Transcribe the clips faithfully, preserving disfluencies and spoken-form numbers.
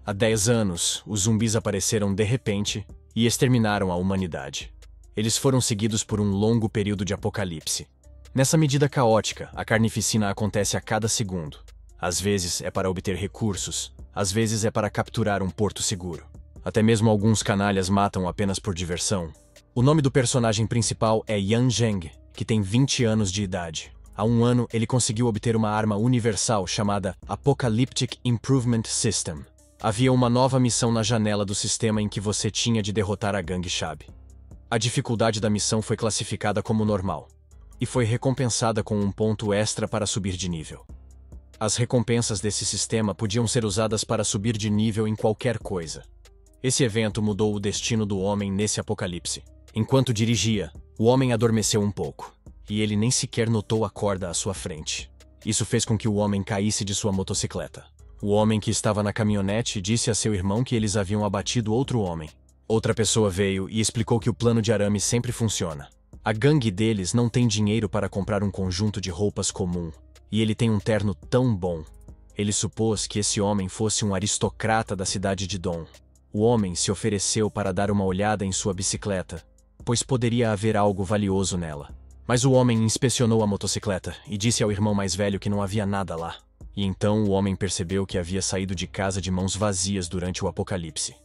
Há dez anos, os zumbis apareceram de repente e exterminaram a humanidade. Eles foram seguidos por um longo período de apocalipse. Nessa medida caótica, a carnificina acontece a cada segundo. Às vezes é para obter recursos, às vezes é para capturar um porto seguro. Até mesmo alguns canalhas matam apenas por diversão. O nome do personagem principal é Yan Zheng, que tem vinte anos de idade. Há um ano, ele conseguiu obter uma arma universal chamada Apocalyptic Improvement System. Havia uma nova missão na janela do sistema em que você tinha de derrotar a gangue Shab. A dificuldade da missão foi classificada como normal, e foi recompensada com um ponto extra para subir de nível. As recompensas desse sistema podiam ser usadas para subir de nível em qualquer coisa. Esse evento mudou o destino do homem nesse apocalipse. Enquanto dirigia, o homem adormeceu um pouco, e ele nem sequer notou a corda à sua frente. Isso fez com que o homem caísse de sua motocicleta. O homem que estava na caminhonete disse a seu irmão que eles haviam abatido outro homem. Outra pessoa veio e explicou que o plano de arame sempre funciona. A gangue deles não tem dinheiro para comprar um conjunto de roupas comum, e ele tem um terno tão bom. Ele supôs que esse homem fosse um aristocrata da cidade de Dom. O homem se ofereceu para dar uma olhada em sua bicicleta, pois poderia haver algo valioso nela. Mas o homem inspecionou a motocicleta e disse ao irmão mais velho que não havia nada lá. E então o homem percebeu que havia saído de casa de mãos vazias durante o apocalipse.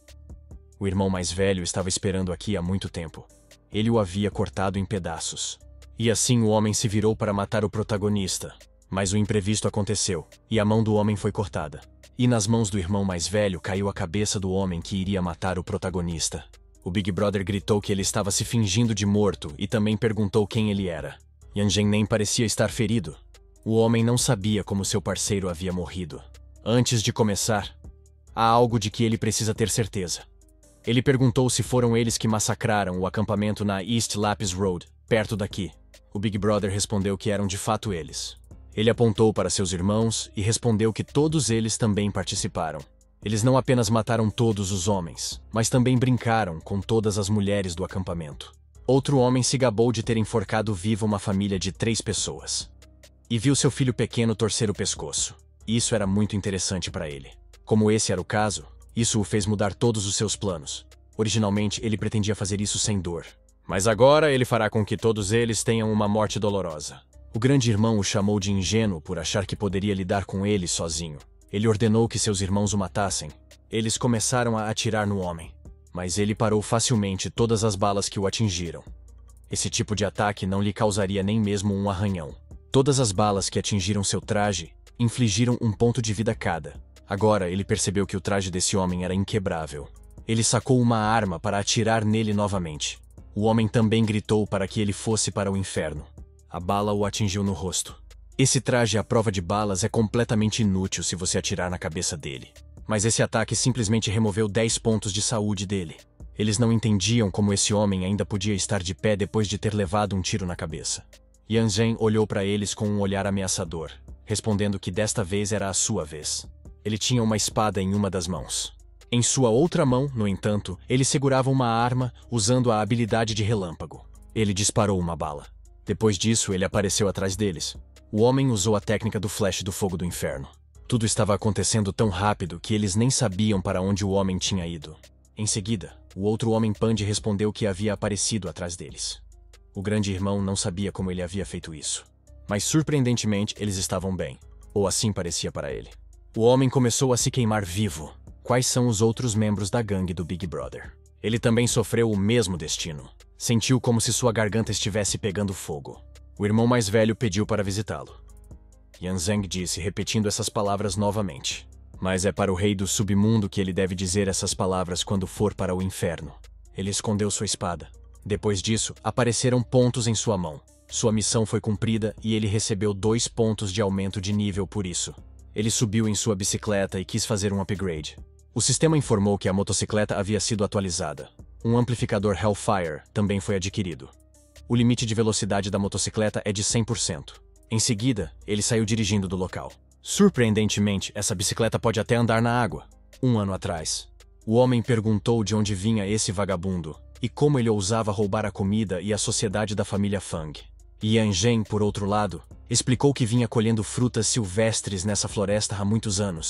O irmão mais velho estava esperando aqui há muito tempo. Ele o havia cortado em pedaços. E assim o homem se virou para matar o protagonista. Mas o imprevisto aconteceu, e a mão do homem foi cortada. E nas mãos do irmão mais velho caiu a cabeça do homem que iria matar o protagonista. O Big Brother gritou que ele estava se fingindo de morto e também perguntou quem ele era. Yan Zheng nem parecia estar ferido. O homem não sabia como seu parceiro havia morrido. Antes de começar, há algo de que ele precisa ter certeza. Ele perguntou se foram eles que massacraram o acampamento na East Lapis Road, perto daqui. O Big Brother respondeu que eram de fato eles. Ele apontou para seus irmãos e respondeu que todos eles também participaram. Eles não apenas mataram todos os homens, mas também brincaram com todas as mulheres do acampamento. Outro homem se gabou de ter enforcado viva uma família de três pessoas. E viu seu filho pequeno torcer o pescoço. Isso era muito interessante para ele. Como esse era o caso, isso o fez mudar todos os seus planos. Originalmente, ele pretendia fazer isso sem dor. Mas agora ele fará com que todos eles tenham uma morte dolorosa. O grande irmão o chamou de ingênuo por achar que poderia lidar com ele sozinho. Ele ordenou que seus irmãos o matassem. Eles começaram a atirar no homem, mas ele parou facilmente todas as balas que o atingiram. Esse tipo de ataque não lhe causaria nem mesmo um arranhão. Todas as balas que atingiram seu traje infligiram um ponto de vida cada. Agora ele percebeu que o traje desse homem era inquebrável. Ele sacou uma arma para atirar nele novamente. O homem também gritou para que ele fosse para o inferno. A bala o atingiu no rosto. Esse traje à prova de balas é completamente inútil se você atirar na cabeça dele. Mas esse ataque simplesmente removeu dez pontos de saúde dele. Eles não entendiam como esse homem ainda podia estar de pé depois de ter levado um tiro na cabeça. Yan Zheng olhou para eles com um olhar ameaçador, respondendo que desta vez era a sua vez. Ele tinha uma espada em uma das mãos. Em sua outra mão, no entanto, ele segurava uma arma usando a habilidade de relâmpago. Ele disparou uma bala. Depois disso, ele apareceu atrás deles. O homem usou a técnica do flash do fogo do inferno. Tudo estava acontecendo tão rápido que eles nem sabiam para onde o homem tinha ido. Em seguida, o outro homem Pande respondeu que havia aparecido atrás deles. O grande irmão não sabia como ele havia feito isso. Mas surpreendentemente, eles estavam bem. Ou assim parecia para ele. O homem começou a se queimar vivo. Quais são os outros membros da gangue do Big Brother? Ele também sofreu o mesmo destino. Sentiu como se sua garganta estivesse pegando fogo. O irmão mais velho pediu para visitá-lo. Yan Zheng disse, repetindo essas palavras novamente. Mas é para o rei do submundo que ele deve dizer essas palavras quando for para o inferno. Ele escondeu sua espada. Depois disso, apareceram pontos em sua mão. Sua missão foi cumprida e ele recebeu dois pontos de aumento de nível por isso. Ele subiu em sua bicicleta e quis fazer um upgrade. O sistema informou que a motocicleta havia sido atualizada. Um amplificador Hellfire também foi adquirido. O limite de velocidade da motocicleta é de cem por cento. Em seguida, ele saiu dirigindo do local. Surpreendentemente, essa bicicleta pode até andar na água. Um ano atrás, o homem perguntou de onde vinha esse vagabundo e como ele ousava roubar a comida e a sociedade da família Fang. Yan Zheng, por outro lado, explicou que vinha colhendo frutas silvestres nessa floresta há muitos anos.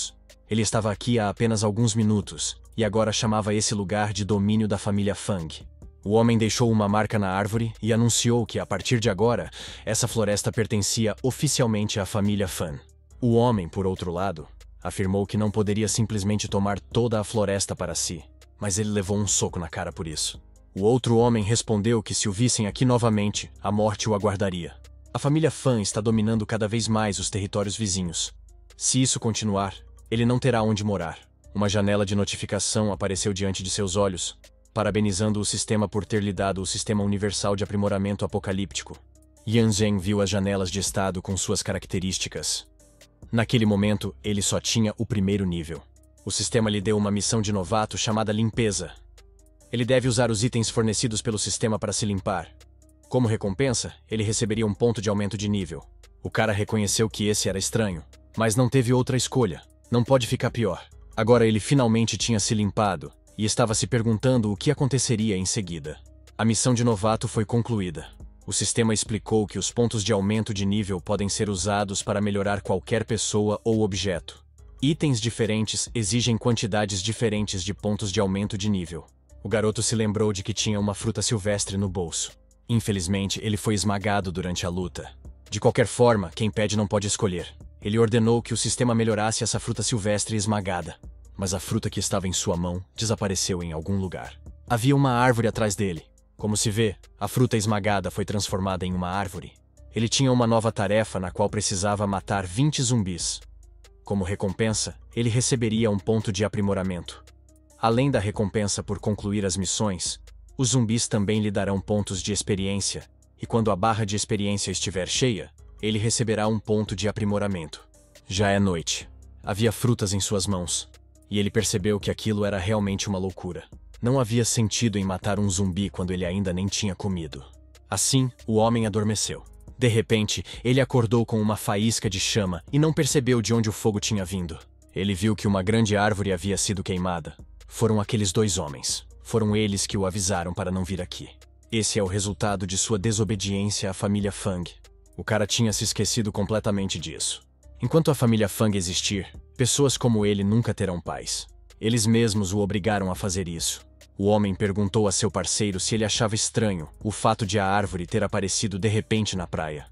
Ele estava aqui há apenas alguns minutos, e agora chamava esse lugar de domínio da família Fang. O homem deixou uma marca na árvore e anunciou que, a partir de agora, essa floresta pertencia oficialmente à família Fan. O homem, por outro lado, afirmou que não poderia simplesmente tomar toda a floresta para si, mas ele levou um soco na cara por isso. O outro homem respondeu que se o vissem aqui novamente, a morte o aguardaria. A família Fan está dominando cada vez mais os territórios vizinhos. Se isso continuar, ele não terá onde morar. Uma janela de notificação apareceu diante de seus olhos, parabenizando o sistema por ter lhe dado o Sistema Universal de Aprimoramento Apocalíptico. Yan Zheng viu as janelas de estado com suas características. Naquele momento, ele só tinha o primeiro nível. O sistema lhe deu uma missão de novato chamada Limpeza. Ele deve usar os itens fornecidos pelo sistema para se limpar. Como recompensa, ele receberia um ponto de aumento de nível. O cara reconheceu que esse era estranho, mas não teve outra escolha. Não pode ficar pior. Agora ele finalmente tinha se limpado e estava se perguntando o que aconteceria em seguida. A missão de novato foi concluída. O sistema explicou que os pontos de aumento de nível podem ser usados para melhorar qualquer pessoa ou objeto. Itens diferentes exigem quantidades diferentes de pontos de aumento de nível. O garoto se lembrou de que tinha uma fruta silvestre no bolso. Infelizmente, ele foi esmagado durante a luta. De qualquer forma, quem pede não pode escolher. Ele ordenou que o sistema melhorasse essa fruta silvestre esmagada. Mas a fruta que estava em sua mão desapareceu em algum lugar. Havia uma árvore atrás dele. Como se vê, a fruta esmagada foi transformada em uma árvore. Ele tinha uma nova tarefa na qual precisava matar vinte zumbis. Como recompensa, ele receberia um ponto de aprimoramento. Além da recompensa por concluir as missões, os zumbis também lhe darão pontos de experiência, e quando a barra de experiência estiver cheia, ele receberá um ponto de aprimoramento. Já é noite. Havia frutas em suas mãos, e ele percebeu que aquilo era realmente uma loucura. Não havia sentido em matar um zumbi quando ele ainda nem tinha comido. Assim, o homem adormeceu. De repente, ele acordou com uma faísca de chama e não percebeu de onde o fogo tinha vindo. Ele viu que uma grande árvore havia sido queimada. Foram aqueles dois homens. Foram eles que o avisaram para não vir aqui. Esse é o resultado de sua desobediência à família Fang. O cara tinha se esquecido completamente disso. Enquanto a família Fang existir, pessoas como ele nunca terão paz. Eles mesmos o obrigaram a fazer isso. O homem perguntou a seu parceiro se ele achava estranho o fato de a árvore ter aparecido de repente na praia.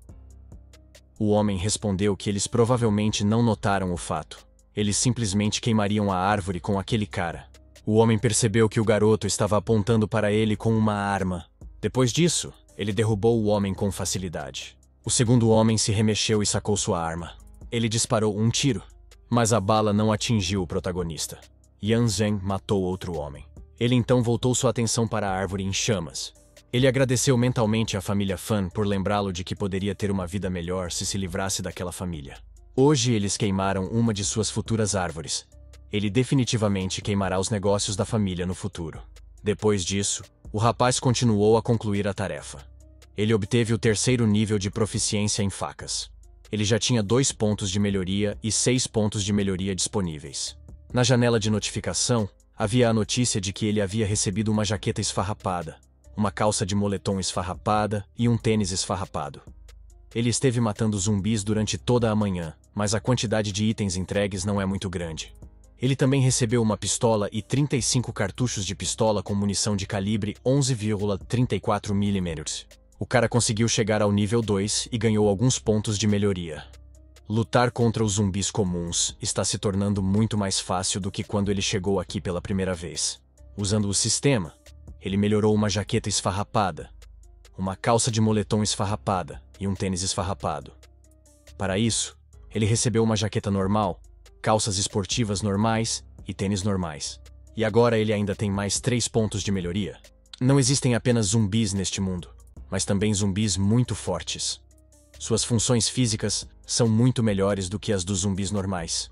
O homem respondeu que eles provavelmente não notaram o fato. Eles simplesmente queimariam a árvore com aquele cara. O homem percebeu que o garoto estava apontando para ele com uma arma. Depois disso, ele derrubou o homem com facilidade. O segundo homem se remexeu e sacou sua arma. Ele disparou um tiro, mas a bala não atingiu o protagonista. Yan Zheng matou outro homem. Ele então voltou sua atenção para a árvore em chamas. Ele agradeceu mentalmente à família Fan por lembrá-lo de que poderia ter uma vida melhor se se livrasse daquela família. Hoje eles queimaram uma de suas futuras árvores. Ele definitivamente queimará os negócios da família no futuro. Depois disso, o rapaz continuou a concluir a tarefa. Ele obteve o terceiro nível de proficiência em facas. Ele já tinha dois pontos de melhoria e seis pontos de melhoria disponíveis. Na janela de notificação, havia a notícia de que ele havia recebido uma jaqueta esfarrapada, uma calça de moletom esfarrapada e um tênis esfarrapado. Ele esteve matando zumbis durante toda a manhã, mas a quantidade de itens entregues não é muito grande. Ele também recebeu uma pistola e trinta e cinco cartuchos de pistola com munição de calibre onze vírgula trinta e quatro milímetros. O cara conseguiu chegar ao nível dois e ganhou alguns pontos de melhoria. Lutar contra os zumbis comuns está se tornando muito mais fácil do que quando ele chegou aqui pela primeira vez. Usando o sistema, ele melhorou uma jaqueta esfarrapada, uma calça de moletom esfarrapada e um tênis esfarrapado. Para isso, ele recebeu uma jaqueta normal, calças esportivas normais e tênis normais. E agora ele ainda tem mais três pontos de melhoria. Não existem apenas zumbis neste mundo, mas também zumbis muito fortes. Suas funções físicas são muito melhores do que as dos zumbis normais.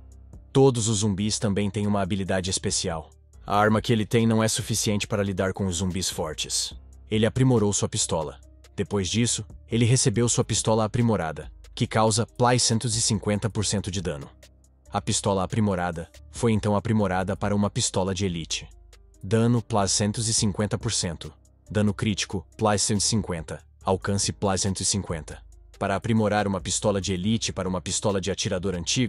Todos os zumbis também têm uma habilidade especial. A arma que ele tem não é suficiente para lidar com os zumbis fortes. Ele aprimorou sua pistola. Depois disso, ele recebeu sua pistola aprimorada, que causa plus cento e cinquenta por cento de dano. A pistola aprimorada foi então aprimorada para uma pistola de elite. Dano plus cento e cinquenta por cento. Dano crítico plus cento e cinquenta. Alcance plus cento e cinquenta. Para aprimorar uma pistola de elite para uma pistola de atirador antigo,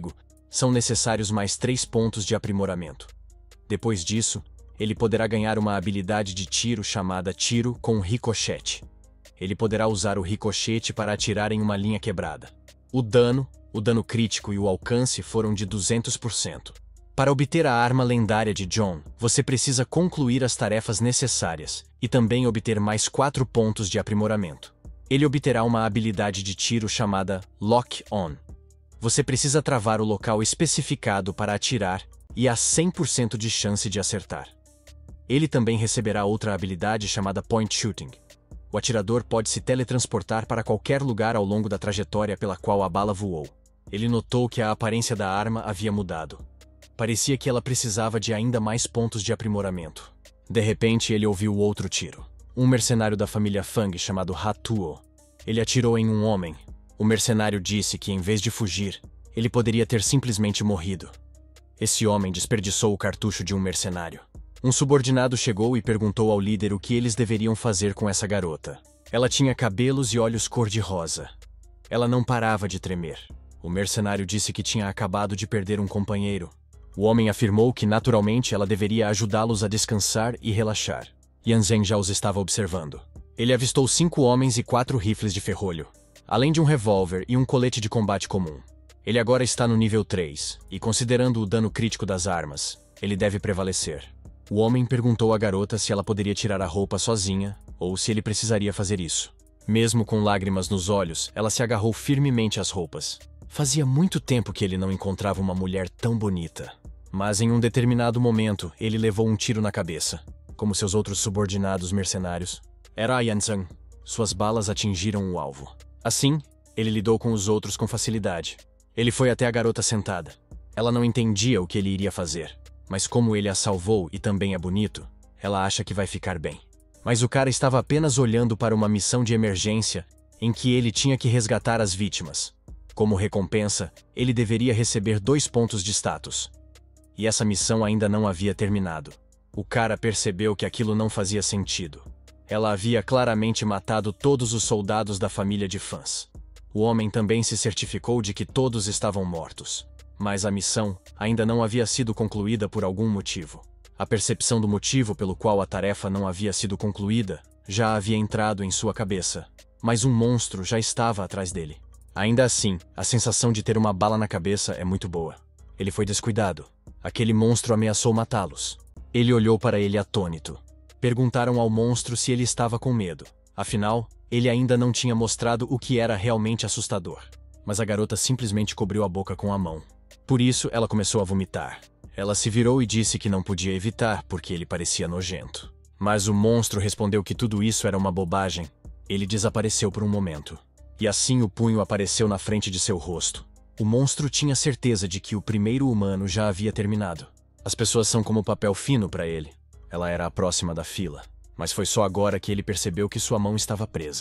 São necessários mais três pontos de aprimoramento. Depois disso, ele poderá ganhar uma habilidade de tiro chamada Tiro com Ricochete. Ele poderá usar o ricochete para atirar em uma linha quebrada. O dano, o dano crítico e o alcance foram de duzentos por cento. Para obter a arma lendária de John, você precisa concluir as tarefas necessárias e também obter mais quatro pontos de aprimoramento. Ele obterá uma habilidade de tiro chamada Lock On. Você precisa travar o local especificado para atirar e há cem por cento de chance de acertar. Ele também receberá outra habilidade chamada Point Shooting. O atirador pode se teletransportar para qualquer lugar ao longo da trajetória pela qual a bala voou. Ele notou que a aparência da arma havia mudado. Parecia que ela precisava de ainda mais pontos de aprimoramento. De repente, ele ouviu outro tiro. Um mercenário da família Fang chamado Hatuo. Ele atirou em um homem. O mercenário disse que, em vez de fugir, ele poderia ter simplesmente morrido. Esse homem desperdiçou o cartucho de um mercenário. Um subordinado chegou e perguntou ao líder o que eles deveriam fazer com essa garota. Ela tinha cabelos e olhos cor-de-rosa. Ela não parava de tremer. O mercenário disse que tinha acabado de perder um companheiro. O homem afirmou que, naturalmente, ela deveria ajudá-los a descansar e relaxar. Yan Zheng já os estava observando. Ele avistou cinco homens e quatro rifles de ferrolho, além de um revólver e um colete de combate comum. Ele agora está no nível três, e considerando o dano crítico das armas, ele deve prevalecer. O homem perguntou à garota se ela poderia tirar a roupa sozinha, ou se ele precisaria fazer isso. Mesmo com lágrimas nos olhos, ela se agarrou firmemente às roupas. Fazia muito tempo que ele não encontrava uma mulher tão bonita. Mas em um determinado momento, ele levou um tiro na cabeça, como seus outros subordinados mercenários. Era Yan Zheng. Suas balas atingiram o alvo. Assim, ele lidou com os outros com facilidade. Ele foi até a garota sentada. Ela não entendia o que ele iria fazer, mas como ele a salvou e também é bonito, ela acha que vai ficar bem. Mas o cara estava apenas olhando para uma missão de emergência em que ele tinha que resgatar as vítimas. Como recompensa, ele deveria receber dois pontos de status. E essa missão ainda não havia terminado. O cara percebeu que aquilo não fazia sentido. Ela havia claramente matado todos os soldados da família de fãs. O homem também se certificou de que todos estavam mortos. Mas a missão ainda não havia sido concluída por algum motivo. A percepção do motivo pelo qual a tarefa não havia sido concluída já havia entrado em sua cabeça, mas um monstro já estava atrás dele. Ainda assim, a sensação de ter uma bala na cabeça é muito boa. Ele foi descuidado. Aquele monstro ameaçou matá-los. Ele olhou para ele atônito. Perguntaram ao monstro se ele estava com medo. Afinal, ele ainda não tinha mostrado o que era realmente assustador. Mas a garota simplesmente cobriu a boca com a mão. Por isso, ela começou a vomitar. Ela se virou e disse que não podia evitar porque ele parecia nojento. Mas o monstro respondeu que tudo isso era uma bobagem. Ele desapareceu por um momento. E assim o punho apareceu na frente de seu rosto. O monstro tinha certeza de que o primeiro humano já havia terminado. As pessoas são como papel fino para ele. Ela era a próxima da fila. Mas foi só agora que ele percebeu que sua mão estava presa.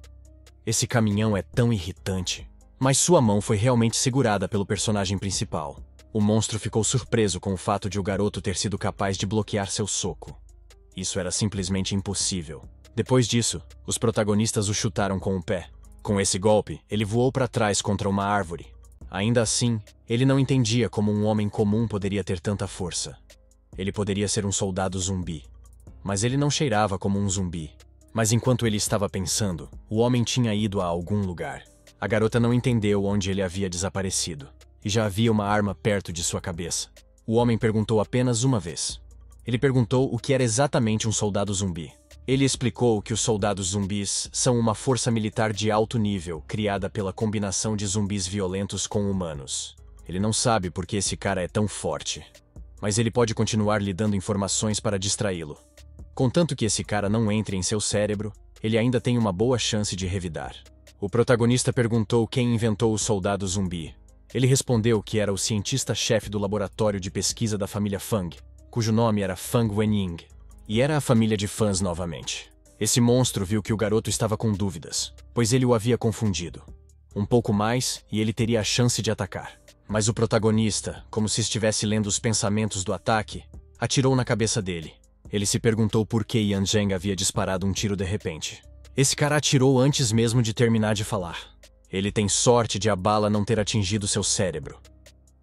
Esse caminhão é tão irritante. Mas sua mão foi realmente segurada pelo personagem principal. O monstro ficou surpreso com o fato de o garoto ter sido capaz de bloquear seu soco. Isso era simplesmente impossível. Depois disso, os protagonistas o chutaram com o pé. Com esse golpe, ele voou para trás contra uma árvore. Ainda assim, ele não entendia como um homem comum poderia ter tanta força. Ele poderia ser um soldado zumbi. Mas ele não cheirava como um zumbi. Mas enquanto ele estava pensando, o homem tinha ido a algum lugar. A garota não entendeu onde ele havia desaparecido. E já havia uma arma perto de sua cabeça. O homem perguntou apenas uma vez. Ele perguntou o que era exatamente um soldado zumbi. Ele explicou que os soldados zumbis são uma força militar de alto nível criada pela combinação de zumbis violentos com humanos. Ele não sabe por que esse cara é tão forte. Mas ele pode continuar lhe dando informações para distraí-lo. Contanto que esse cara não entre em seu cérebro, ele ainda tem uma boa chance de revidar. O protagonista perguntou quem inventou o soldado zumbi. Ele respondeu que era o cientista-chefe do laboratório de pesquisa da família Fang, cujo nome era Fang Wenying. E era a família de fãs novamente. Esse monstro viu que o garoto estava com dúvidas, pois ele o havia confundido. Um pouco mais e ele teria a chance de atacar. Mas o protagonista, como se estivesse lendo os pensamentos do ataque, atirou na cabeça dele. Ele se perguntou por que Yan Zheng havia disparado um tiro de repente. Esse cara atirou antes mesmo de terminar de falar. Ele tem sorte de a bala não ter atingido seu cérebro.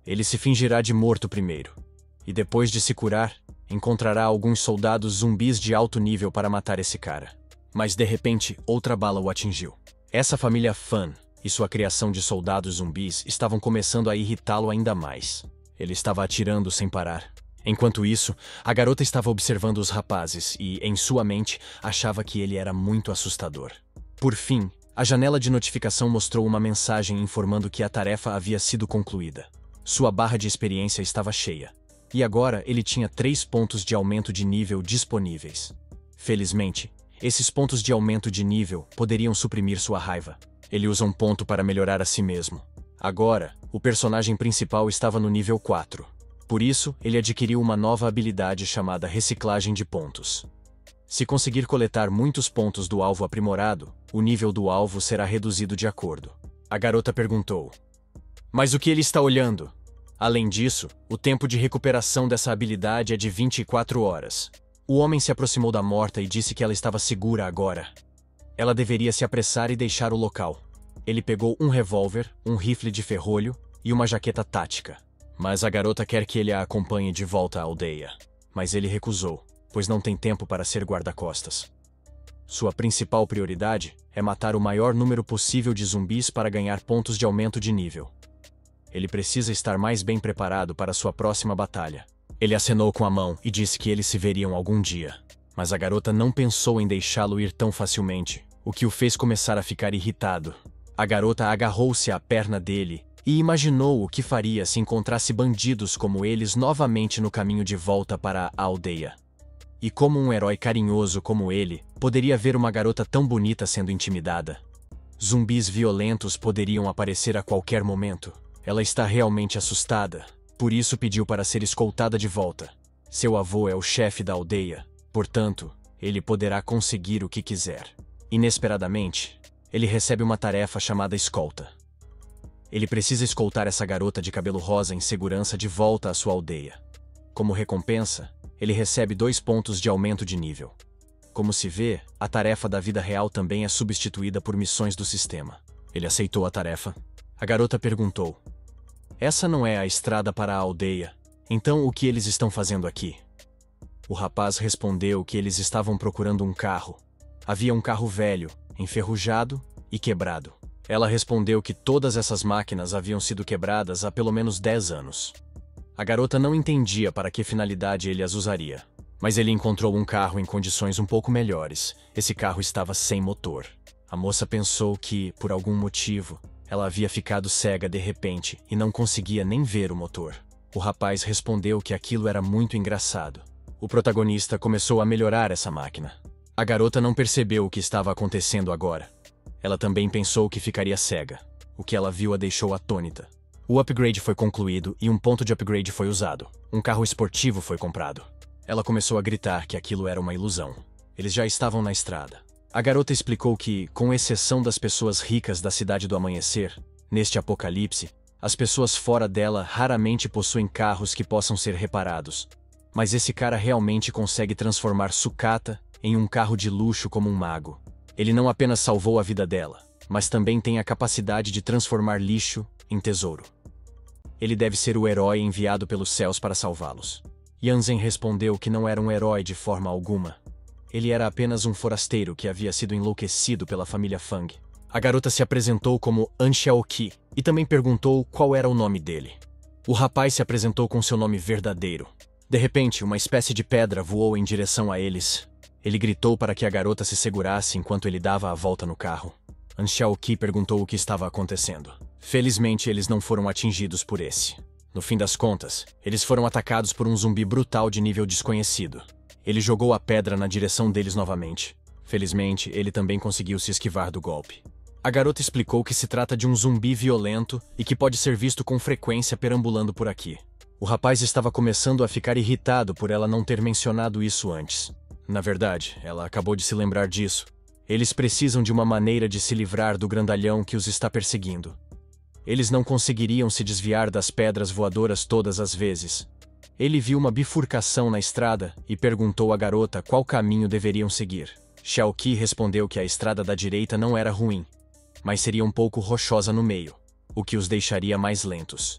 Ele se fingirá de morto primeiro. E depois de se curar, encontrará alguns soldados zumbis de alto nível para matar esse cara. Mas de repente, outra bala o atingiu. Essa família Fan e sua criação de soldados zumbis estavam começando a irritá-lo ainda mais. Ele estava atirando sem parar. Enquanto isso, a garota estava observando os rapazes e, em sua mente, achava que ele era muito assustador. Por fim, a janela de notificação mostrou uma mensagem informando que a tarefa havia sido concluída. Sua barra de experiência estava cheia. E agora ele tinha três pontos de aumento de nível disponíveis. Felizmente, esses pontos de aumento de nível poderiam suprimir sua raiva. Ele usa um ponto para melhorar a si mesmo. Agora, o personagem principal estava no nível quatro. Por isso, ele adquiriu uma nova habilidade chamada Reciclagem de Pontos. Se conseguir coletar muitos pontos do alvo aprimorado, o nível do alvo será reduzido de acordo. A garota perguntou: "Mas o que ele está olhando?" Além disso, o tempo de recuperação dessa habilidade é de vinte e quatro horas. O homem se aproximou da morta e disse que ela estava segura agora. Ela deveria se apressar e deixar o local. Ele pegou um revólver, um rifle de ferrolho e uma jaqueta tática. Mas a garota quer que ele a acompanhe de volta à aldeia. Mas ele recusou, pois não tem tempo para ser guarda-costas. Sua principal prioridade é matar o maior número possível de zumbis para ganhar pontos de aumento de nível. Ele precisa estar mais bem preparado para sua próxima batalha. Ele acenou com a mão e disse que eles se veriam algum dia. Mas a garota não pensou em deixá-lo ir tão facilmente, o que o fez começar a ficar irritado. A garota agarrou-se à perna dele e imaginou o que faria se encontrasse bandidos como eles novamente no caminho de volta para a aldeia. E como um herói carinhoso como ele poderia ver uma garota tão bonita sendo intimidada? Zumbis violentos poderiam aparecer a qualquer momento. Ela está realmente assustada, por isso pediu para ser escoltada de volta. Seu avô é o chefe da aldeia, portanto, ele poderá conseguir o que quiser. Inesperadamente, ele recebe uma tarefa chamada escolta. Ele precisa escoltar essa garota de cabelo rosa em segurança de volta à sua aldeia. Como recompensa, ele recebe dois pontos de aumento de nível. Como se vê, a tarefa da vida real também é substituída por missões do sistema. Ele aceitou a tarefa. A garota perguntou: "Essa não é a estrada para a aldeia, então o que eles estão fazendo aqui?" O rapaz respondeu que eles estavam procurando um carro. Havia um carro velho, enferrujado e quebrado. Ela respondeu que todas essas máquinas haviam sido quebradas há pelo menos dez anos. A garota não entendia para que finalidade ele as usaria, mas ele encontrou um carro em condições um pouco melhores. Esse carro estava sem motor. A moça pensou que, por algum motivo, ela havia ficado cega de repente e não conseguia nem ver o motor. O rapaz respondeu que aquilo era muito engraçado. O protagonista começou a melhorar essa máquina. A garota não percebeu o que estava acontecendo agora. Ela também pensou que ficaria cega. O que ela viu a deixou atônita. O upgrade foi concluído e um ponto de upgrade foi usado. Um carro esportivo foi comprado. Ela começou a gritar que aquilo era uma ilusão. Eles já estavam na estrada. A garota explicou que, com exceção das pessoas ricas da Cidade do Amanhecer, neste apocalipse, as pessoas fora dela raramente possuem carros que possam ser reparados. Mas esse cara realmente consegue transformar sucata em um carro de luxo como um mago. Ele não apenas salvou a vida dela, mas também tem a capacidade de transformar lixo em tesouro. Ele deve ser o herói enviado pelos céus para salvá-los. Yanzen respondeu que não era um herói de forma alguma. Ele era apenas um forasteiro que havia sido enlouquecido pela família Fang. A garota se apresentou como An Xiaoqi e também perguntou qual era o nome dele. O rapaz se apresentou com seu nome verdadeiro. De repente, uma espécie de pedra voou em direção a eles. Ele gritou para que a garota se segurasse enquanto ele dava a volta no carro. An Xiaoqi perguntou o que estava acontecendo. Felizmente, eles não foram atingidos por esse. No fim das contas, eles foram atacados por um zumbi brutal de nível desconhecido. Ele jogou a pedra na direção deles novamente. Felizmente, ele também conseguiu se esquivar do golpe. A garota explicou que se trata de um zumbi violento e que pode ser visto com frequência perambulando por aqui. O rapaz estava começando a ficar irritado por ela não ter mencionado isso antes. Na verdade, ela acabou de se lembrar disso. Eles precisam de uma maneira de se livrar do grandalhão que os está perseguindo. Eles não conseguiriam se desviar das pedras voadoras todas as vezes. Ele viu uma bifurcação na estrada e perguntou à garota qual caminho deveriam seguir. Xiaoqi respondeu que a estrada da direita não era ruim, mas seria um pouco rochosa no meio, o que os deixaria mais lentos.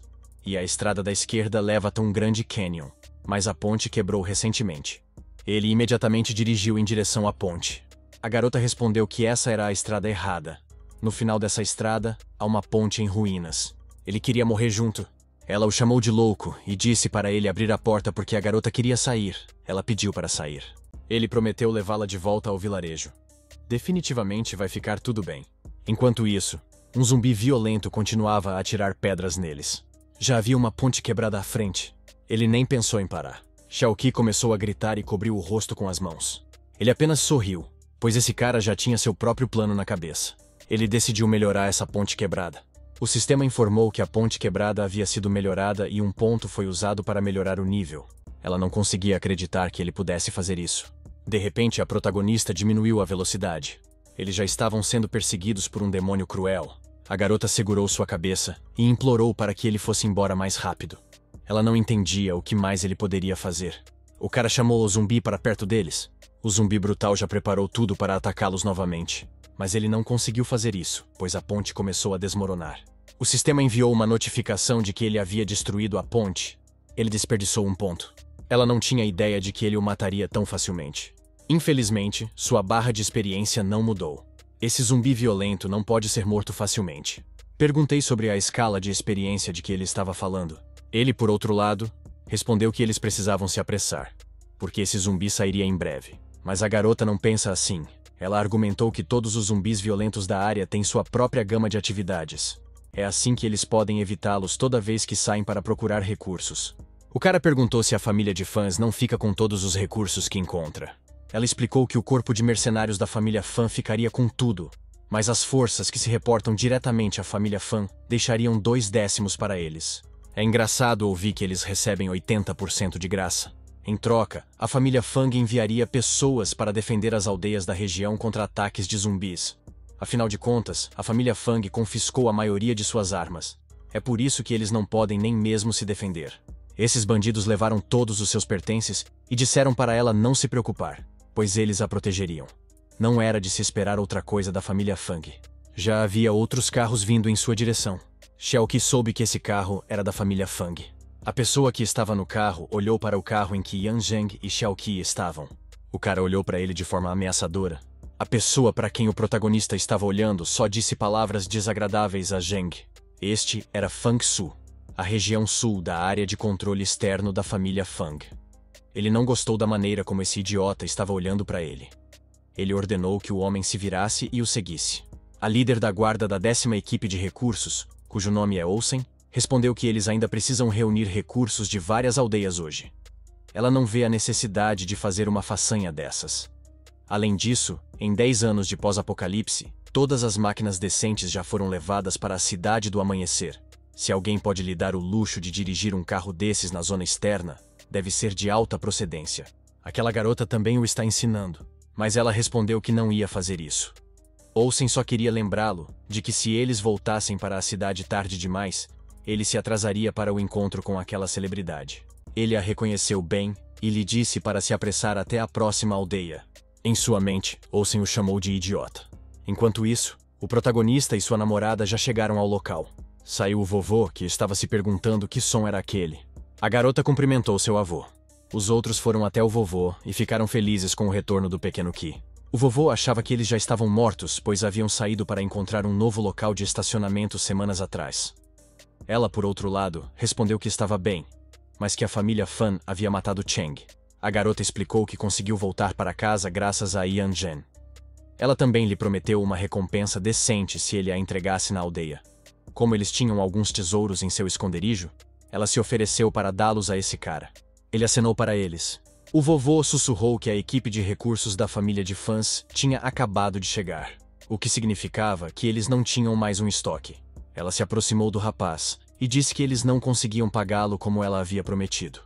e a estrada da esquerda leva até um grande canyon, mas a ponte quebrou recentemente. Ele imediatamente dirigiu em direção à ponte. A garota respondeu que essa era a estrada errada. No final dessa estrada, há uma ponte em ruínas. Ele queria morrer junto. Ela o chamou de louco e disse para ele abrir a porta porque a garota queria sair. Ela pediu para sair. Ele prometeu levá-la de volta ao vilarejo. Definitivamente vai ficar tudo bem. Enquanto isso, um zumbi violento continuava a atirar pedras neles. Já havia uma ponte quebrada à frente. Ele nem pensou em parar. Xiaoqi começou a gritar e cobriu o rosto com as mãos. Ele apenas sorriu, pois esse cara já tinha seu próprio plano na cabeça. Ele decidiu melhorar essa ponte quebrada. O sistema informou que a ponte quebrada havia sido melhorada e um ponto foi usado para melhorar o nível. Ela não conseguia acreditar que ele pudesse fazer isso. De repente, a protagonista diminuiu a velocidade. Eles já estavam sendo perseguidos por um demônio cruel. A garota segurou sua cabeça e implorou para que ele fosse embora mais rápido. Ela não entendia o que mais ele poderia fazer. O cara chamou o zumbi para perto deles. O zumbi brutal já preparou tudo para atacá-los novamente. Mas ele não conseguiu fazer isso, pois a ponte começou a desmoronar. O sistema enviou uma notificação de que ele havia destruído a ponte. Ele desperdiçou um ponto. Ela não tinha ideia de que ele o mataria tão facilmente. Infelizmente, sua barra de experiência não mudou. Esse zumbi violento não pode ser morto facilmente. Perguntei sobre a escala de experiência de que ele estava falando. Ele, por outro lado, respondeu que eles precisavam se apressar, porque esse zumbi sairia em breve. Mas a garota não pensa assim. Ela argumentou que todos os zumbis violentos da área têm sua própria gama de atividades. É assim que eles podem evitá-los toda vez que saem para procurar recursos. O cara perguntou se a família de fãs não fica com todos os recursos que encontra. Ela explicou que o corpo de mercenários da família Fan ficaria com tudo, mas as forças que se reportam diretamente à família Fan deixariam dois décimos para eles. É engraçado ouvir que eles recebem oitenta por cento de graça. Em troca, a família Fang enviaria pessoas para defender as aldeias da região contra ataques de zumbis. Afinal de contas, a família Fang confiscou a maioria de suas armas. É por isso que eles não podem nem mesmo se defender. Esses bandidos levaram todos os seus pertences e disseram para ela não se preocupar, pois eles a protegeriam. Não era de se esperar outra coisa da família Fang. Já havia outros carros vindo em sua direção. Xiaoqi soube que esse carro era da família Fang. A pessoa que estava no carro olhou para o carro em que Yan Zheng e Xiaoqi estavam. O cara olhou para ele de forma ameaçadora. A pessoa para quem o protagonista estava olhando só disse palavras desagradáveis a Zheng. Este era Fang Su, a região sul da área de controle externo da família Fang. Ele não gostou da maneira como esse idiota estava olhando para ele. Ele ordenou que o homem se virasse e o seguisse. A líder da guarda da décima equipe de recursos, cujo nome é Olsen, respondeu que eles ainda precisam reunir recursos de várias aldeias hoje. Ela não vê a necessidade de fazer uma façanha dessas. Além disso, em dez anos de pós-apocalipse, todas as máquinas decentes já foram levadas para a cidade do amanhecer. Se alguém pode lhe dar o luxo de dirigir um carro desses na zona externa, deve ser de alta procedência. Aquela garota também o está ensinando, mas ela respondeu que não ia fazer isso. Olsen só queria lembrá-lo de que se eles voltassem para a cidade tarde demais, ele se atrasaria para o encontro com aquela celebridade. Ele a reconheceu bem e lhe disse para se apressar até a próxima aldeia. Em sua mente, Olsen o chamou de idiota. Enquanto isso, o protagonista e sua namorada já chegaram ao local. Saiu o vovô, que estava se perguntando que som era aquele. A garota cumprimentou seu avô. Os outros foram até o vovô e ficaram felizes com o retorno do pequeno Qi. O vovô achava que eles já estavam mortos, pois haviam saído para encontrar um novo local de estacionamento semanas atrás. Ela, por outro lado, respondeu que estava bem, mas que a família Fan havia matado Cheng. A garota explicou que conseguiu voltar para casa graças a Yan Zhen. Ela também lhe prometeu uma recompensa decente se ele a entregasse na aldeia. Como eles tinham alguns tesouros em seu esconderijo, ela se ofereceu para dá-los a esse cara. Ele acenou para eles. O vovô sussurrou que a equipe de recursos da família de fãs tinha acabado de chegar, o que significava que eles não tinham mais um estoque. Ela se aproximou do rapaz e disse que eles não conseguiam pagá-lo como ela havia prometido.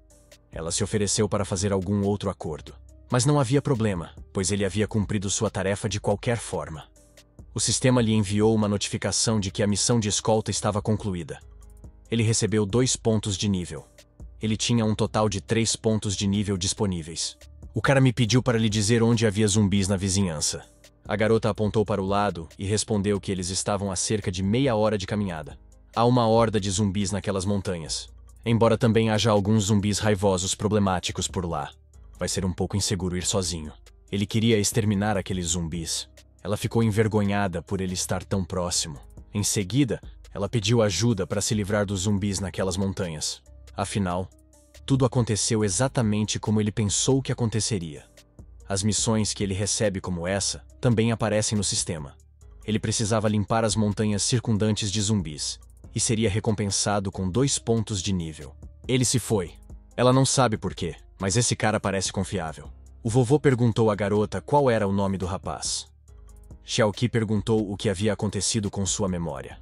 Ela se ofereceu para fazer algum outro acordo, mas não havia problema, pois ele havia cumprido sua tarefa de qualquer forma. O sistema lhe enviou uma notificação de que a missão de escolta estava concluída. Ele recebeu dois pontos de nível. Ele tinha um total de três pontos de nível disponíveis. O cara me pediu para lhe dizer onde havia zumbis na vizinhança. A garota apontou para o lado e respondeu que eles estavam a cerca de meia hora de caminhada. Há uma horda de zumbis naquelas montanhas. Embora também haja alguns zumbis raivosos problemáticos por lá. Vai ser um pouco inseguro ir sozinho. Ele queria exterminar aqueles zumbis. Ela ficou envergonhada por ele estar tão próximo. Em seguida, ela pediu ajuda para se livrar dos zumbis naquelas montanhas. Afinal, tudo aconteceu exatamente como ele pensou que aconteceria. As missões que ele recebe como essa também aparecem no sistema. Ele precisava limpar as montanhas circundantes de zumbis, e seria recompensado com dois pontos de nível. Ele se foi. Ela não sabe por quê, mas esse cara parece confiável. O vovô perguntou à garota qual era o nome do rapaz. Xiaoqi perguntou o que havia acontecido com sua memória.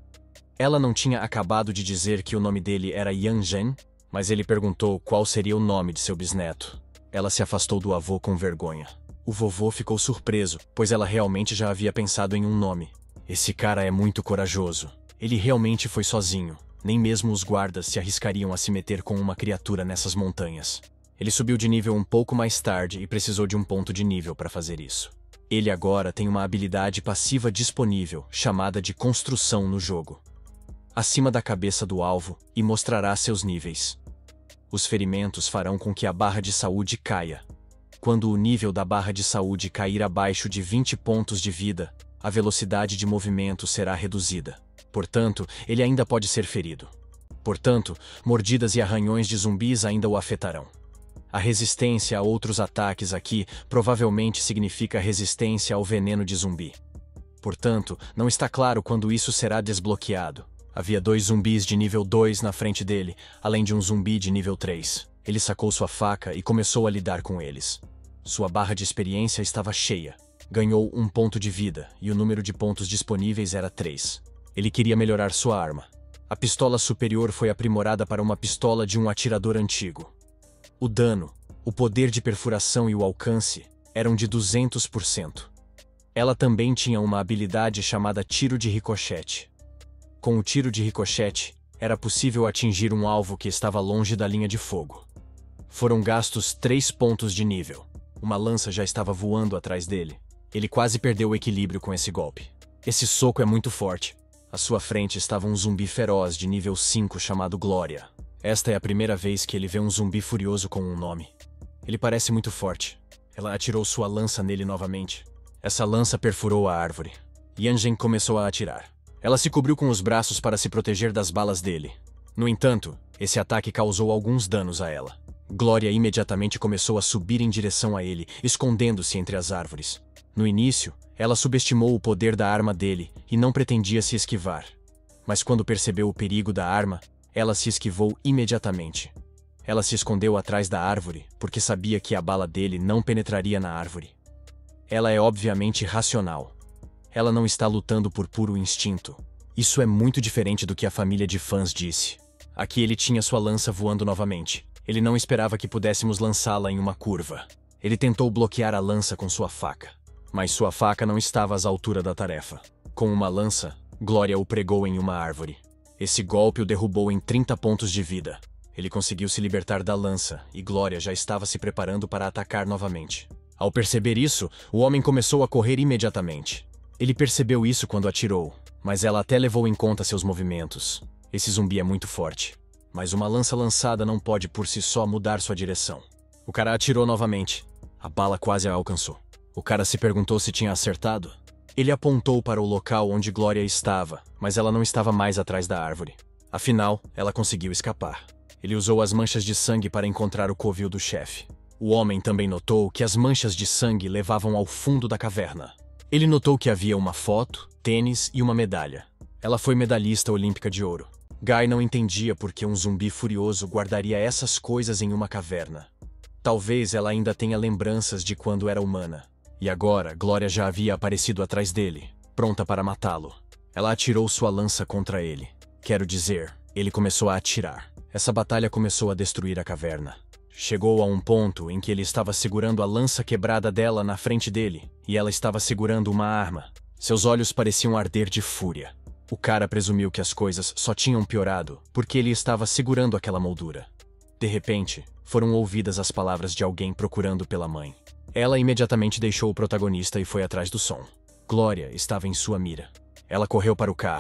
Ela não tinha acabado de dizer que o nome dele era Yang Zhen, mas ele perguntou qual seria o nome de seu bisneto. Ela se afastou do avô com vergonha. O vovô ficou surpreso, pois ela realmente já havia pensado em um nome. Esse cara é muito corajoso. Ele realmente foi sozinho. Nem mesmo os guardas se arriscariam a se meter com uma criatura nessas montanhas. Ele subiu de nível um pouco mais tarde e precisou de um ponto de nível para fazer isso. Ele agora tem uma habilidade passiva disponível, chamada de construção no jogo. Acima da cabeça do alvo, e mostrará seus níveis. Os ferimentos farão com que a barra de saúde caia. Quando o nível da barra de saúde cair abaixo de vinte pontos de vida, a velocidade de movimento será reduzida. Portanto, ele ainda pode ser ferido. Portanto, mordidas e arranhões de zumbis ainda o afetarão. A resistência a outros ataques aqui provavelmente significa resistência ao veneno de zumbi. Portanto, não está claro quando isso será desbloqueado. Havia dois zumbis de nível dois na frente dele, além de um zumbi de nível três. Ele sacou sua faca e começou a lidar com eles. Sua barra de experiência estava cheia. Ganhou um ponto de vida, e o número de pontos disponíveis era três. Ele queria melhorar sua arma. A pistola superior foi aprimorada para uma pistola de um atirador antigo. O dano, o poder de perfuração e o alcance eram de duzentos por cento. Ela também tinha uma habilidade chamada tiro de ricochete. Com o tiro de ricochete, era possível atingir um alvo que estava longe da linha de fogo. Foram gastos três pontos de nível. Uma lança já estava voando atrás dele. Ele quase perdeu o equilíbrio com esse golpe. Esse soco é muito forte. À sua frente estava um zumbi feroz de nível cinco chamado Glória. Esta é a primeira vez que ele vê um zumbi furioso com um nome. Ele parece muito forte. Ela atirou sua lança nele novamente. Essa lança perfurou a árvore. Yanjin começou a atirar. Ela se cobriu com os braços para se proteger das balas dele. No entanto, esse ataque causou alguns danos a ela. Glória imediatamente começou a subir em direção a ele, escondendo-se entre as árvores. No início, ela subestimou o poder da arma dele e não pretendia se esquivar. Mas quando percebeu o perigo da arma, ela se esquivou imediatamente. Ela se escondeu atrás da árvore porque sabia que a bala dele não penetraria na árvore. Ela é obviamente racional. Ela não está lutando por puro instinto. Isso é muito diferente do que a família de fãs disse. Aqui ele tinha sua lança voando novamente. Ele não esperava que pudéssemos lançá-la em uma curva. Ele tentou bloquear a lança com sua faca. Mas sua faca não estava às alturas da tarefa. Com uma lança, Glória o pregou em uma árvore. Esse golpe o derrubou em trinta pontos de vida. Ele conseguiu se libertar da lança, e Glória já estava se preparando para atacar novamente. Ao perceber isso, o homem começou a correr imediatamente. Ele percebeu isso quando atirou, mas ela até levou em conta seus movimentos. Esse zumbi é muito forte, mas uma lança lançada não pode por si só mudar sua direção. O cara atirou novamente. A bala quase a alcançou. O cara se perguntou se tinha acertado. Ele apontou para o local onde Glória estava, mas ela não estava mais atrás da árvore. Afinal, ela conseguiu escapar. Ele usou as manchas de sangue para encontrar o covil do chefe. O homem também notou que as manchas de sangue levavam ao fundo da caverna. Ele notou que havia uma foto, tênis e uma medalha. Ela foi medalhista olímpica de ouro. Guy não entendia por que um zumbi furioso guardaria essas coisas em uma caverna. Talvez ela ainda tenha lembranças de quando era humana. E agora, Glória já havia aparecido atrás dele, pronta para matá-lo. Ela atirou sua lança contra ele. Quero dizer, ele começou a atirar. Essa batalha começou a destruir a caverna. Chegou a um ponto em que ele estava segurando a lança quebrada dela na frente dele, e ela estava segurando uma arma. Seus olhos pareciam arder de fúria. O cara presumiu que as coisas só tinham piorado porque ele estava segurando aquela moldura. De repente, foram ouvidas as palavras de alguém procurando pela mãe. Ela imediatamente deixou o protagonista e foi atrás do som. Glória estava em sua mira. Ela correu para o carro.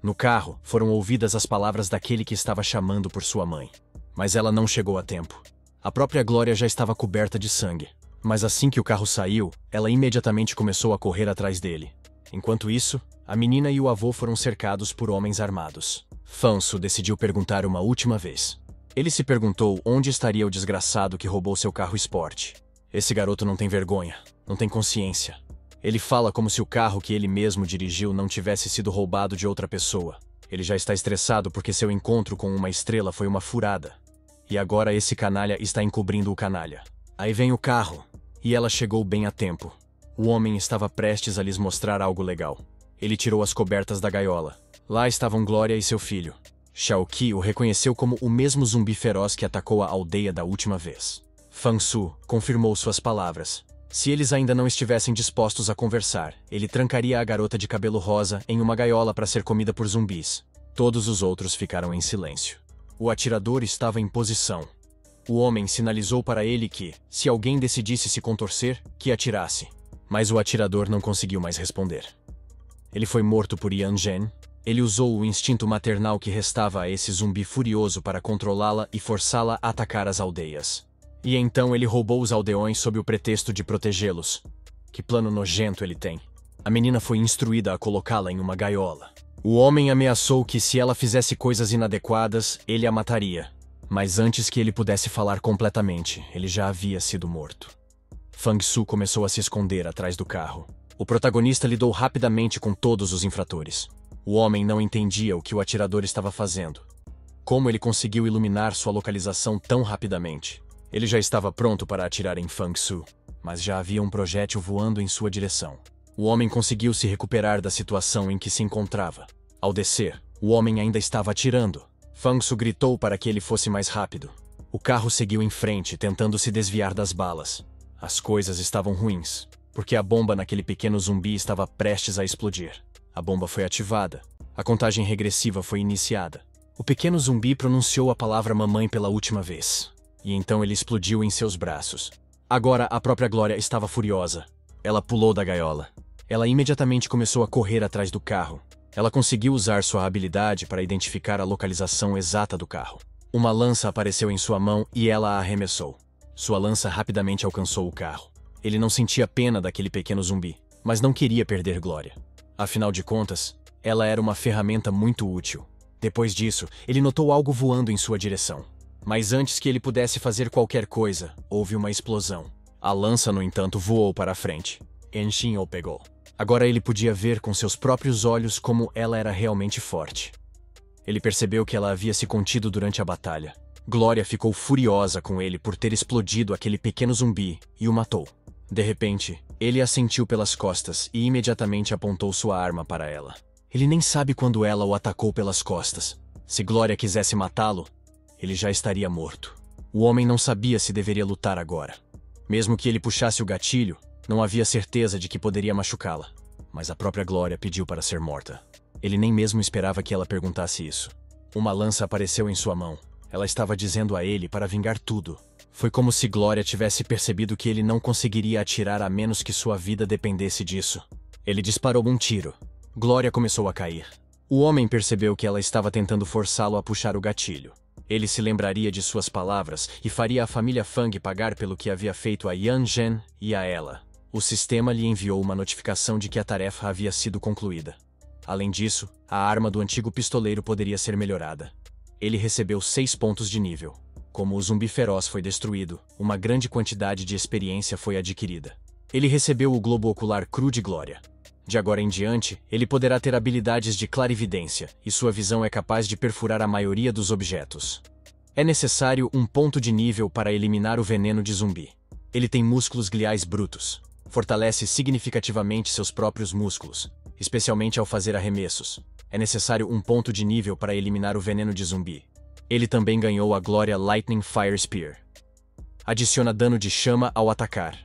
No carro, foram ouvidas as palavras daquele que estava chamando por sua mãe. Mas ela não chegou a tempo. A própria Glória já estava coberta de sangue. Mas assim que o carro saiu, ela imediatamente começou a correr atrás dele. Enquanto isso, a menina e o avô foram cercados por homens armados. Fansu decidiu perguntar uma última vez. Ele se perguntou onde estaria o desgraçado que roubou seu carro esporte. Esse garoto não tem vergonha, não tem consciência. Ele fala como se o carro que ele mesmo dirigiu não tivesse sido roubado de outra pessoa. Ele já está estressado porque seu encontro com uma estrela foi uma furada. E agora esse canalha está encobrindo o canalha. Aí vem o carro, e ela chegou bem a tempo. O homem estava prestes a lhes mostrar algo legal. Ele tirou as cobertas da gaiola. Lá estavam Glória e seu filho. Xiaoqi o reconheceu como o mesmo zumbi feroz que atacou a aldeia da última vez. Fansu confirmou suas palavras. Se eles ainda não estivessem dispostos a conversar, ele trancaria a garota de cabelo rosa em uma gaiola para ser comida por zumbis. Todos os outros ficaram em silêncio. O atirador estava em posição. O homem sinalizou para ele que, se alguém decidisse se contorcer, que atirasse. Mas o atirador não conseguiu mais responder. Ele foi morto por Yan Zhen. Ele usou o instinto maternal que restava a esse zumbi furioso para controlá-la e forçá-la a atacar as aldeias. E então ele roubou os aldeões sob o pretexto de protegê-los. Que plano nojento ele tem. A menina foi instruída a colocá-la em uma gaiola. O homem ameaçou que se ela fizesse coisas inadequadas, ele a mataria. Mas antes que ele pudesse falar completamente, ele já havia sido morto. Fangsu começou a se esconder atrás do carro. O protagonista lidou rapidamente com todos os infratores. O homem não entendia o que o atirador estava fazendo. Como ele conseguiu iluminar sua localização tão rapidamente? Ele já estava pronto para atirar em Fangsu, mas já havia um projétil voando em sua direção. O homem conseguiu se recuperar da situação em que se encontrava. Ao descer, o homem ainda estava atirando. Fangsu gritou para que ele fosse mais rápido. O carro seguiu em frente, tentando se desviar das balas. As coisas estavam ruins, porque a bomba naquele pequeno zumbi estava prestes a explodir. A bomba foi ativada. A contagem regressiva foi iniciada. O pequeno zumbi pronunciou a palavra mamãe pela última vez. E então ele explodiu em seus braços. Agora a própria Glória estava furiosa. Ela pulou da gaiola. Ela imediatamente começou a correr atrás do carro. Ela conseguiu usar sua habilidade para identificar a localização exata do carro. Uma lança apareceu em sua mão e ela a arremessou. Sua lança rapidamente alcançou o carro. Ele não sentia pena daquele pequeno zumbi, mas não queria perder Glória. Afinal de contas, ela era uma ferramenta muito útil. Depois disso, ele notou algo voando em sua direção. Mas antes que ele pudesse fazer qualquer coisa, houve uma explosão. A lança, no entanto, voou para a frente. Enshin o pegou. Agora ele podia ver com seus próprios olhos como ela era realmente forte. Ele percebeu que ela havia se contido durante a batalha. Glória ficou furiosa com ele por ter explodido aquele pequeno zumbi e o matou. De repente, ele a sentiu pelas costas e imediatamente apontou sua arma para ela. Ele nem sabe quando ela o atacou pelas costas. Se Glória quisesse matá-lo, ele já estaria morto. O homem não sabia se deveria lutar agora. Mesmo que ele puxasse o gatilho, não havia certeza de que poderia machucá-la. Mas a própria Glória pediu para ser morta. Ele nem mesmo esperava que ela perguntasse isso. Uma lança apareceu em sua mão. Ela estava dizendo a ele para vingar tudo. Foi como se Glória tivesse percebido que ele não conseguiria atirar a menos que sua vida dependesse disso. Ele disparou um tiro. Glória começou a cair. O homem percebeu que ela estava tentando forçá-lo a puxar o gatilho. Ele se lembraria de suas palavras e faria a família Fang pagar pelo que havia feito a Yan Zhen e a ela. O sistema lhe enviou uma notificação de que a tarefa havia sido concluída. Além disso, a arma do antigo pistoleiro poderia ser melhorada. Ele recebeu seis pontos de nível. Como o zumbi feroz foi destruído, uma grande quantidade de experiência foi adquirida. Ele recebeu o globo ocular cru de Glória. De agora em diante, ele poderá ter habilidades de clarividência, e sua visão é capaz de perfurar a maioria dos objetos. É necessário um ponto de nível para eliminar o veneno de zumbi. Ele tem músculos gliais brutos. Fortalece significativamente seus próprios músculos, especialmente ao fazer arremessos. É necessário um ponto de nível para eliminar o veneno de zumbi. Ele também ganhou a Glória Lightning Fire Spear. Adiciona dano de chama ao atacar.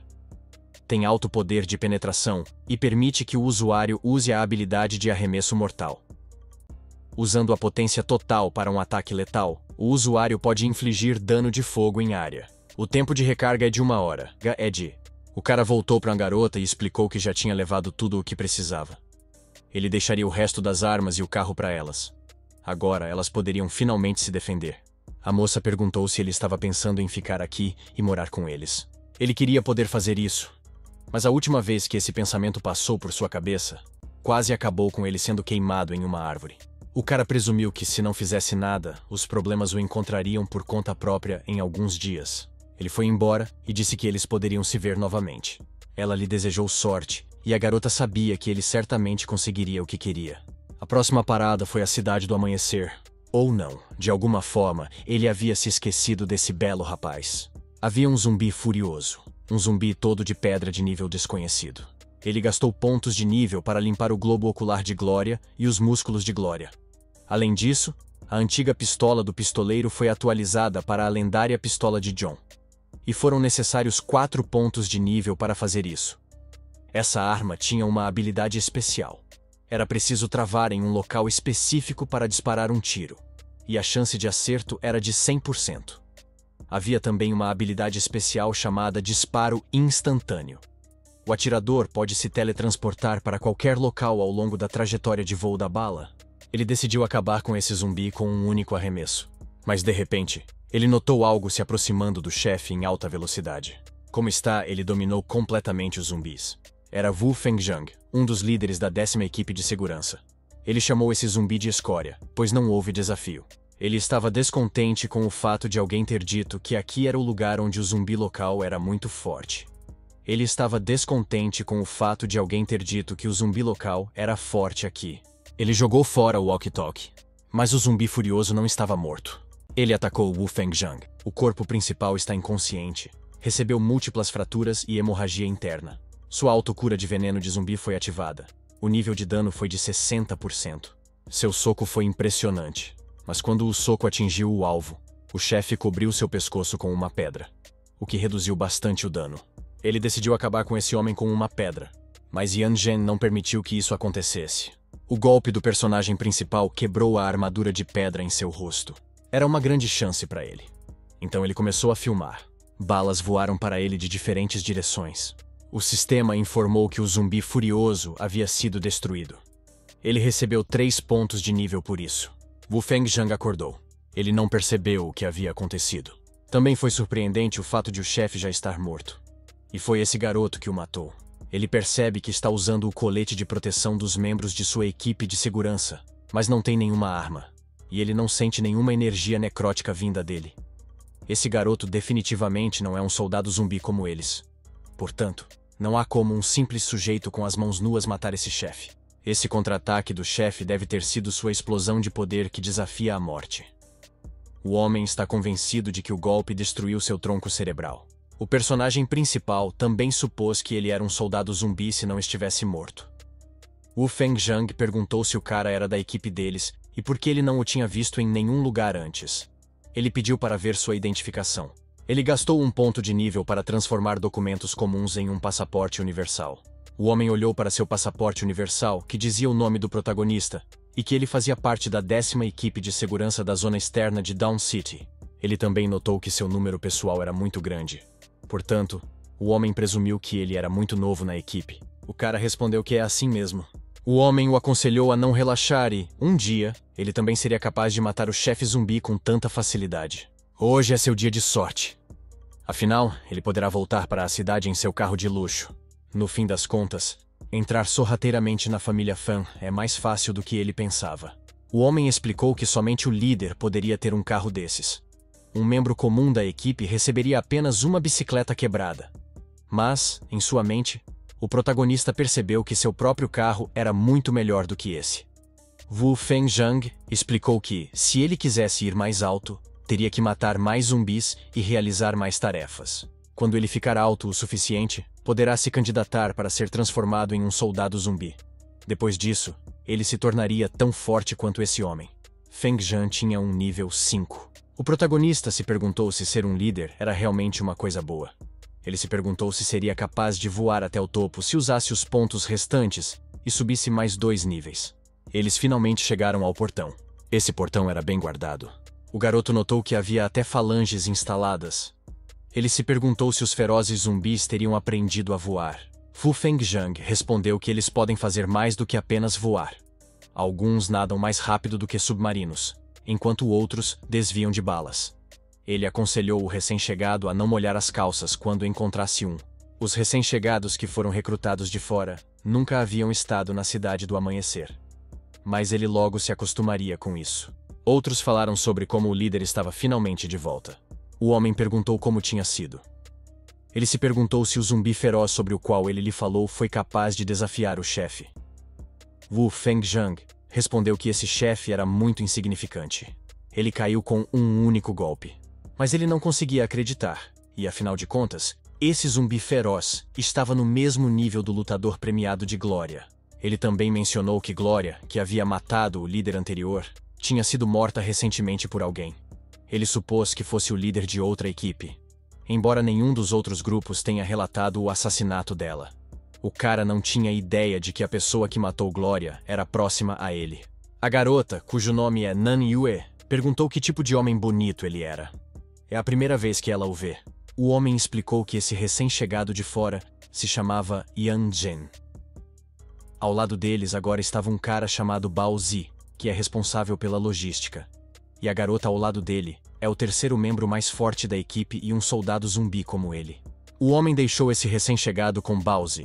Tem alto poder de penetração e permite que o usuário use a habilidade de arremesso mortal. Usando a potência total para um ataque letal, o usuário pode infligir dano de fogo em área. O tempo de recarga é de uma hora. É de... O cara voltou para a garota e explicou que já tinha levado tudo o que precisava. Ele deixaria o resto das armas e o carro para elas. Agora elas poderiam finalmente se defender. A moça perguntou se ele estava pensando em ficar aqui e morar com eles. Ele queria poder fazer isso, mas a última vez que esse pensamento passou por sua cabeça, quase acabou com ele sendo queimado em uma árvore. O cara presumiu que, se não fizesse nada, os problemas o encontrariam por conta própria em alguns dias. Ele foi embora e disse que eles poderiam se ver novamente. Ela lhe desejou sorte, e a garota sabia que ele certamente conseguiria o que queria. A próxima parada foi a cidade do amanhecer. Ou não, de alguma forma, ele havia se esquecido desse belo rapaz. Havia um zumbi furioso, um zumbi todo de pedra de nível desconhecido. Ele gastou pontos de nível para limpar o globo ocular de Glória e os músculos de Glória. Além disso, a antiga pistola do pistoleiro foi atualizada para a lendária pistola de John. E foram necessários quatro pontos de nível para fazer isso. Essa arma tinha uma habilidade especial. Era preciso travar em um local específico para disparar um tiro, e a chance de acerto era de cem por cento. Havia também uma habilidade especial chamada disparo instantâneo. O atirador pode se teletransportar para qualquer local ao longo da trajetória de voo da bala. Ele decidiu acabar com esse zumbi com um único arremesso. Mas de repente, ele notou algo se aproximando do chefe em alta velocidade. Como está, ele dominou completamente os zumbis. Era Wu Fengjiang, um dos líderes da décima equipe de segurança. Ele chamou esse zumbi de escória, pois não houve desafio. Ele estava descontente com o fato de alguém ter dito que aqui era o lugar onde o zumbi local era muito forte. Ele estava descontente com o fato de alguém ter dito que o zumbi local era forte aqui. Ele jogou fora o walkie-talkie, mas o zumbi furioso não estava morto. Ele atacou Wu Fengjiang. O corpo principal está inconsciente, recebeu múltiplas fraturas e hemorragia interna. Sua autocura de veneno de zumbi foi ativada. O nível de dano foi de sessenta por cento. Seu soco foi impressionante, mas quando o soco atingiu o alvo, o chefe cobriu seu pescoço com uma pedra, o que reduziu bastante o dano. Ele decidiu acabar com esse homem com uma pedra, mas Yan Zhen não permitiu que isso acontecesse. O golpe do personagem principal quebrou a armadura de pedra em seu rosto. Era uma grande chance para ele. Então ele começou a filmar. Balas voaram para ele de diferentes direções. O sistema informou que o zumbi furioso havia sido destruído. Ele recebeu três pontos de nível por isso. Wu Fengjiang acordou. Ele não percebeu o que havia acontecido. Também foi surpreendente o fato de o chefe já estar morto. E foi esse garoto que o matou. Ele percebe que está usando o colete de proteção dos membros de sua equipe de segurança, mas não tem nenhuma arma. E ele não sente nenhuma energia necrótica vinda dele. Esse garoto definitivamente não é um soldado zumbi como eles. Portanto, não há como um simples sujeito com as mãos nuas matar esse chefe. Esse contra-ataque do chefe deve ter sido sua explosão de poder que desafia a morte. O homem está convencido de que o golpe destruiu seu tronco cerebral. O personagem principal também supôs que ele era um soldado zumbi se não estivesse morto. Wu Fengjiang perguntou se o cara era da equipe deles e por que ele não o tinha visto em nenhum lugar antes. Ele pediu para ver sua identificação. Ele gastou um ponto de nível para transformar documentos comuns em um passaporte universal. O homem olhou para seu passaporte universal, que dizia o nome do protagonista, e que ele fazia parte da décima equipe de segurança da zona externa de Dawn City. Ele também notou que seu número pessoal era muito grande. Portanto, o homem presumiu que ele era muito novo na equipe. O cara respondeu que é assim mesmo. O homem o aconselhou a não relaxar e, um dia, ele também seria capaz de matar o chefe zumbi com tanta facilidade. Hoje é seu dia de sorte. Afinal, ele poderá voltar para a cidade em seu carro de luxo. No fim das contas, entrar sorrateiramente na família Fan é mais fácil do que ele pensava. O homem explicou que somente o líder poderia ter um carro desses. Um membro comum da equipe receberia apenas uma bicicleta quebrada. Mas, em sua mente, o protagonista percebeu que seu próprio carro era muito melhor do que esse. Wu Fengjiang explicou que, se ele quisesse ir mais alto, teria que matar mais zumbis e realizar mais tarefas. Quando ele ficar alto o suficiente, poderá se candidatar para ser transformado em um soldado zumbi. Depois disso, ele se tornaria tão forte quanto esse homem. Fengjiang tinha um nível cinco. O protagonista se perguntou se ser um líder era realmente uma coisa boa. Ele se perguntou se seria capaz de voar até o topo se usasse os pontos restantes e subisse mais dois níveis. Eles finalmente chegaram ao portão. Esse portão era bem guardado. O garoto notou que havia até falanges instaladas. Ele se perguntou se os ferozes zumbis teriam aprendido a voar. Fu Fengjiang respondeu que eles podem fazer mais do que apenas voar. Alguns nadam mais rápido do que submarinos, enquanto outros desviam de balas. Ele aconselhou o recém-chegado a não molhar as calças quando encontrasse um. Os recém-chegados que foram recrutados de fora nunca haviam estado na Cidade do Amanhecer. Mas ele logo se acostumaria com isso. Outros falaram sobre como o líder estava finalmente de volta. O homem perguntou como tinha sido. Ele se perguntou se o zumbi feroz sobre o qual ele lhe falou foi capaz de desafiar o chefe. Wu Fengjiang respondeu que esse chefe era muito insignificante. Ele caiu com um único golpe. Mas ele não conseguia acreditar, e afinal de contas, esse zumbi feroz estava no mesmo nível do lutador premiado de Glória. Ele também mencionou que Glória, que havia matado o líder anterior, tinha sido morta recentemente por alguém. Ele supôs que fosse o líder de outra equipe, embora nenhum dos outros grupos tenha relatado o assassinato dela. O cara não tinha ideia de que a pessoa que matou Glória era próxima a ele. A garota, cujo nome é Nan Yue, perguntou que tipo de homem bonito ele era. É a primeira vez que ela o vê. O homem explicou que esse recém-chegado de fora se chamava Yan Zhen. Ao lado deles agora estava um cara chamado Bao Zi, que é responsável pela logística. E a garota ao lado dele é o terceiro membro mais forte da equipe e um soldado zumbi como ele. O homem deixou esse recém-chegado com Bao Zi.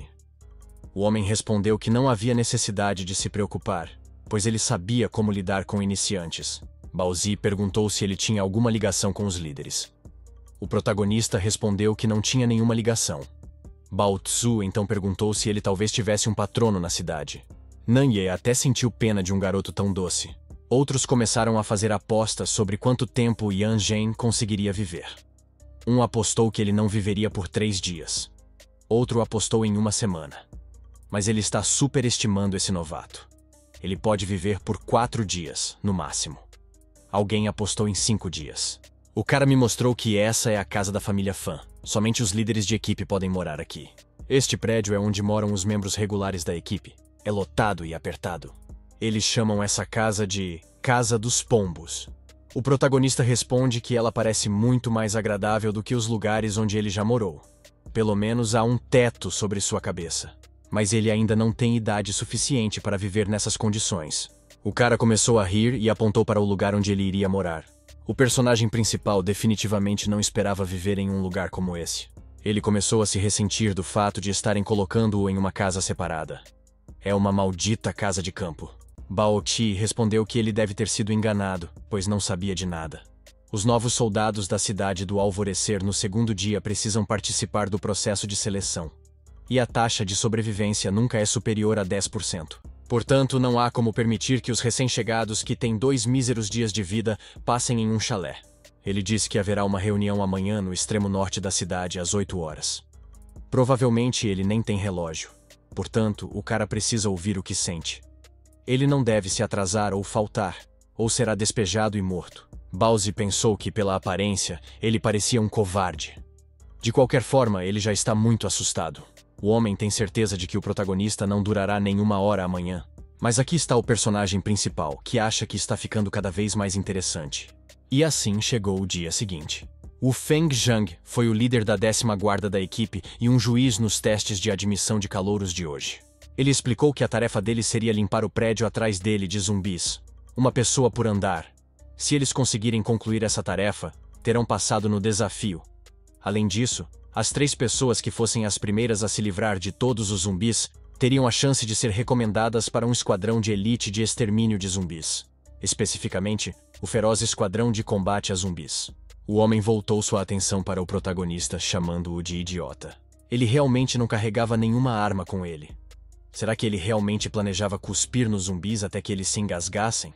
O homem respondeu que não havia necessidade de se preocupar, pois ele sabia como lidar com iniciantes. Bao Zi perguntou se ele tinha alguma ligação com os líderes. O protagonista respondeu que não tinha nenhuma ligação. Bao Tzu então perguntou se ele talvez tivesse um patrono na cidade. Nanye até sentiu pena de um garoto tão doce. Outros começaram a fazer apostas sobre quanto tempo Yan Zhen conseguiria viver. Um apostou que ele não viveria por três dias. Outro apostou em uma semana. Mas ele está superestimando esse novato. Ele pode viver por quatro dias, no máximo. Alguém apostou em cinco dias. O cara me mostrou que essa é a casa da família Fan. Somente os líderes de equipe podem morar aqui. Este prédio é onde moram os membros regulares da equipe. É lotado e apertado. Eles chamam essa casa de Casa dos Pombos. O protagonista responde que ela parece muito mais agradável do que os lugares onde ele já morou. Pelo menos há um teto sobre sua cabeça. Mas ele ainda não tem idade suficiente para viver nessas condições. O cara começou a rir e apontou para o lugar onde ele iria morar. O personagem principal definitivamente não esperava viver em um lugar como esse. Ele começou a se ressentir do fato de estarem colocando-o em uma casa separada. É uma maldita casa de campo. Bao Ti respondeu que ele deve ter sido enganado, pois não sabia de nada. Os novos soldados da Cidade do Alvorecer no segundo dia precisam participar do processo de seleção. E a taxa de sobrevivência nunca é superior a dez por cento. Portanto, não há como permitir que os recém-chegados que têm dois míseros dias de vida passem em um chalé. Ele disse que haverá uma reunião amanhã no extremo norte da cidade às oito horas. Provavelmente ele nem tem relógio. Portanto, o cara precisa ouvir o que sente. Ele não deve se atrasar ou faltar, ou será despejado e morto. Bao Zi pensou que, pela aparência, ele parecia um covarde. De qualquer forma, ele já está muito assustado. O homem tem certeza de que o protagonista não durará nenhuma hora amanhã. Mas aqui está o personagem principal, que acha que está ficando cada vez mais interessante. E assim chegou o dia seguinte. Wu Fengjiang foi o líder da décima guarda da equipe e um juiz nos testes de admissão de calouros de hoje. Ele explicou que a tarefa dele seria limpar o prédio atrás dele de zumbis, uma pessoa por andar. Se eles conseguirem concluir essa tarefa, terão passado no desafio. Além disso, as três pessoas que fossem as primeiras a se livrar de todos os zumbis teriam a chance de ser recomendadas para um esquadrão de elite de extermínio de zumbis. Especificamente, o feroz esquadrão de combate a zumbis. O homem voltou sua atenção para o protagonista, chamando-o de idiota. Ele realmente não carregava nenhuma arma com ele. Será que ele realmente planejava cuspir nos zumbis até que eles se engasgassem?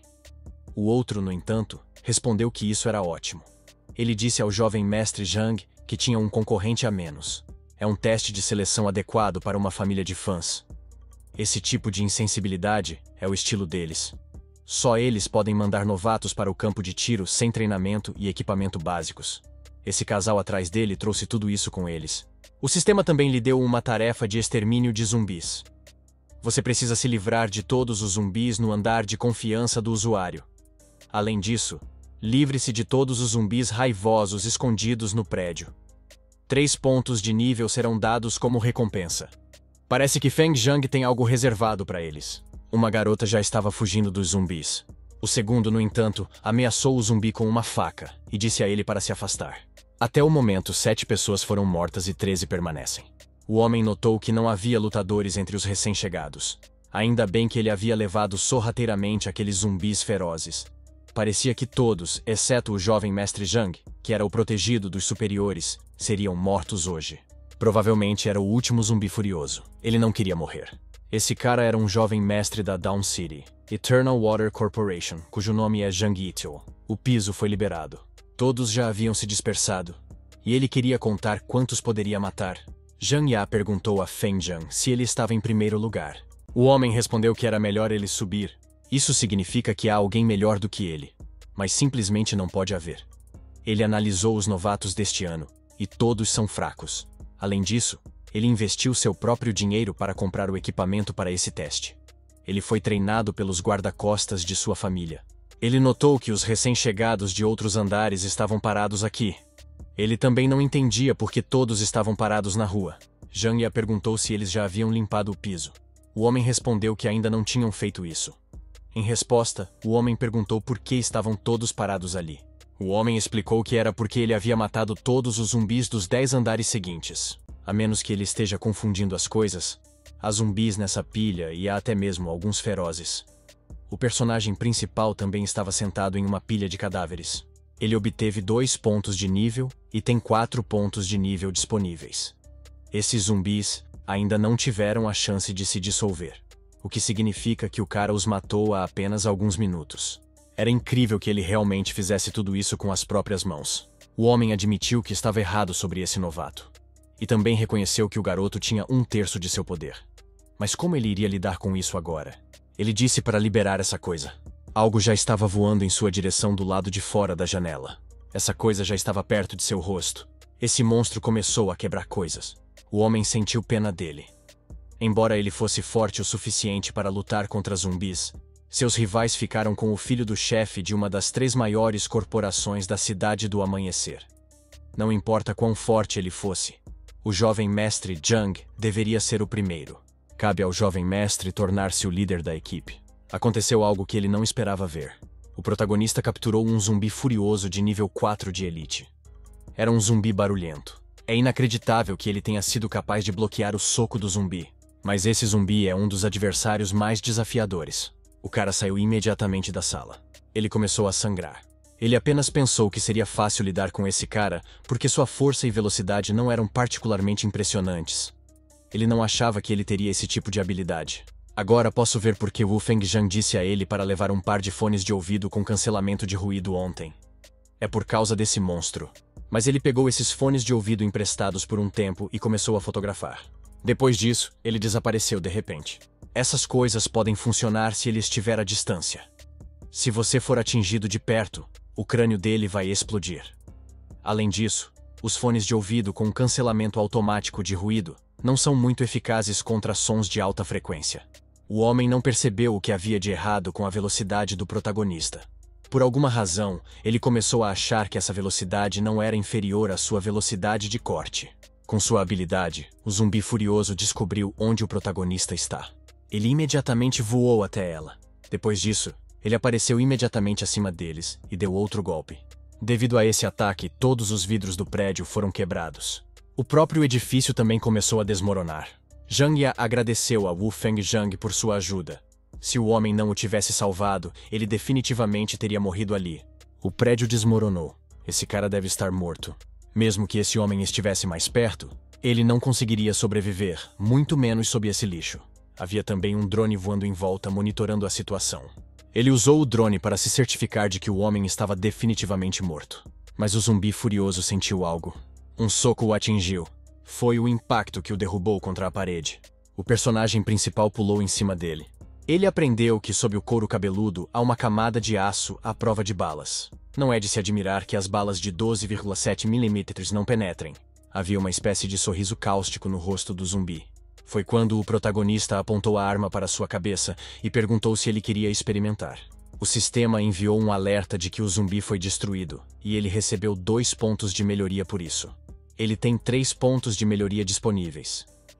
O outro, no entanto, respondeu que isso era ótimo. Ele disse ao jovem mestre Zhang que tinha um concorrente a menos. É um teste de seleção adequado para uma família de fãs. Esse tipo de insensibilidade é o estilo deles. Só eles podem mandar novatos para o campo de tiro sem treinamento e equipamento básicos. Esse casal atrás dele trouxe tudo isso com eles. O sistema também lhe deu uma tarefa de extermínio de zumbis. Você precisa se livrar de todos os zumbis no andar de confiança do usuário. Além disso, livre-se de todos os zumbis raivosos escondidos no prédio. Três pontos de nível serão dados como recompensa. Parece que Feng Zhang tem algo reservado para eles. Uma garota já estava fugindo dos zumbis. O segundo, no entanto, ameaçou o zumbi com uma faca e disse a ele para se afastar. Até o momento, sete pessoas foram mortas e treze permanecem. O homem notou que não havia lutadores entre os recém-chegados. Ainda bem que ele havia levado sorrateiramente aqueles zumbis ferozes. Parecia que todos, exceto o jovem mestre Zhang, que era o protegido dos superiores, seriam mortos hoje. Provavelmente era o último zumbi furioso. Ele não queria morrer. Esse cara era um jovem mestre da Dawn City, Eternal Water Corporation, cujo nome é Zhang Yiqiu. O piso foi liberado. Todos já haviam se dispersado. E ele queria contar quantos poderia matar. Zhang Ya perguntou a Feng Zhang se ele estava em primeiro lugar. O homem respondeu que era melhor ele subir. Isso significa que há alguém melhor do que ele. Mas simplesmente não pode haver. Ele analisou os novatos deste ano, e todos são fracos. Além disso, ele investiu seu próprio dinheiro para comprar o equipamento para esse teste. Ele foi treinado pelos guarda-costas de sua família. Ele notou que os recém-chegados de outros andares estavam parados aqui. Ele também não entendia por que todos estavam parados na rua. Zhang Ya perguntou se eles já haviam limpado o piso. O homem respondeu que ainda não tinham feito isso. Em resposta, o homem perguntou por que estavam todos parados ali. O homem explicou que era porque ele havia matado todos os zumbis dos dez andares seguintes. A menos que ele esteja confundindo as coisas, há zumbis nessa pilha e há até mesmo alguns ferozes. O personagem principal também estava sentado em uma pilha de cadáveres. Ele obteve dois pontos de nível e tem quatro pontos de nível disponíveis. Esses zumbis ainda não tiveram a chance de se dissolver, o que significa que o cara os matou há apenas alguns minutos. Era incrível que ele realmente fizesse tudo isso com as próprias mãos. O homem admitiu que estava errado sobre esse novato. E também reconheceu que o garoto tinha um terço de seu poder. Mas como ele iria lidar com isso agora? Ele disse para liberar essa coisa. Algo já estava voando em sua direção do lado de fora da janela. Essa coisa já estava perto de seu rosto. Esse monstro começou a quebrar coisas. O homem sentiu pena dele. Embora ele fosse forte o suficiente para lutar contra zumbis, seus rivais ficaram com o filho do chefe de uma das três maiores corporações da Cidade do Amanhecer. Não importa quão forte ele fosse, o jovem mestre Zhang deveria ser o primeiro. Cabe ao jovem mestre tornar-se o líder da equipe. Aconteceu algo que ele não esperava ver. O protagonista capturou um zumbi furioso de nível quatro de elite. Era um zumbi barulhento. É inacreditável que ele tenha sido capaz de bloquear o soco do zumbi. Mas esse zumbi é um dos adversários mais desafiadores. O cara saiu imediatamente da sala. Ele começou a sangrar. Ele apenas pensou que seria fácil lidar com esse cara porque sua força e velocidade não eram particularmente impressionantes. Ele não achava que ele teria esse tipo de habilidade. Agora posso ver por que Wu Fengjian disse a ele para levar um par de fones de ouvido com cancelamento de ruído ontem. É por causa desse monstro. Mas ele pegou esses fones de ouvido emprestados por um tempo e começou a fotografar. Depois disso, ele desapareceu de repente. Essas coisas podem funcionar se ele estiver à distância. Se você for atingido de perto, o crânio dele vai explodir. Além disso, os fones de ouvido com cancelamento automático de ruído não são muito eficazes contra sons de alta frequência. O homem não percebeu o que havia de errado com a velocidade do protagonista. Por alguma razão, ele começou a achar que essa velocidade não era inferior à sua velocidade de corte. Com sua habilidade, o zumbi furioso descobriu onde o protagonista está. Ele imediatamente voou até ela. Depois disso, ele apareceu imediatamente acima deles e deu outro golpe. Devido a esse ataque, todos os vidros do prédio foram quebrados. O próprio edifício também começou a desmoronar. Zhang Ya agradeceu a Wu Fengjian por sua ajuda. Se o homem não o tivesse salvado, ele definitivamente teria morrido ali. O prédio desmoronou. Esse cara deve estar morto. Mesmo que esse homem estivesse mais perto, ele não conseguiria sobreviver, muito menos sob esse lixo. Havia também um drone voando em volta, monitorando a situação. Ele usou o drone para se certificar de que o homem estava definitivamente morto. Mas o zumbi furioso sentiu algo. Um soco o atingiu. Foi o impacto que o derrubou contra a parede. O personagem principal pulou em cima dele. Ele aprendeu que sob o couro cabeludo há uma camada de aço à prova de balas. Não é de se admirar que as balas de doze vírgula sete milímetros não penetrem. Havia uma espécie de sorriso cáustico no rosto do zumbi. Foi quando o protagonista apontou a arma para sua cabeça e perguntou se ele queria experimentar. O sistema enviou um alerta de que o zumbi foi destruído, e ele recebeu dois pontos de melhoria por isso. Ele tem três pontos de melhoria disponíveis.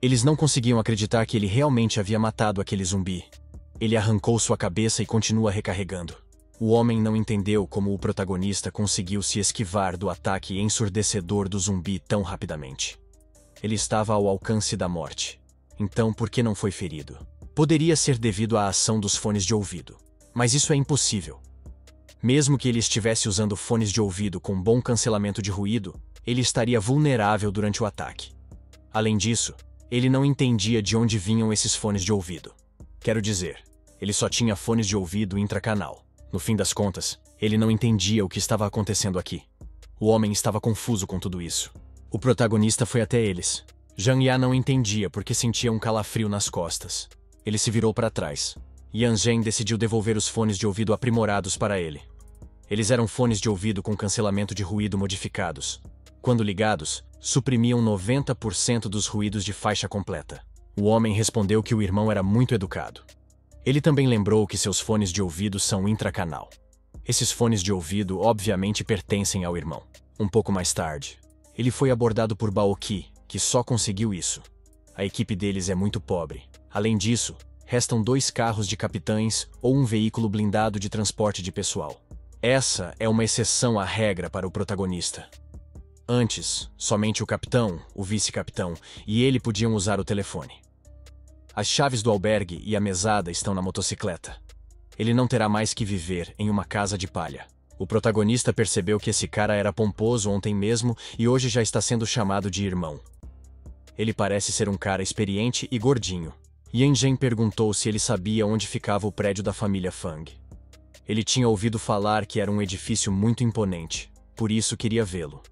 Eles não conseguiam acreditar que ele realmente havia matado aquele zumbi. Ele arrancou sua cabeça e continua recarregando. O homem não entendeu como o protagonista conseguiu se esquivar do ataque ensurdecedor do zumbi tão rapidamente. Ele estava ao alcance da morte. Então, por que não foi ferido? Poderia ser devido à ação dos fones de ouvido. Mas isso é impossível. Mesmo que ele estivesse usando fones de ouvido com bom cancelamento de ruído, ele estaria vulnerável durante o ataque. Além disso, ele não entendia de onde vinham esses fones de ouvido. Quero dizer, ele só tinha fones de ouvido intracanal. No fim das contas, ele não entendia o que estava acontecendo aqui. O homem estava confuso com tudo isso. O protagonista foi até eles. Zhang Ya não entendia porque sentia um calafrio nas costas. Ele se virou para trás. Yan Zhen decidiu devolver os fones de ouvido aprimorados para ele. Eles eram fones de ouvido com cancelamento de ruído modificados. Quando ligados, suprimiam noventa por cento dos ruídos de faixa completa. O homem respondeu que o irmão era muito educado. Ele também lembrou que seus fones de ouvido são intracanal. Esses fones de ouvido obviamente pertencem ao irmão. Um pouco mais tarde, ele foi abordado por Baoqi, que só conseguiu isso. A equipe deles é muito pobre. Além disso, restam dois carros de capitães ou um veículo blindado de transporte de pessoal. Essa é uma exceção à regra para o protagonista. Antes, somente o capitão, o vice-capitão e ele podiam usar o telefone. As chaves do albergue e a mesada estão na motocicleta. Ele não terá mais que viver em uma casa de palha. O protagonista percebeu que esse cara era pomposo ontem mesmo e hoje já está sendo chamado de irmão. Ele parece ser um cara experiente e gordinho. Yan Zhen perguntou se ele sabia onde ficava o prédio da família Fang. Ele tinha ouvido falar que era um edifício muito imponente, por isso queria vê-lo.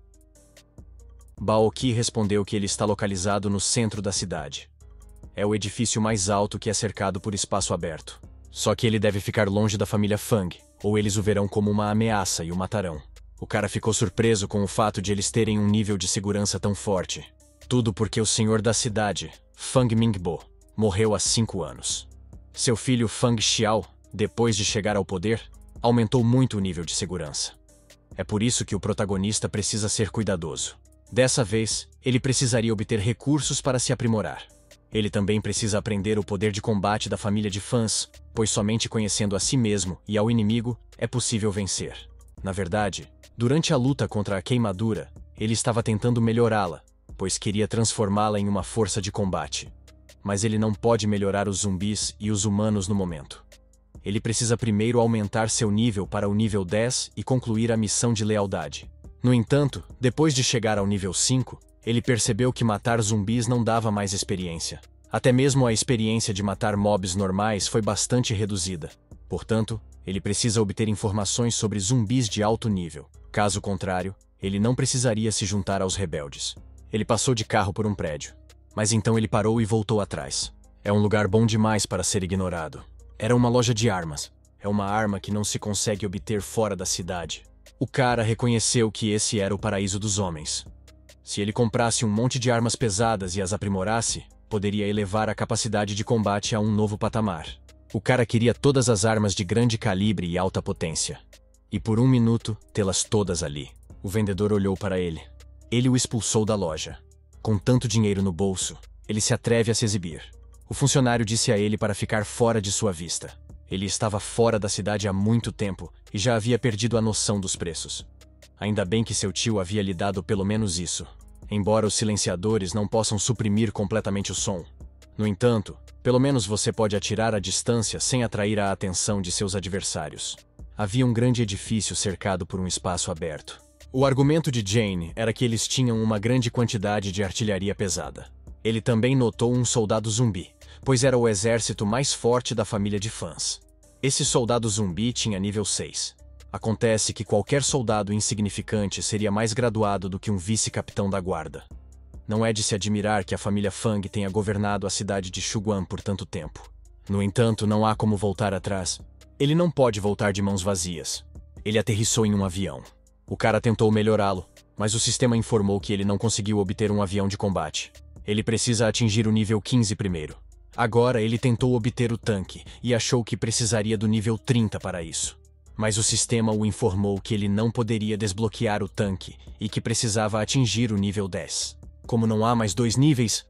Baoqi respondeu que ele está localizado no centro da cidade. É o edifício mais alto que é cercado por espaço aberto. Só que ele deve ficar longe da família Fang, ou eles o verão como uma ameaça e o matarão. O cara ficou surpreso com o fato de eles terem um nível de segurança tão forte. Tudo porque o senhor da cidade, Fang Mingbo, morreu há cinco anos. Seu filho Fang Xiao, depois de chegar ao poder, aumentou muito o nível de segurança. É por isso que o protagonista precisa ser cuidadoso. Dessa vez, ele precisaria obter recursos para se aprimorar. Ele também precisa aprender o poder de combate da família de fãs, pois somente conhecendo a si mesmo e ao inimigo é possível vencer. Na verdade, durante a luta contra a queimadura, ele estava tentando melhorá-la, pois queria transformá-la em uma força de combate. Mas ele não pode melhorar os zumbis e os humanos no momento. Ele precisa primeiro aumentar seu nível para o nível dez e concluir a missão de lealdade. No entanto, depois de chegar ao nível cinco, ele percebeu que matar zumbis não dava mais experiência. Até mesmo a experiência de matar mobs normais foi bastante reduzida. Portanto, ele precisa obter informações sobre zumbis de alto nível. Caso contrário, ele não precisaria se juntar aos rebeldes. Ele passou de carro por um prédio. Mas então ele parou e voltou atrás. É um lugar bom demais para ser ignorado. Era uma loja de armas. É uma arma que não se consegue obter fora da cidade. O cara reconheceu que esse era o paraíso dos homens. Se ele comprasse um monte de armas pesadas e as aprimorasse, poderia elevar a capacidade de combate a um novo patamar. O cara queria todas as armas de grande calibre e alta potência. E por um minuto, tê-las todas ali. O vendedor olhou para ele. Ele o expulsou da loja. Com tanto dinheiro no bolso, ele se atreve a se exibir. O funcionário disse a ele para ficar fora de sua vista. Ele estava fora da cidade há muito tempo e já havia perdido a noção dos preços. Ainda bem que seu tio havia lhe dado pelo menos isso. Embora os silenciadores não possam suprimir completamente o som. No entanto, pelo menos você pode atirar à distância sem atrair a atenção de seus adversários. Havia um grande edifício cercado por um espaço aberto. O argumento de Jane era que eles tinham uma grande quantidade de artilharia pesada. Ele também notou um soldado zumbi, pois era o exército mais forte da família de fãs. Esse soldado zumbi tinha nível seis. Acontece que qualquer soldado insignificante seria mais graduado do que um vice-capitão da guarda. Não é de se admirar que a família Fang tenha governado a cidade de Shuguan por tanto tempo. No entanto, não há como voltar atrás. Ele não pode voltar de mãos vazias. Ele aterrissou em um avião. O cara tentou melhorá-lo, mas o sistema informou que ele não conseguiu obter um avião de combate. Ele precisa atingir o nível quinze primeiro. Agora ele tentou obter o tanque e achou que precisaria do nível trinta para isso. Mas o sistema o informou que ele não poderia desbloquear o tanque e que precisava atingir o nível dez. Como não há mais dois níveis,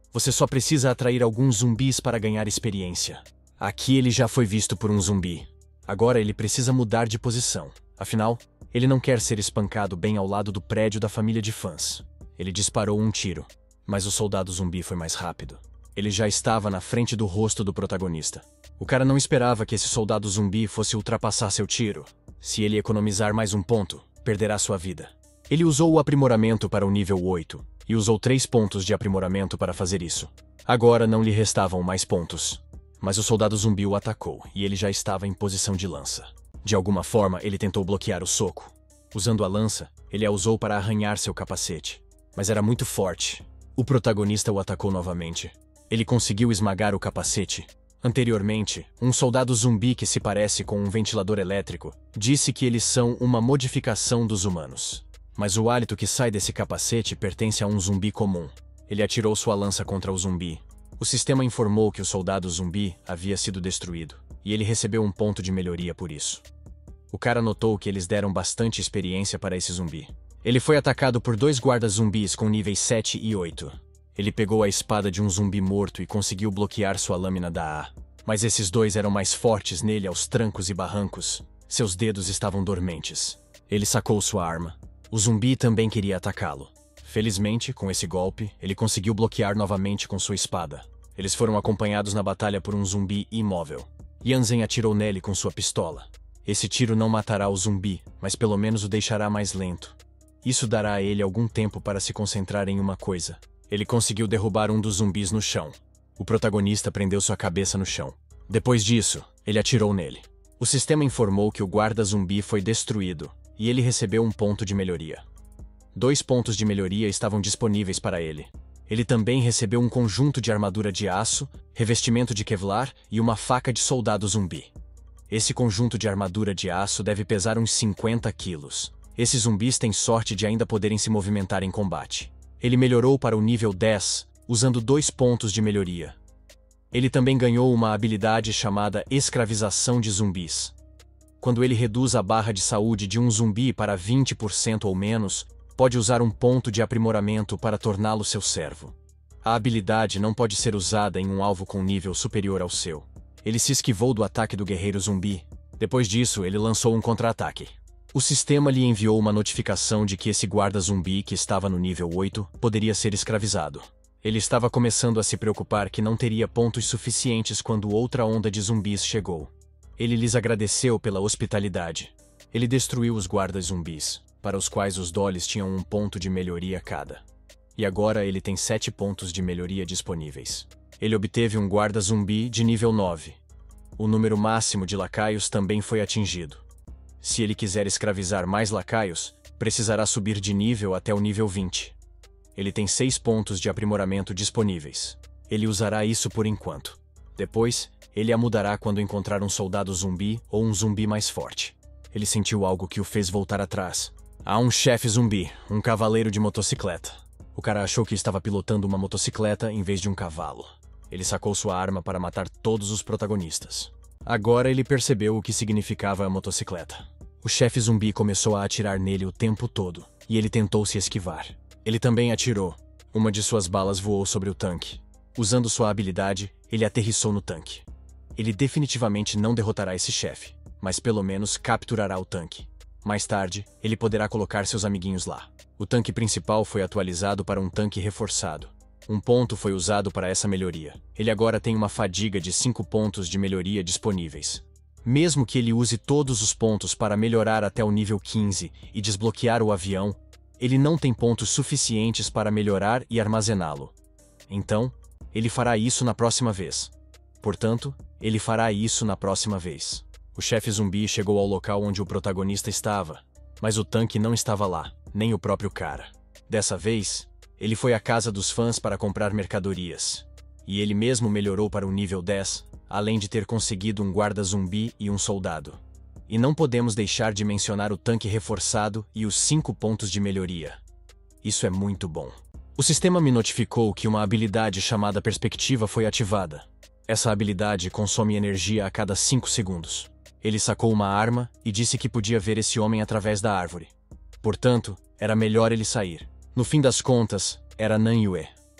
Você só precisa atrair alguns zumbis para ganhar experiência. Aqui ele já foi visto por um zumbi. Agora ele precisa mudar de posição. Afinal, ele não quer ser espancado bem ao lado do prédio da família de fãs. Ele disparou um tiro, mas o soldado zumbi foi mais rápido. Ele já estava na frente do rosto do protagonista. O cara não esperava que esse soldado zumbi fosse ultrapassar seu tiro. Se ele economizar mais um ponto, perderá sua vida. Ele usou o aprimoramento para o nível oito, e usou três pontos de aprimoramento para fazer isso. Agora não lhe restavam mais pontos. Mas o soldado zumbi o atacou, e ele já estava em posição de lança. De alguma forma, ele tentou bloquear o soco. Usando a lança, ele a usou para arranhar seu capacete. Mas era muito forte. O protagonista o atacou novamente. Ele conseguiu esmagar o capacete. Anteriormente, um soldado zumbi que se parece com um ventilador elétrico disse que eles são uma modificação dos humanos. Mas o hálito que sai desse capacete pertence a um zumbi comum. Ele atirou sua lança contra o zumbi. O sistema informou que o soldado zumbi havia sido destruído, e ele recebeu um ponto de melhoria por isso. O cara notou que eles deram bastante experiência para esse zumbi. Ele foi atacado por dois guardas zumbis com níveis sete e oito. Ele pegou a espada de um zumbi morto e conseguiu bloquear sua lâmina da A. Mas esses dois eram mais fortes nele aos trancos e barrancos. Seus dedos estavam dormentes. Ele sacou sua arma. O zumbi também queria atacá-lo. Felizmente, com esse golpe, ele conseguiu bloquear novamente com sua espada. Eles foram acompanhados na batalha por um zumbi imóvel. Yanzen atirou nele com sua pistola. Esse tiro não matará o zumbi, mas pelo menos o deixará mais lento. Isso dará a ele algum tempo para se concentrar em uma coisa. Ele conseguiu derrubar um dos zumbis no chão. O protagonista prendeu sua cabeça no chão. Depois disso, ele atirou nele. O sistema informou que o guarda-zumbi foi destruído, e ele recebeu um ponto de melhoria. Dois pontos de melhoria estavam disponíveis para ele. Ele também recebeu um conjunto de armadura de aço, revestimento de Kevlar e uma faca de soldado zumbi. Esse conjunto de armadura de aço deve pesar uns cinquenta quilos. Esses zumbis têm sorte de ainda poderem se movimentar em combate. Ele melhorou para o nível dez, usando dois pontos de melhoria. Ele também ganhou uma habilidade chamada Escravização de Zumbis. Quando ele reduz a barra de saúde de um zumbi para vinte por cento ou menos, pode usar um ponto de aprimoramento para torná-lo seu servo. A habilidade não pode ser usada em um alvo com nível superior ao seu. Ele se esquivou do ataque do guerreiro zumbi. Depois disso, ele lançou um contra-ataque. O sistema lhe enviou uma notificação de que esse guarda-zumbi, que estava no nível oito, poderia ser escravizado. Ele estava começando a se preocupar que não teria pontos suficientes quando outra onda de zumbis chegou. Ele lhes agradeceu pela hospitalidade. Ele destruiu os guardas zumbis, para os quais os dollies tinham um ponto de melhoria cada. E agora ele tem sete pontos de melhoria disponíveis. Ele obteve um guarda-zumbi de nível nove. O número máximo de lacaios também foi atingido. Se ele quiser escravizar mais lacaios, precisará subir de nível até o nível vinte. Ele tem seis pontos de aprimoramento disponíveis. Ele usará isso por enquanto. Depois, ele a mudará quando encontrar um soldado zumbi ou um zumbi mais forte. Ele sentiu algo que o fez voltar atrás. Há um chefe zumbi, um cavaleiro de motocicleta. O cara achou que estava pilotando uma motocicleta em vez de um cavalo. Ele sacou sua arma para matar todos os protagonistas. Agora ele percebeu o que significava a motocicleta. O chefe zumbi começou a atirar nele o tempo todo, e ele tentou se esquivar. Ele também atirou. Uma de suas balas voou sobre o tanque. Usando sua habilidade, ele aterrissou no tanque. Ele definitivamente não derrotará esse chefe, mas pelo menos capturará o tanque. Mais tarde, ele poderá colocar seus amiguinhos lá. O tanque principal foi atualizado para um tanque reforçado. Um ponto foi usado para essa melhoria. Ele agora tem uma fadiga de cinco pontos de melhoria disponíveis. Mesmo que ele use todos os pontos para melhorar até o nível quinze e desbloquear o avião, ele não tem pontos suficientes para melhorar e armazená-lo. Então, ele fará isso na próxima vez. Portanto, ele fará isso na próxima vez. O chefe zumbi chegou ao local onde o protagonista estava, mas o tanque não estava lá, nem o próprio cara. Dessa vez, ele foi à casa dos fãs para comprar mercadorias. E ele mesmo melhorou para o nível dez, além de ter conseguido um guarda-zumbi e um soldado. E não podemos deixar de mencionar o tanque reforçado e os cinco pontos de melhoria. Isso é muito bom. O sistema me notificou que uma habilidade chamada Perspectiva foi ativada. Essa habilidade consome energia a cada cinco segundos. Ele sacou uma arma e disse que podia ver esse homem através da árvore. Portanto, era melhor ele sair. No fim das contas, era Nan Yue.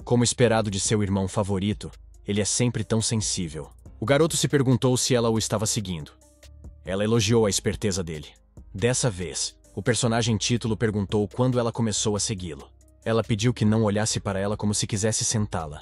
Como esperado de seu irmão favorito, ele é sempre tão sensível. O garoto se perguntou se ela o estava seguindo. Ela elogiou a esperteza dele. Dessa vez, o personagem título perguntou quando ela começou a segui-lo. Ela pediu que não olhasse para ela como se quisesse sentá-la.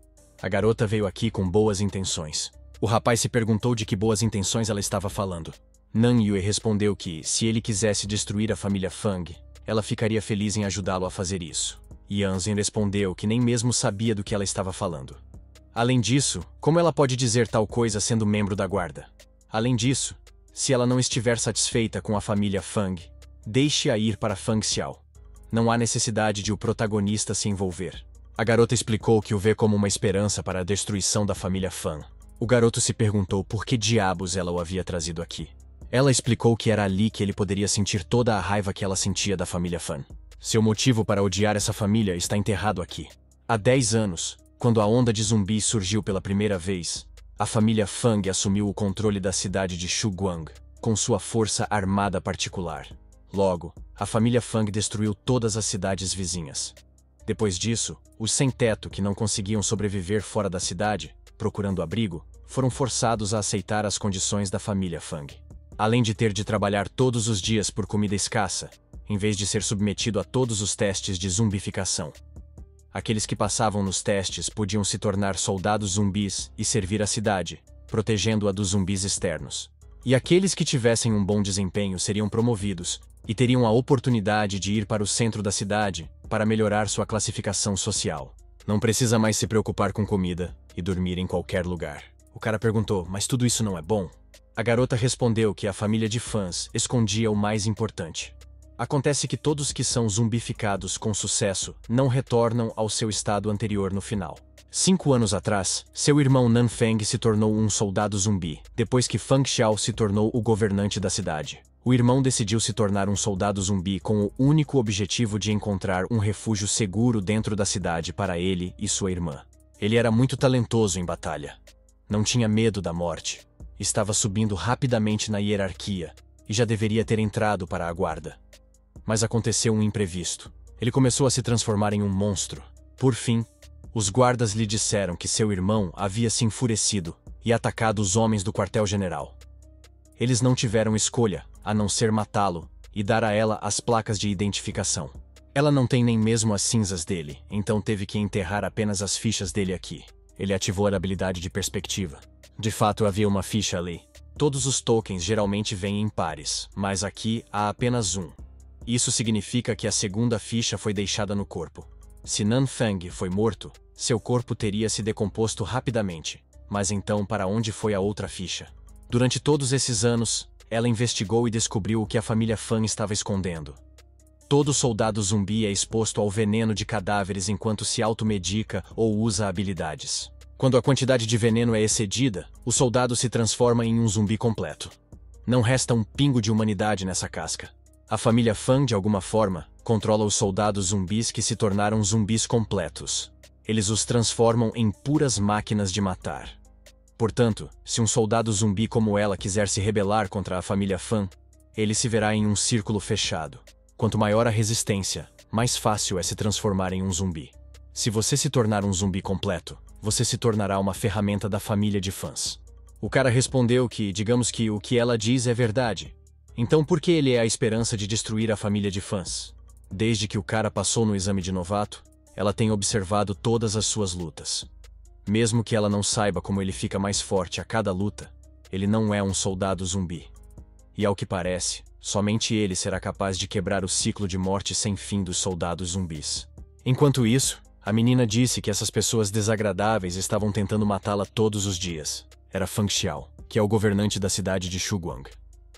A garota veio aqui com boas intenções. O rapaz se perguntou de que boas intenções ela estava falando. Nan Yue respondeu que, se ele quisesse destruir a família Fang, ela ficaria feliz em ajudá-lo a fazer isso. Yanzhen respondeu que nem mesmo sabia do que ela estava falando. Além disso, como ela pode dizer tal coisa sendo membro da guarda? Além disso, se ela não estiver satisfeita com a família Fang, deixe-a ir para Fang Xiao. Não há necessidade de o protagonista se envolver. A garota explicou que o vê como uma esperança para a destruição da família Fan. O garoto se perguntou por que diabos ela o havia trazido aqui. Ela explicou que era ali que ele poderia sentir toda a raiva que ela sentia da família Fan. Seu motivo para odiar essa família está enterrado aqui. Há dez anos, quando a onda de zumbis surgiu pela primeira vez, a família Fang assumiu o controle da cidade de Shuguang, com sua força armada particular. Logo, a família Fang destruiu todas as cidades vizinhas. Depois disso, os sem-teto que não conseguiam sobreviver fora da cidade, procurando abrigo, foram forçados a aceitar as condições da família Fang. Além de ter de trabalhar todos os dias por comida escassa, em vez de ser submetido a todos os testes de zumbificação. Aqueles que passavam nos testes podiam se tornar soldados zumbis e servir a cidade, protegendo-a dos zumbis externos. E aqueles que tivessem um bom desempenho seriam promovidos e teriam a oportunidade de ir para o centro da cidade para melhorar sua classificação social. Não precisa mais se preocupar com comida e dormir em qualquer lugar. O cara perguntou, mas tudo isso não é bom? A garota respondeu que a família de fãs escondia o mais importante. Acontece que todos que são zumbificados com sucesso não retornam ao seu estado anterior no final. Cinco anos atrás, seu irmão Nanfeng se tornou um soldado zumbi, depois que Fang Xiao se tornou o governante da cidade. O irmão decidiu se tornar um soldado zumbi com o único objetivo de encontrar um refúgio seguro dentro da cidade para ele e sua irmã. Ele era muito talentoso em batalha. Não tinha medo da morte. Estava subindo rapidamente na hierarquia e já deveria ter entrado para a guarda. Mas aconteceu um imprevisto. Ele começou a se transformar em um monstro. Por fim, os guardas lhe disseram que seu irmão havia se enfurecido e atacado os homens do quartel-general. Eles não tiveram escolha, a não ser matá-lo e dar a ela as placas de identificação. Ela não tem nem mesmo as cinzas dele, então teve que enterrar apenas as fichas dele aqui. Ele ativou a habilidade de perspectiva. De fato, havia uma ficha ali. Todos os tokens geralmente vêm em pares, mas aqui há apenas um. Isso significa que a segunda ficha foi deixada no corpo. Se Nanfeng foi morto, seu corpo teria se decomposto rapidamente. Mas então, para onde foi a outra ficha? Durante todos esses anos, ela investigou e descobriu o que a família Fan estava escondendo. Todo soldado zumbi é exposto ao veneno de cadáveres enquanto se automedica ou usa habilidades. Quando a quantidade de veneno é excedida, o soldado se transforma em um zumbi completo. Não resta um pingo de humanidade nessa casca. A família Fan, de alguma forma, controla os soldados zumbis que se tornaram zumbis completos. Eles os transformam em puras máquinas de matar. Portanto, se um soldado zumbi como ela quiser se rebelar contra a família Fan, ele se verá em um círculo fechado. Quanto maior a resistência, mais fácil é se transformar em um zumbi. Se você se tornar um zumbi completo, você se tornará uma ferramenta da família de fãs. O cara respondeu que, digamos que o que ela diz é verdade. Então por que ele é a esperança de destruir a família de fãs? Desde que o cara passou no exame de novato, ela tem observado todas as suas lutas. Mesmo que ela não saiba como ele fica mais forte a cada luta, ele não é um soldado zumbi. E ao que parece, somente ele será capaz de quebrar o ciclo de morte sem fim dos soldados zumbis. Enquanto isso, a menina disse que essas pessoas desagradáveis estavam tentando matá-la todos os dias. Era Fang Xiao, que é o governante da cidade de Shuguang.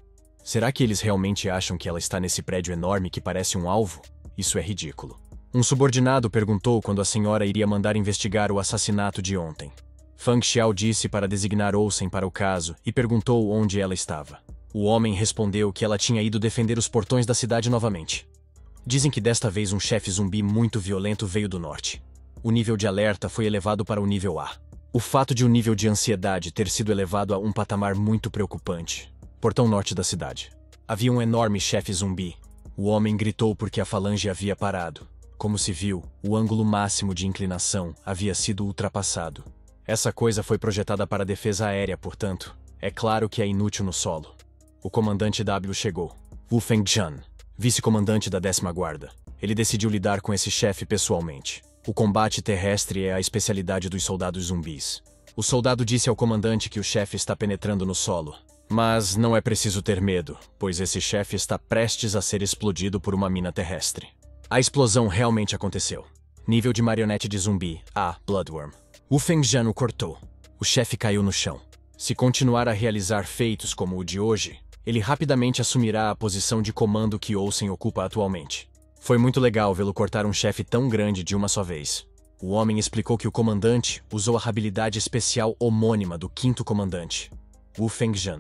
Será que eles realmente acham que ela está nesse prédio enorme que parece um alvo? Isso é ridículo. Um subordinado perguntou quando a senhora iria mandar investigar o assassinato de ontem. Fang Xiao disse para designar Olsen para o caso e perguntou onde ela estava. O homem respondeu que ela tinha ido defender os portões da cidade novamente. Dizem que desta vez um chefe zumbi muito violento veio do norte. O nível de alerta foi elevado para o nível A. O fato de o nível de ansiedade ter sido elevado a um patamar muito preocupante. Portão norte da cidade. Havia um enorme chefe zumbi. O homem gritou porque a falange havia parado. como se viu, o ângulo máximo de inclinação havia sido ultrapassado. Essa coisa foi projetada para defesa aérea, portanto, é claro que é inútil no solo. O comandante W chegou. Wu Fengjian, vice-comandante da décima Guarda. Ele decidiu lidar com esse chefe pessoalmente. O combate terrestre é a especialidade dos soldados zumbis. O soldado disse ao comandante que o chefe está penetrando no solo. Mas não é preciso ter medo, pois esse chefe está prestes a ser explodido por uma mina terrestre. A explosão realmente aconteceu. Nível de marionete de zumbi, A, Bloodworm. Wu Fengjian o cortou. O chefe caiu no chão. Se continuar a realizar feitos como o de hoje, ele rapidamente assumirá a posição de comando que Olsen ocupa atualmente. Foi muito legal vê-lo cortar um chefe tão grande de uma só vez. O homem explicou que o comandante usou a habilidade especial homônima do quinto comandante, Wu Fengjian.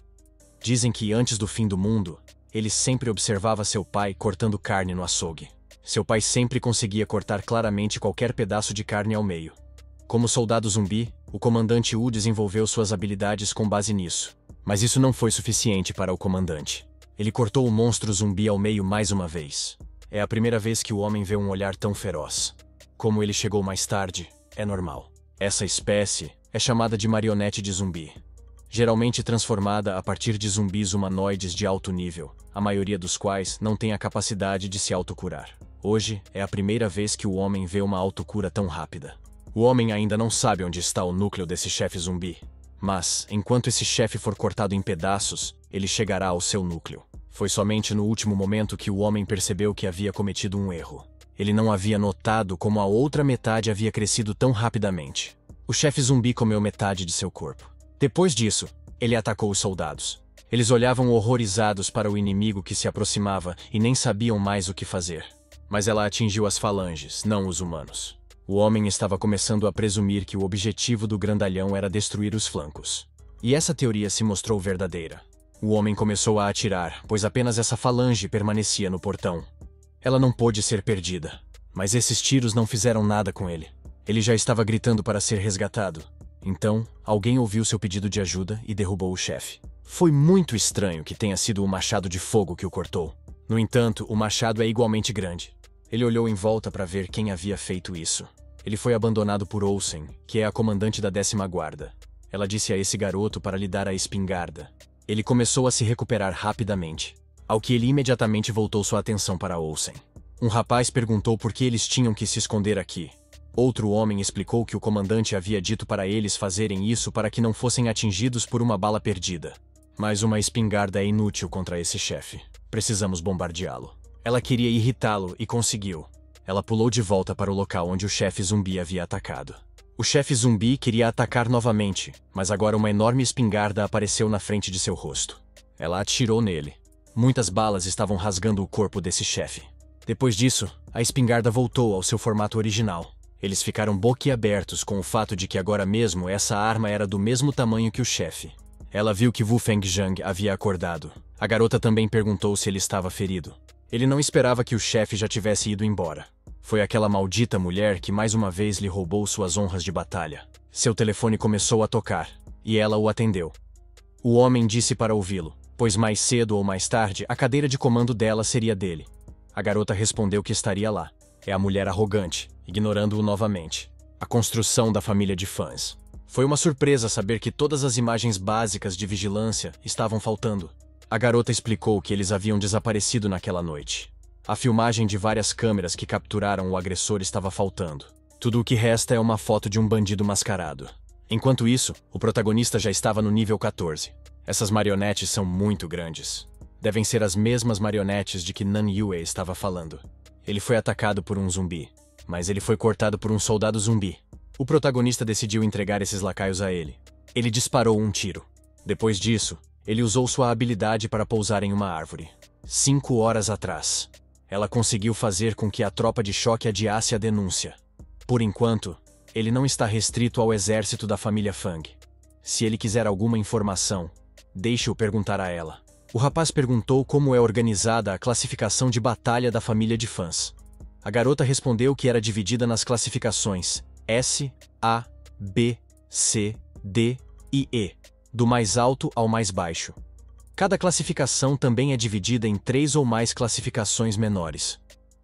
Dizem que antes do fim do mundo, ele sempre observava seu pai cortando carne no açougue. Seu pai sempre conseguia cortar claramente qualquer pedaço de carne ao meio. Como soldado zumbi, o comandante Wu desenvolveu suas habilidades com base nisso. Mas isso não foi suficiente para o comandante. Ele cortou o monstro zumbi ao meio mais uma vez. É a primeira vez que o homem vê um olhar tão feroz. Como ele chegou mais tarde, é normal. Essa espécie é chamada de marionete de zumbi. Geralmente transformada a partir de zumbis humanoides de alto nível, a maioria dos quais não tem a capacidade de se autocurar. Hoje é a primeira vez que o homem vê uma autocura tão rápida. O homem ainda não sabe onde está o núcleo desse chefe zumbi. Mas, enquanto esse chefe for cortado em pedaços, ele chegará ao seu núcleo. Foi somente no último momento que o homem percebeu que havia cometido um erro. Ele não havia notado como a outra metade havia crescido tão rapidamente. O chefe zumbi comeu metade de seu corpo. Depois disso, ele atacou os soldados. Eles olhavam horrorizados para o inimigo que se aproximava e nem sabiam mais o que fazer. Mas ela atingiu as falanges, não os humanos. O homem estava começando a presumir que o objetivo do grandalhão era destruir os flancos. E essa teoria se mostrou verdadeira. O homem começou a atirar, pois apenas essa falange permanecia no portão. Ela não pôde ser perdida, mas esses tiros não fizeram nada com ele. Ele já estava gritando para ser resgatado. Então, alguém ouviu seu pedido de ajuda e derrubou o chefe. Foi muito estranho que tenha sido o machado de fogo que o cortou. No entanto, o machado é igualmente grande. Ele olhou em volta para ver quem havia feito isso. Ele foi abandonado por Olsen, que é a comandante da décima Guarda. Ela disse a esse garoto para lhe dar a espingarda. Ele começou a se recuperar rapidamente, ao que ele imediatamente voltou sua atenção para Olsen. Um rapaz perguntou por que eles tinham que se esconder aqui. Outro homem explicou que o comandante havia dito para eles fazerem isso para que não fossem atingidos por uma bala perdida. Mas uma espingarda é inútil contra esse chefe. Precisamos bombardeá-lo. Ela queria irritá-lo e conseguiu. Ela pulou de volta para o local onde o chefe zumbi havia atacado. O chefe zumbi queria atacar novamente, mas agora uma enorme espingarda apareceu na frente de seu rosto. Ela atirou nele. Muitas balas estavam rasgando o corpo desse chefe. Depois disso, a espingarda voltou ao seu formato original. Eles ficaram boquiabertos com o fato de que agora mesmo essa arma era do mesmo tamanho que o chefe. Ela viu que Wu Fengjian havia acordado. A garota também perguntou se ele estava ferido. Ele não esperava que o chefe já tivesse ido embora. Foi aquela maldita mulher que mais uma vez lhe roubou suas honras de batalha. Seu telefone começou a tocar, e ela o atendeu. O homem disse para ouvi-lo, pois mais cedo ou mais tarde a cadeira de comando dela seria dele. A garota respondeu que estaria lá. É a mulher arrogante, ignorando-o novamente. A construção da família de fãs. Foi uma surpresa saber que todas as imagens básicas de vigilância estavam faltando. A garota explicou que eles haviam desaparecido naquela noite. A filmagem de várias câmeras que capturaram o agressor estava faltando. Tudo o que resta é uma foto de um bandido mascarado. Enquanto isso, o protagonista já estava no nível quatorze. Essas marionetes são muito grandes. Devem ser as mesmas marionetes de que Nan Yue estava falando. Ele foi atacado por um zumbi, mas ele foi cortado por um soldado zumbi. O protagonista decidiu entregar esses lacaios a ele. Ele disparou um tiro. Depois disso, ele usou sua habilidade para pousar em uma árvore. Cinco horas atrás. Ela conseguiu fazer com que a tropa de choque adiasse a denúncia. Por enquanto, ele não está restrito ao exército da família Fang. Se ele quiser alguma informação, deixe-o perguntar a ela. O rapaz perguntou como é organizada a classificação de batalha da família de fãs. A garota respondeu que era dividida nas classificações S, A, B, C, D e E, do mais alto ao mais baixo. Cada classificação também é dividida em três ou mais classificações menores.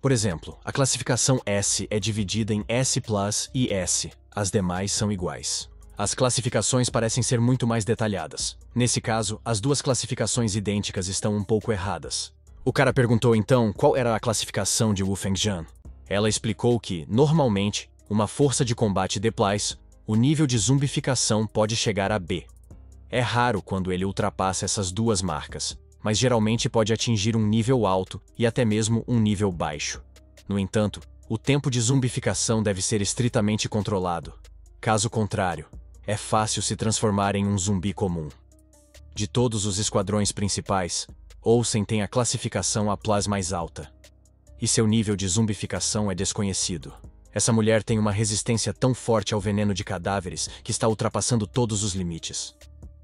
Por exemplo, a classificação S é dividida em S plus e S. As demais são iguais. As classificações parecem ser muito mais detalhadas. Nesse caso, as duas classificações idênticas estão um pouco erradas. O cara perguntou então qual era a classificação de Wu Fengjian. Ela explicou que, normalmente, uma força de combate D plus, o nível de zumbificação pode chegar a B. É raro quando ele ultrapassa essas duas marcas, mas geralmente pode atingir um nível alto e até mesmo um nível baixo. No entanto, o tempo de zumbificação deve ser estritamente controlado. Caso contrário, é fácil se transformar em um zumbi comum. De todos os esquadrões principais, Olsen tem a classificação A plus mais alta. E seu nível de zumbificação é desconhecido. Essa mulher tem uma resistência tão forte ao veneno de cadáveres que está ultrapassando todos os limites.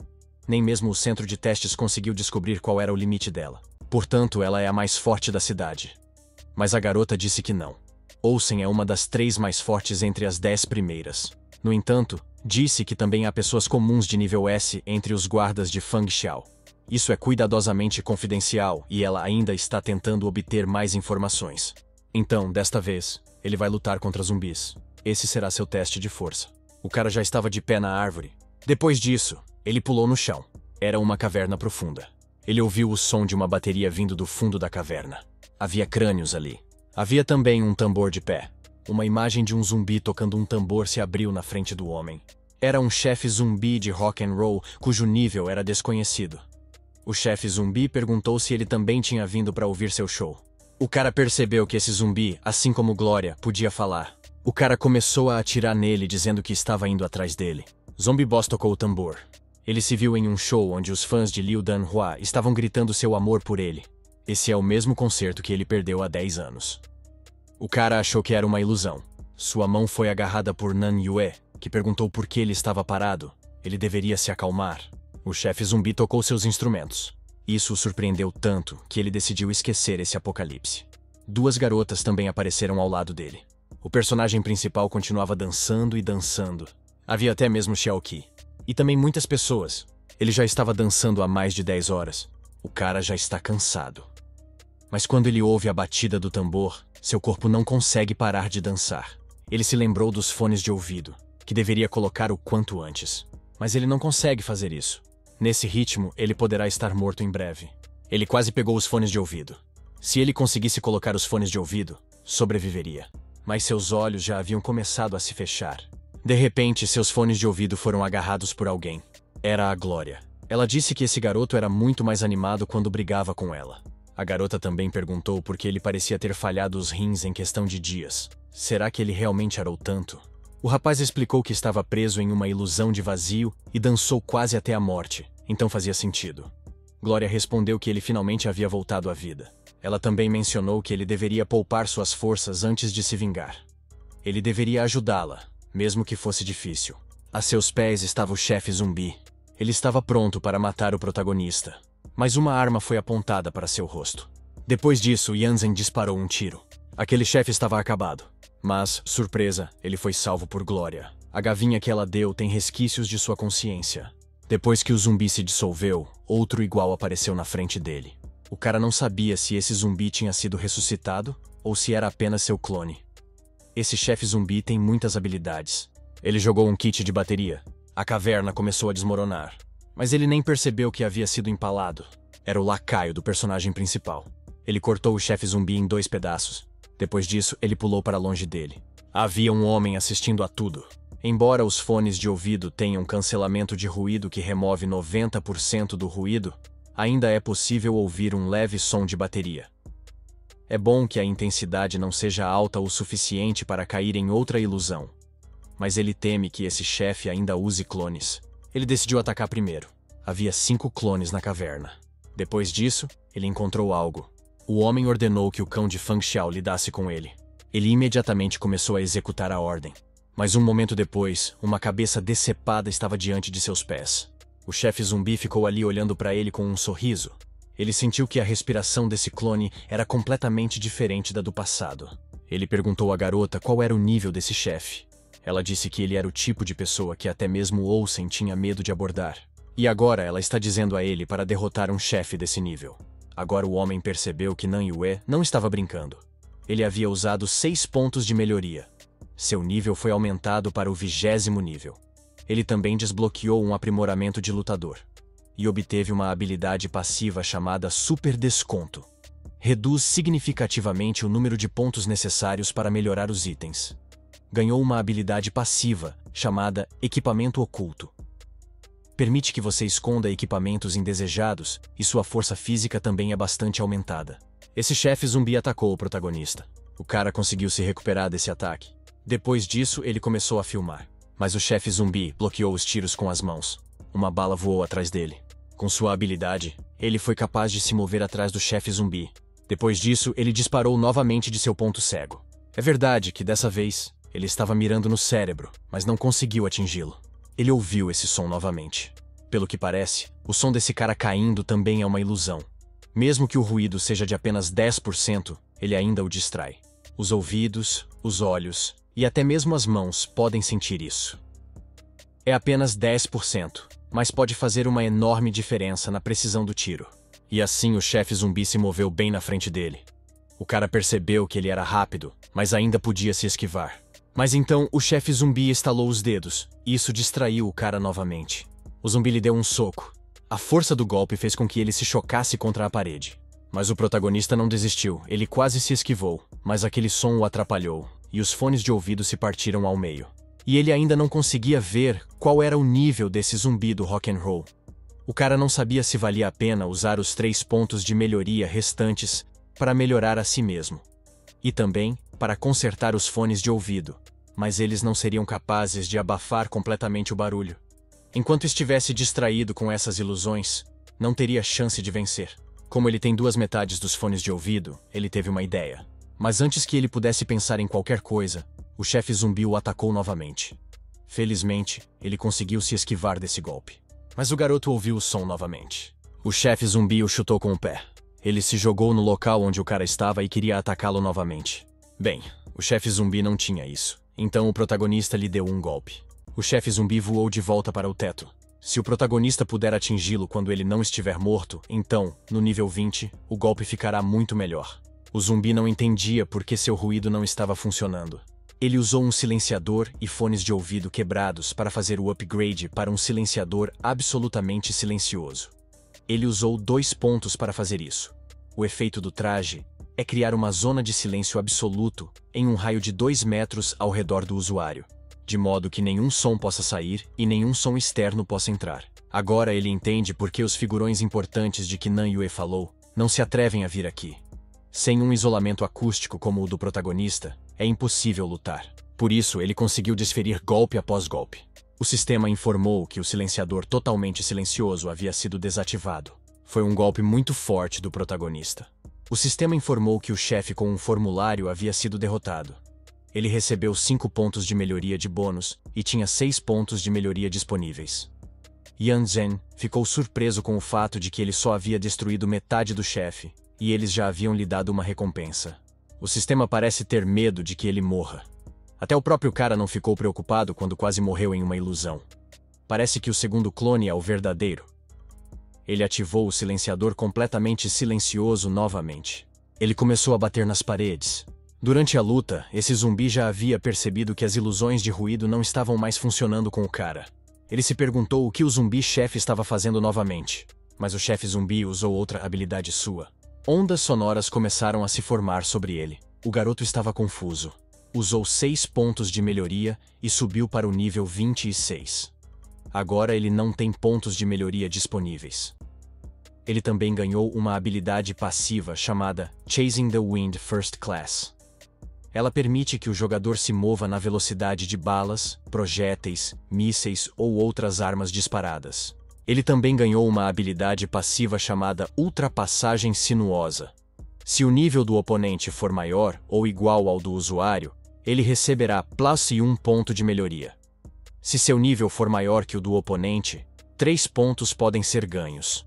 Nem mesmo o centro de testes conseguiu descobrir qual era o limite dela. Portanto, ela é a mais forte da cidade. Mas a garota disse que não. Olsen é uma das três mais fortes entre as dez primeiras. No entanto, disse que também há pessoas comuns de nível S entre os guardas de Fang Xiao. Isso é cuidadosamente confidencial e ela ainda está tentando obter mais informações. Então, desta vez, ele vai lutar contra zumbis. Esse será seu teste de força. O cara já estava de pé na árvore. Depois disso, ele pulou no chão. Era uma caverna profunda. Ele ouviu o som de uma bateria vindo do fundo da caverna. Havia crânios ali. Havia também um tambor de pé. Uma imagem de um zumbi tocando um tambor se abriu na frente do homem. Era um chefe zumbi de rock and roll cujo nível era desconhecido. O chefe zumbi perguntou se ele também tinha vindo para ouvir seu show. O cara percebeu que esse zumbi, assim como Glória, podia falar. O cara começou a atirar nele dizendo que estava indo atrás dele. Zombie Boss tocou o tambor. Ele se viu em um show onde os fãs de Liu Danhua estavam gritando seu amor por ele. Esse é o mesmo concerto que ele perdeu há dez anos. O cara achou que era uma ilusão. Sua mão foi agarrada por Nan Yue, que perguntou por que ele estava parado. Ele deveria se acalmar. O chefe zumbi tocou seus instrumentos. Isso o surpreendeu tanto que ele decidiu esquecer esse apocalipse. Duas garotas também apareceram ao lado dele. O personagem principal continuava dançando e dançando. Havia até mesmo Xiaoqi. E também muitas pessoas. Ele já estava dançando há mais de dez horas. O cara já está cansado. Mas quando ele ouve a batida do tambor, seu corpo não consegue parar de dançar. Ele se lembrou dos fones de ouvido, que deveria colocar o quanto antes. Mas ele não consegue fazer isso. Nesse ritmo, ele poderá estar morto em breve. Ele quase pegou os fones de ouvido. Se ele conseguisse colocar os fones de ouvido, sobreviveria. Mas seus olhos já haviam começado a se fechar. De repente, seus fones de ouvido foram agarrados por alguém. Era a Glória. Ela disse que esse garoto era muito mais animado quando brigava com ela. A garota também perguntou por que ele parecia ter falhado os rins em questão de dias. Será que ele realmente arou tanto? O rapaz explicou que estava preso em uma ilusão de vazio e dançou quase até a morte, então fazia sentido. Glória respondeu que ele finalmente havia voltado à vida. Ela também mencionou que ele deveria poupar suas forças antes de se vingar. Ele deveria ajudá-la, mesmo que fosse difícil. A seus pés estava o chefe zumbi. Ele estava pronto para matar o protagonista, mas uma arma foi apontada para seu rosto. Depois disso, Yanzen disparou um tiro. Aquele chefe estava acabado. Mas, surpresa, ele foi salvo por Glória. A gavinha que ela deu tem resquícios de sua consciência. Depois que o zumbi se dissolveu, outro igual apareceu na frente dele. O cara não sabia se esse zumbi tinha sido ressuscitado ou se era apenas seu clone. Esse chefe zumbi tem muitas habilidades. Ele jogou um kit de bateria. A caverna começou a desmoronar. Mas ele nem percebeu que havia sido empalado. Era o lacaio do personagem principal. Ele cortou o chefe zumbi em dois pedaços. Depois disso, ele pulou para longe dele. Havia um homem assistindo a tudo. Embora os fones de ouvido tenham cancelamento de ruído que remove noventa por cento do ruído, ainda é possível ouvir um leve som de bateria. É bom que a intensidade não seja alta o suficiente para cair em outra ilusão. Mas ele teme que esse chefe ainda use clones. Ele decidiu atacar primeiro. Havia cinco clones na caverna. Depois disso, ele encontrou algo. O homem ordenou que o cão de Fang Xiao lidasse com ele. Ele imediatamente começou a executar a ordem. Mas um momento depois, uma cabeça decepada estava diante de seus pés. O chefe zumbi ficou ali olhando para ele com um sorriso. Ele sentiu que a respiração desse clone era completamente diferente da do passado. Ele perguntou à garota qual era o nível desse chefe. Ela disse que ele era o tipo de pessoa que até mesmo Olsen tinha medo de abordar. E agora ela está dizendo a ele para derrotar um chefe desse nível. Agora o homem percebeu que Nan Yue não estava brincando. ele havia usado seis pontos de melhoria. Seu nível foi aumentado para o vigésimo nível. Ele também desbloqueou um aprimoramento de lutador e obteve uma habilidade passiva chamada Super Desconto. Reduz significativamente o número de pontos necessários para melhorar os itens. Ganhou uma habilidade passiva chamada Equipamento Oculto. Permite que você esconda equipamentos indesejados e sua força física também é bastante aumentada. Esse chefe zumbi atacou o protagonista. O cara conseguiu se recuperar desse ataque. Depois disso, ele começou a filmar. Mas o chefe zumbi bloqueou os tiros com as mãos. Uma bala voou atrás dele. Com sua habilidade, ele foi capaz de se mover atrás do chefe zumbi. Depois disso, ele disparou novamente de seu ponto cego. É verdade que, dessa vez, ele estava mirando no cérebro, mas não conseguiu atingi-lo. Ele ouviu esse som novamente. Pelo que parece, o som desse cara caindo também é uma ilusão. Mesmo que o ruído seja de apenas dez por cento, ele ainda o distrai. Os ouvidos, os olhos e até mesmo as mãos podem sentir isso. É apenas dez por cento, mas pode fazer uma enorme diferença na precisão do tiro. E assim o chefe zumbi se moveu bem na frente dele. O cara percebeu que ele era rápido, mas ainda podia se esquivar. Mas então o chefe zumbi estalou os dedos, e isso distraiu o cara novamente. O zumbi lhe deu um soco. A força do golpe fez com que ele se chocasse contra a parede. Mas o protagonista não desistiu, ele quase se esquivou, mas aquele som o atrapalhou, e os fones de ouvido se partiram ao meio. E ele ainda não conseguia ver qual era o nível desse zumbi do rock and roll. O cara não sabia se valia a pena usar os três pontos de melhoria restantes para melhorar a si mesmo. E também para consertar os fones de ouvido, mas eles não seriam capazes de abafar completamente o barulho. Enquanto estivesse distraído com essas ilusões, não teria chance de vencer. Como ele tem duas metades dos fones de ouvido, ele teve uma ideia. Mas antes que ele pudesse pensar em qualquer coisa, o chefe zumbi o atacou novamente. Felizmente, ele conseguiu se esquivar desse golpe. Mas o garoto ouviu o som novamente. O chefe zumbi o chutou com o pé. Ele se jogou no local onde o cara estava e queria atacá-lo novamente. Bem, o chefe zumbi não tinha isso. Então o protagonista lhe deu um golpe. O chefe zumbi voou de volta para o teto. Se o protagonista puder atingi-lo quando ele não estiver morto, então, no nível vinte, o golpe ficará muito melhor. O zumbi não entendia por que seu ruído não estava funcionando. Ele usou um silenciador e fones de ouvido quebrados para fazer o upgrade para um silenciador absolutamente silencioso. Ele usou dois pontos para fazer isso. O efeito do traje é criar uma zona de silêncio absoluto em um raio de dois metros ao redor do usuário, de modo que nenhum som possa sair e nenhum som externo possa entrar. Agora ele entende por que os figurões importantes de que Nan Yue falou não se atrevem a vir aqui. Sem um isolamento acústico como o do protagonista, é impossível lutar. Por isso, ele conseguiu desferir golpe após golpe. O sistema informou que o silenciador totalmente silencioso havia sido desativado. Foi um golpe muito forte do protagonista. O sistema informou que o chefe com um formulário havia sido derrotado. Ele recebeu cinco pontos de melhoria de bônus e tinha seis pontos de melhoria disponíveis. Yan Zhen ficou surpreso com o fato de que ele só havia destruído metade do chefe, e eles já haviam lhe dado uma recompensa. O sistema parece ter medo de que ele morra. Até o próprio cara não ficou preocupado quando quase morreu em uma ilusão. Parece que o segundo clone é o verdadeiro. Ele ativou o silenciador completamente silencioso novamente. Ele começou a bater nas paredes. Durante a luta, esse zumbi já havia percebido que as ilusões de ruído não estavam mais funcionando com o cara. Ele se perguntou o que o zumbi-chefe estava fazendo novamente. Mas o chefe zumbi usou outra habilidade sua. Ondas sonoras começaram a se formar sobre ele. O garoto estava confuso. Usou seis pontos de melhoria e subiu para o nível vinte e seis. Agora ele não tem pontos de melhoria disponíveis. Ele também ganhou uma habilidade passiva chamada Chasing the Wind First Class. Ela permite que o jogador se mova na velocidade de balas, projéteis, mísseis ou outras armas disparadas. Ele também ganhou uma habilidade passiva chamada Ultrapassagem Sinuosa. Se o nível do oponente for maior ou igual ao do usuário, ele receberá plus um ponto de melhoria. Se seu nível for maior que o do oponente, três pontos podem ser ganhos.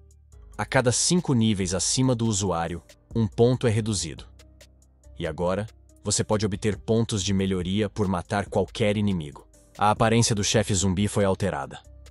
A cada cinco níveis acima do usuário, um ponto é reduzido. E agora, você pode obter pontos de melhoria por matar qualquer inimigo. A aparência do chefe zumbi foi alterada.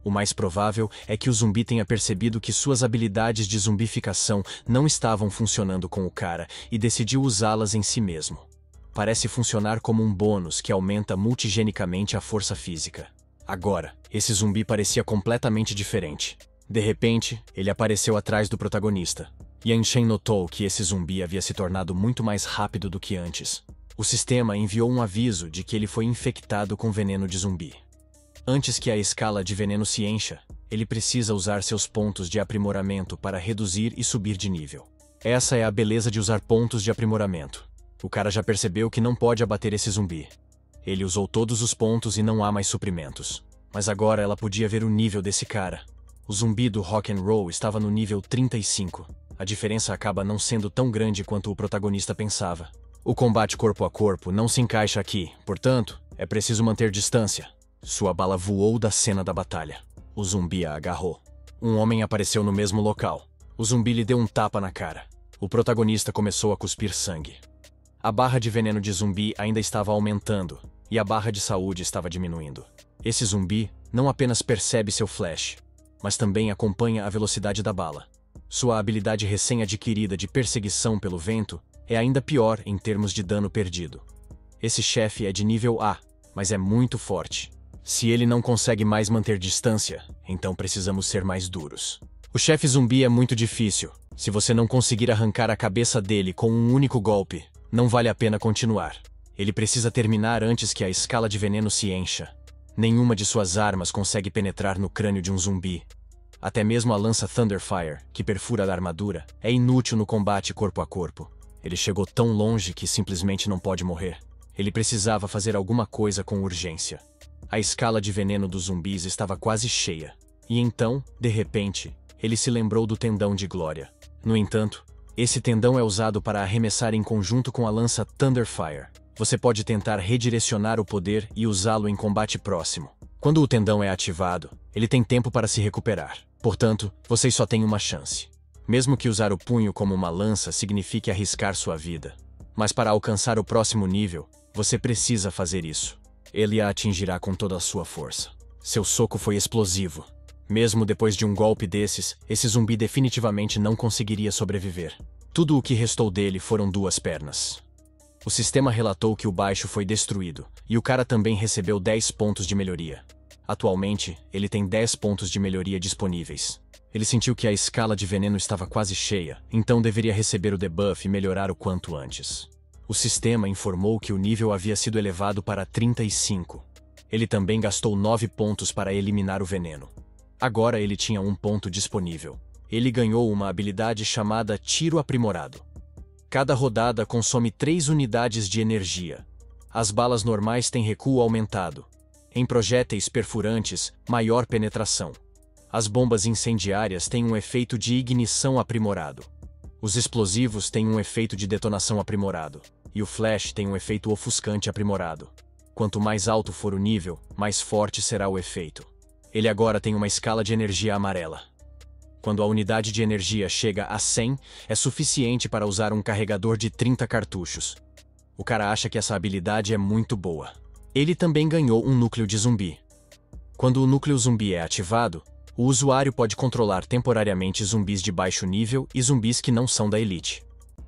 O mais provável é que o zumbi tenha percebido que suas habilidades de zumbificação não estavam funcionando com o cara e decidiu usá-las em si mesmo. Parece funcionar como um bônus que aumenta multigenicamente a força física. Agora, esse zumbi parecia completamente diferente. De repente, ele apareceu atrás do protagonista. Yan Shen notou que esse zumbi havia se tornado muito mais rápido do que antes. O sistema enviou um aviso de que ele foi infectado com veneno de zumbi. Antes que a escala de veneno se encha, ele precisa usar seus pontos de aprimoramento para reduzir e subir de nível. Essa é a beleza de usar pontos de aprimoramento. O cara já percebeu que não pode abater esse zumbi. Ele usou todos os pontos e não há mais suprimentos. Mas agora ela podia ver o nível desse cara. O zumbi do Rock and Roll estava no nível trinta e cinco. A diferença acaba não sendo tão grande quanto o protagonista pensava. O combate corpo a corpo não se encaixa aqui, portanto, é preciso manter distância. Sua bala voou da cena da batalha. O zumbi a agarrou. Um homem apareceu no mesmo local. O zumbi lhe deu um tapa na cara. O protagonista começou a cuspir sangue. A barra de veneno de zumbi ainda estava aumentando, e a barra de saúde estava diminuindo. Esse zumbi não apenas percebe seu flash, mas também acompanha a velocidade da bala. Sua habilidade recém-adquirida de perseguição pelo vento é ainda pior em termos de dano perdido. Esse chefe é de nível A, mas é muito forte. Se ele não consegue mais manter distância, então precisamos ser mais duros. O chefe zumbi é muito difícil. Se você não conseguir arrancar a cabeça dele com um único golpe, não vale a pena continuar. Ele precisa terminar antes que a escala de veneno se encha. Nenhuma de suas armas consegue penetrar no crânio de um zumbi. Até mesmo a lança Thunderfire, que perfura a armadura, é inútil no combate corpo a corpo. Ele chegou tão longe que simplesmente não pode morrer. Ele precisava fazer alguma coisa com urgência. A escala de veneno dos zumbis estava quase cheia. E então, de repente, ele se lembrou do tendão de glória. No entanto, esse tendão é usado para arremessar em conjunto com a lança Thunderfire. Você pode tentar redirecionar o poder e usá-lo em combate próximo. Quando o tendão é ativado, ele tem tempo para se recuperar. Portanto, vocês só têm uma chance. Mesmo que usar o punho como uma lança signifique arriscar sua vida. Mas para alcançar o próximo nível, você precisa fazer isso. Ele a atingirá com toda a sua força. Seu soco foi explosivo. Mesmo depois de um golpe desses, esse zumbi definitivamente não conseguiria sobreviver. Tudo o que restou dele foram duas pernas. O sistema relatou que o baixo foi destruído, e o cara também recebeu dez pontos de melhoria. Atualmente, ele tem dez pontos de melhoria disponíveis. Ele sentiu que a escala de veneno estava quase cheia, então deveria receber o debuff e melhorar o quanto antes. O sistema informou que o nível havia sido elevado para trinta e cinco. Ele também gastou nove pontos para eliminar o veneno. Agora ele tinha um ponto disponível. Ele ganhou uma habilidade chamada Tiro Aprimorado. Cada rodada consome três unidades de energia. As balas normais têm recuo aumentado. Em projéteis perfurantes, maior penetração. As bombas incendiárias têm um efeito de ignição aprimorado. Os explosivos têm um efeito de detonação aprimorado. E o flash tem um efeito ofuscante aprimorado. Quanto mais alto for o nível, mais forte será o efeito. Ele agora tem uma escala de energia amarela. Quando a unidade de energia chega a cem, é suficiente para usar um carregador de trinta cartuchos. O cara acha que essa habilidade é muito boa. Ele também ganhou um núcleo de zumbi. Quando o núcleo zumbi é ativado, o usuário pode controlar temporariamente zumbis de baixo nível e zumbis que não são da elite.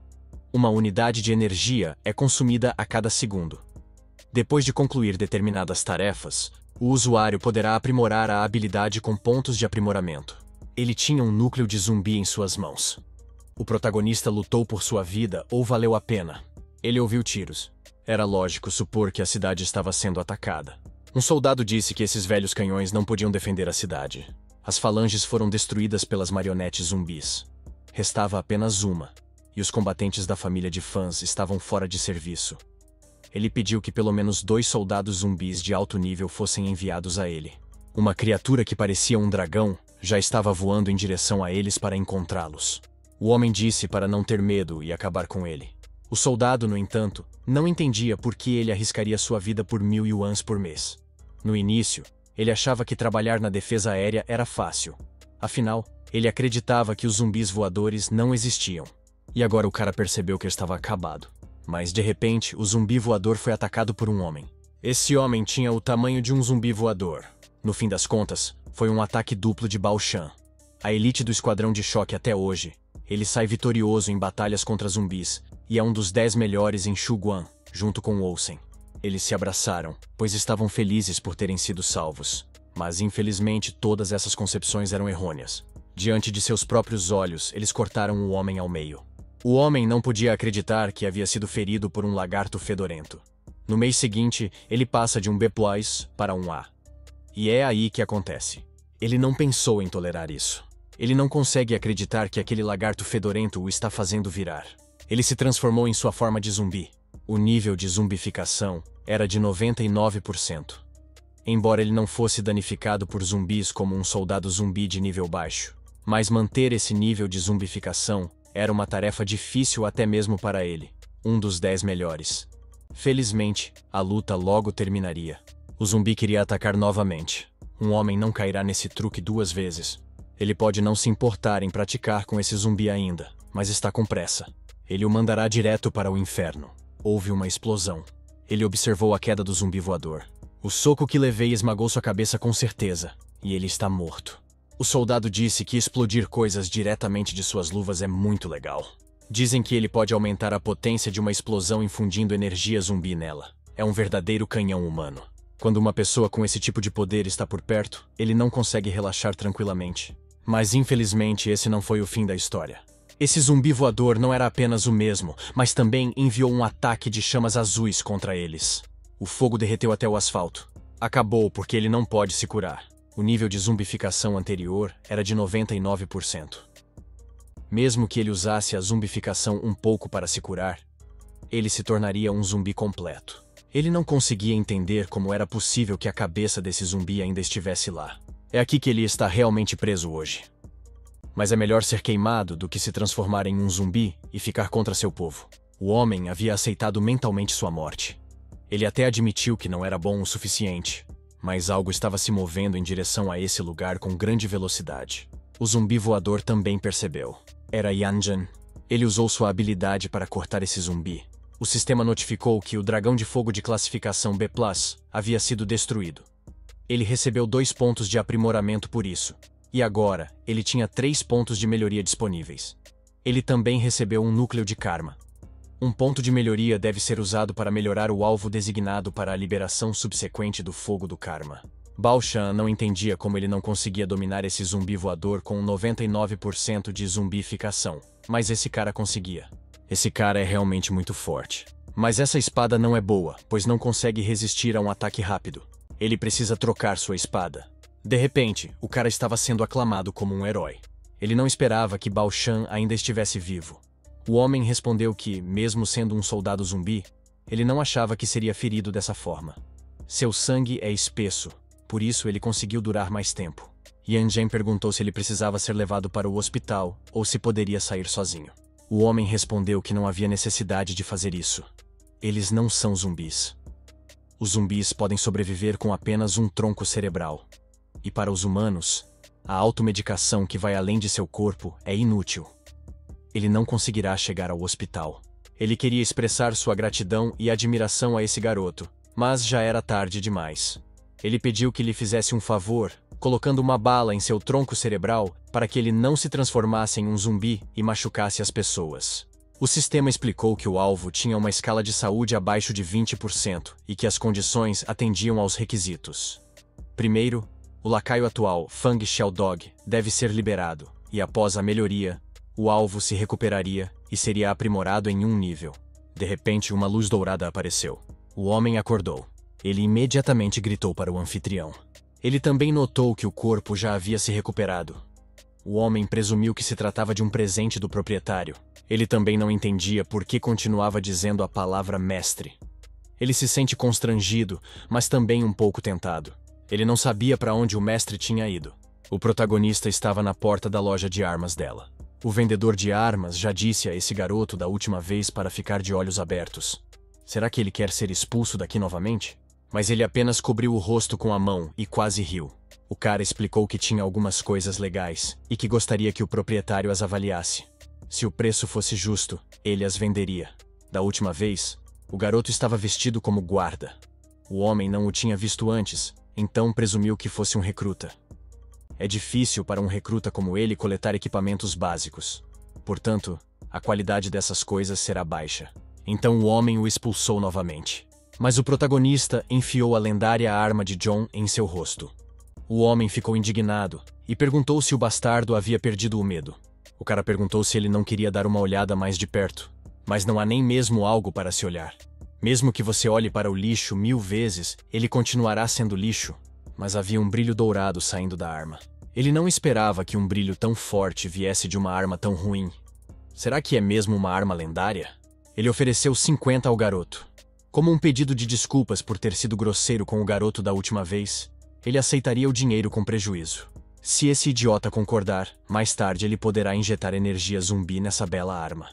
Uma unidade de energia é consumida a cada segundo. Depois de concluir determinadas tarefas, o usuário poderá aprimorar a habilidade com pontos de aprimoramento. Ele tinha um núcleo de zumbi em suas mãos. O protagonista lutou por sua vida ou valeu a pena. Ele ouviu tiros. Era lógico supor que a cidade estava sendo atacada. Um soldado disse que esses velhos canhões não podiam defender a cidade. As falanges foram destruídas pelas marionetes zumbis. Restava apenas uma, e os combatentes da família de fãs estavam fora de serviço. Ele pediu que pelo menos dois soldados zumbis de alto nível fossem enviados a ele. Uma criatura que parecia um dragão já estava voando em direção a eles para encontrá-los. O homem disse para não ter medo e acabar com ele. O soldado, no entanto, não entendia por que ele arriscaria sua vida por mil yuans por mês. No início, ele achava que trabalhar na defesa aérea era fácil. Afinal, ele acreditava que os zumbis voadores não existiam. E agora o cara percebeu que estava acabado. Mas, de repente, o zumbi voador foi atacado por um homem. Esse homem tinha o tamanho de um zumbi voador. No fim das contas, foi um ataque duplo de Bao Shan. A elite do esquadrão de choque até hoje. Ele sai vitorioso em batalhas contra zumbis, e é um dos dez melhores em Shuguan, junto com Olsen. Eles se abraçaram, pois estavam felizes por terem sido salvos. Mas infelizmente todas essas concepções eram errôneas. Diante de seus próprios olhos, eles cortaram o homem ao meio. O homem não podia acreditar que havia sido ferido por um lagarto fedorento. No mês seguinte, ele passa de um B plus para um A. E é aí que acontece. Ele não pensou em tolerar isso. Ele não consegue acreditar que aquele lagarto fedorento o está fazendo virar. Ele se transformou em sua forma de zumbi. O nível de zumbificação era de noventa e nove por cento. Embora ele não fosse danificado por zumbis como um soldado zumbi de nível baixo, mas manter esse nível de zumbificação era uma tarefa difícil até mesmo para ele, um dos dez melhores. Felizmente, a luta logo terminaria. O zumbi queria atacar novamente. Um homem não cairá nesse truque duas vezes. Ele pode não se importar em praticar com esse zumbi ainda, mas está com pressa. Ele o mandará direto para o inferno. Houve uma explosão. Ele observou a queda do zumbi voador. O soco que levei esmagou sua cabeça com certeza, e ele está morto. O soldado disse que explodir coisas diretamente de suas luvas é muito legal. Dizem que ele pode aumentar a potência de uma explosão infundindo energia zumbi nela. É um verdadeiro canhão humano. Quando uma pessoa com esse tipo de poder está por perto, ele não consegue relaxar tranquilamente. Mas infelizmente esse não foi o fim da história. Esse zumbi voador não era apenas o mesmo, mas também enviou um ataque de chamas azuis contra eles. O fogo derreteu até o asfalto. Acabou porque ele não pode se curar. O nível de zumbificação anterior era de noventa e nove por cento. Mesmo que ele usasse a zumbificação um pouco para se curar, ele se tornaria um zumbi completo. Ele não conseguia entender como era possível que a cabeça desse zumbi ainda estivesse lá. É aqui que ele está realmente preso hoje. Mas é melhor ser queimado do que se transformar em um zumbi e ficar contra seu povo. O homem havia aceitado mentalmente sua morte. Ele até admitiu que não era bom o suficiente, mas algo estava se movendo em direção a esse lugar com grande velocidade. O zumbi voador também percebeu. Era Yanjan. Ele usou sua habilidade para cortar esse zumbi. O sistema notificou que o dragão de fogo de classificação B plus havia sido destruído. Ele recebeu dois pontos de aprimoramento por isso, e agora ele tinha três pontos de melhoria disponíveis. Ele também recebeu um núcleo de karma. Um ponto de melhoria deve ser usado para melhorar o alvo designado para a liberação subsequente do fogo do karma. Bao Shan não entendia como ele não conseguia dominar esse zumbi voador com noventa e nove por cento de zumbificação, mas esse cara conseguia. Esse cara é realmente muito forte. Mas essa espada não é boa, pois não consegue resistir a um ataque rápido. Ele precisa trocar sua espada. De repente, o cara estava sendo aclamado como um herói. Ele não esperava que Bao Shan ainda estivesse vivo. O homem respondeu que, mesmo sendo um soldado zumbi, ele não achava que seria ferido dessa forma. Seu sangue é espesso, por isso ele conseguiu durar mais tempo. Yanjan perguntou se ele precisava ser levado para o hospital ou se poderia sair sozinho. O homem respondeu que não havia necessidade de fazer isso. Eles não são zumbis. Os zumbis podem sobreviver com apenas um tronco cerebral. E para os humanos, a automedicação que vai além de seu corpo é inútil. Ele não conseguirá chegar ao hospital. Ele queria expressar sua gratidão e admiração a esse garoto, mas já era tarde demais. Ele pediu que lhe fizesse um favor, colocando uma bala em seu tronco cerebral para que ele não se transformasse em um zumbi e machucasse as pessoas. O sistema explicou que o alvo tinha uma escala de saúde abaixo de vinte por cento e que as condições atendiam aos requisitos. Primeiro, o lacaio atual, Fang Shell Dog, deve ser liberado, e após a melhoria, o alvo se recuperaria e seria aprimorado em um nível. De repente, uma luz dourada apareceu. O homem acordou. Ele imediatamente gritou para o anfitrião. Ele também notou que o corpo já havia se recuperado. O homem presumiu que se tratava de um presente do proprietário. Ele também não entendia por que continuava dizendo a palavra mestre. Ele se sente constrangido, mas também um pouco tentado. Ele não sabia para onde o mestre tinha ido. O protagonista estava na porta da loja de armas dela. O vendedor de armas já disse a esse garoto da última vez para ficar de olhos abertos. Será que ele quer ser expulso daqui novamente? Mas ele apenas cobriu o rosto com a mão e quase riu. O cara explicou que tinha algumas coisas legais e que gostaria que o proprietário as avaliasse. Se o preço fosse justo, ele as venderia. Da última vez, o garoto estava vestido como guarda. O homem não o tinha visto antes, então presumiu que fosse um recruta. É difícil para um recruta como ele coletar equipamentos básicos. Portanto, a qualidade dessas coisas será baixa. Então o homem o expulsou novamente. Mas o protagonista enfiou a lendária arma de John em seu rosto. O homem ficou indignado e perguntou se o bastardo havia perdido o medo. O cara perguntou se ele não queria dar uma olhada mais de perto. Mas não há nem mesmo algo para se olhar. Mesmo que você olhe para o lixo mil vezes, ele continuará sendo lixo. Mas havia um brilho dourado saindo da arma. Ele não esperava que um brilho tão forte viesse de uma arma tão ruim. Será que é mesmo uma arma lendária? Ele ofereceu cinquenta ao garoto. Como um pedido de desculpas por ter sido grosseiro com o garoto da última vez, ele aceitaria o dinheiro com prejuízo. Se esse idiota concordar, mais tarde ele poderá injetar energia zumbi nessa bela arma.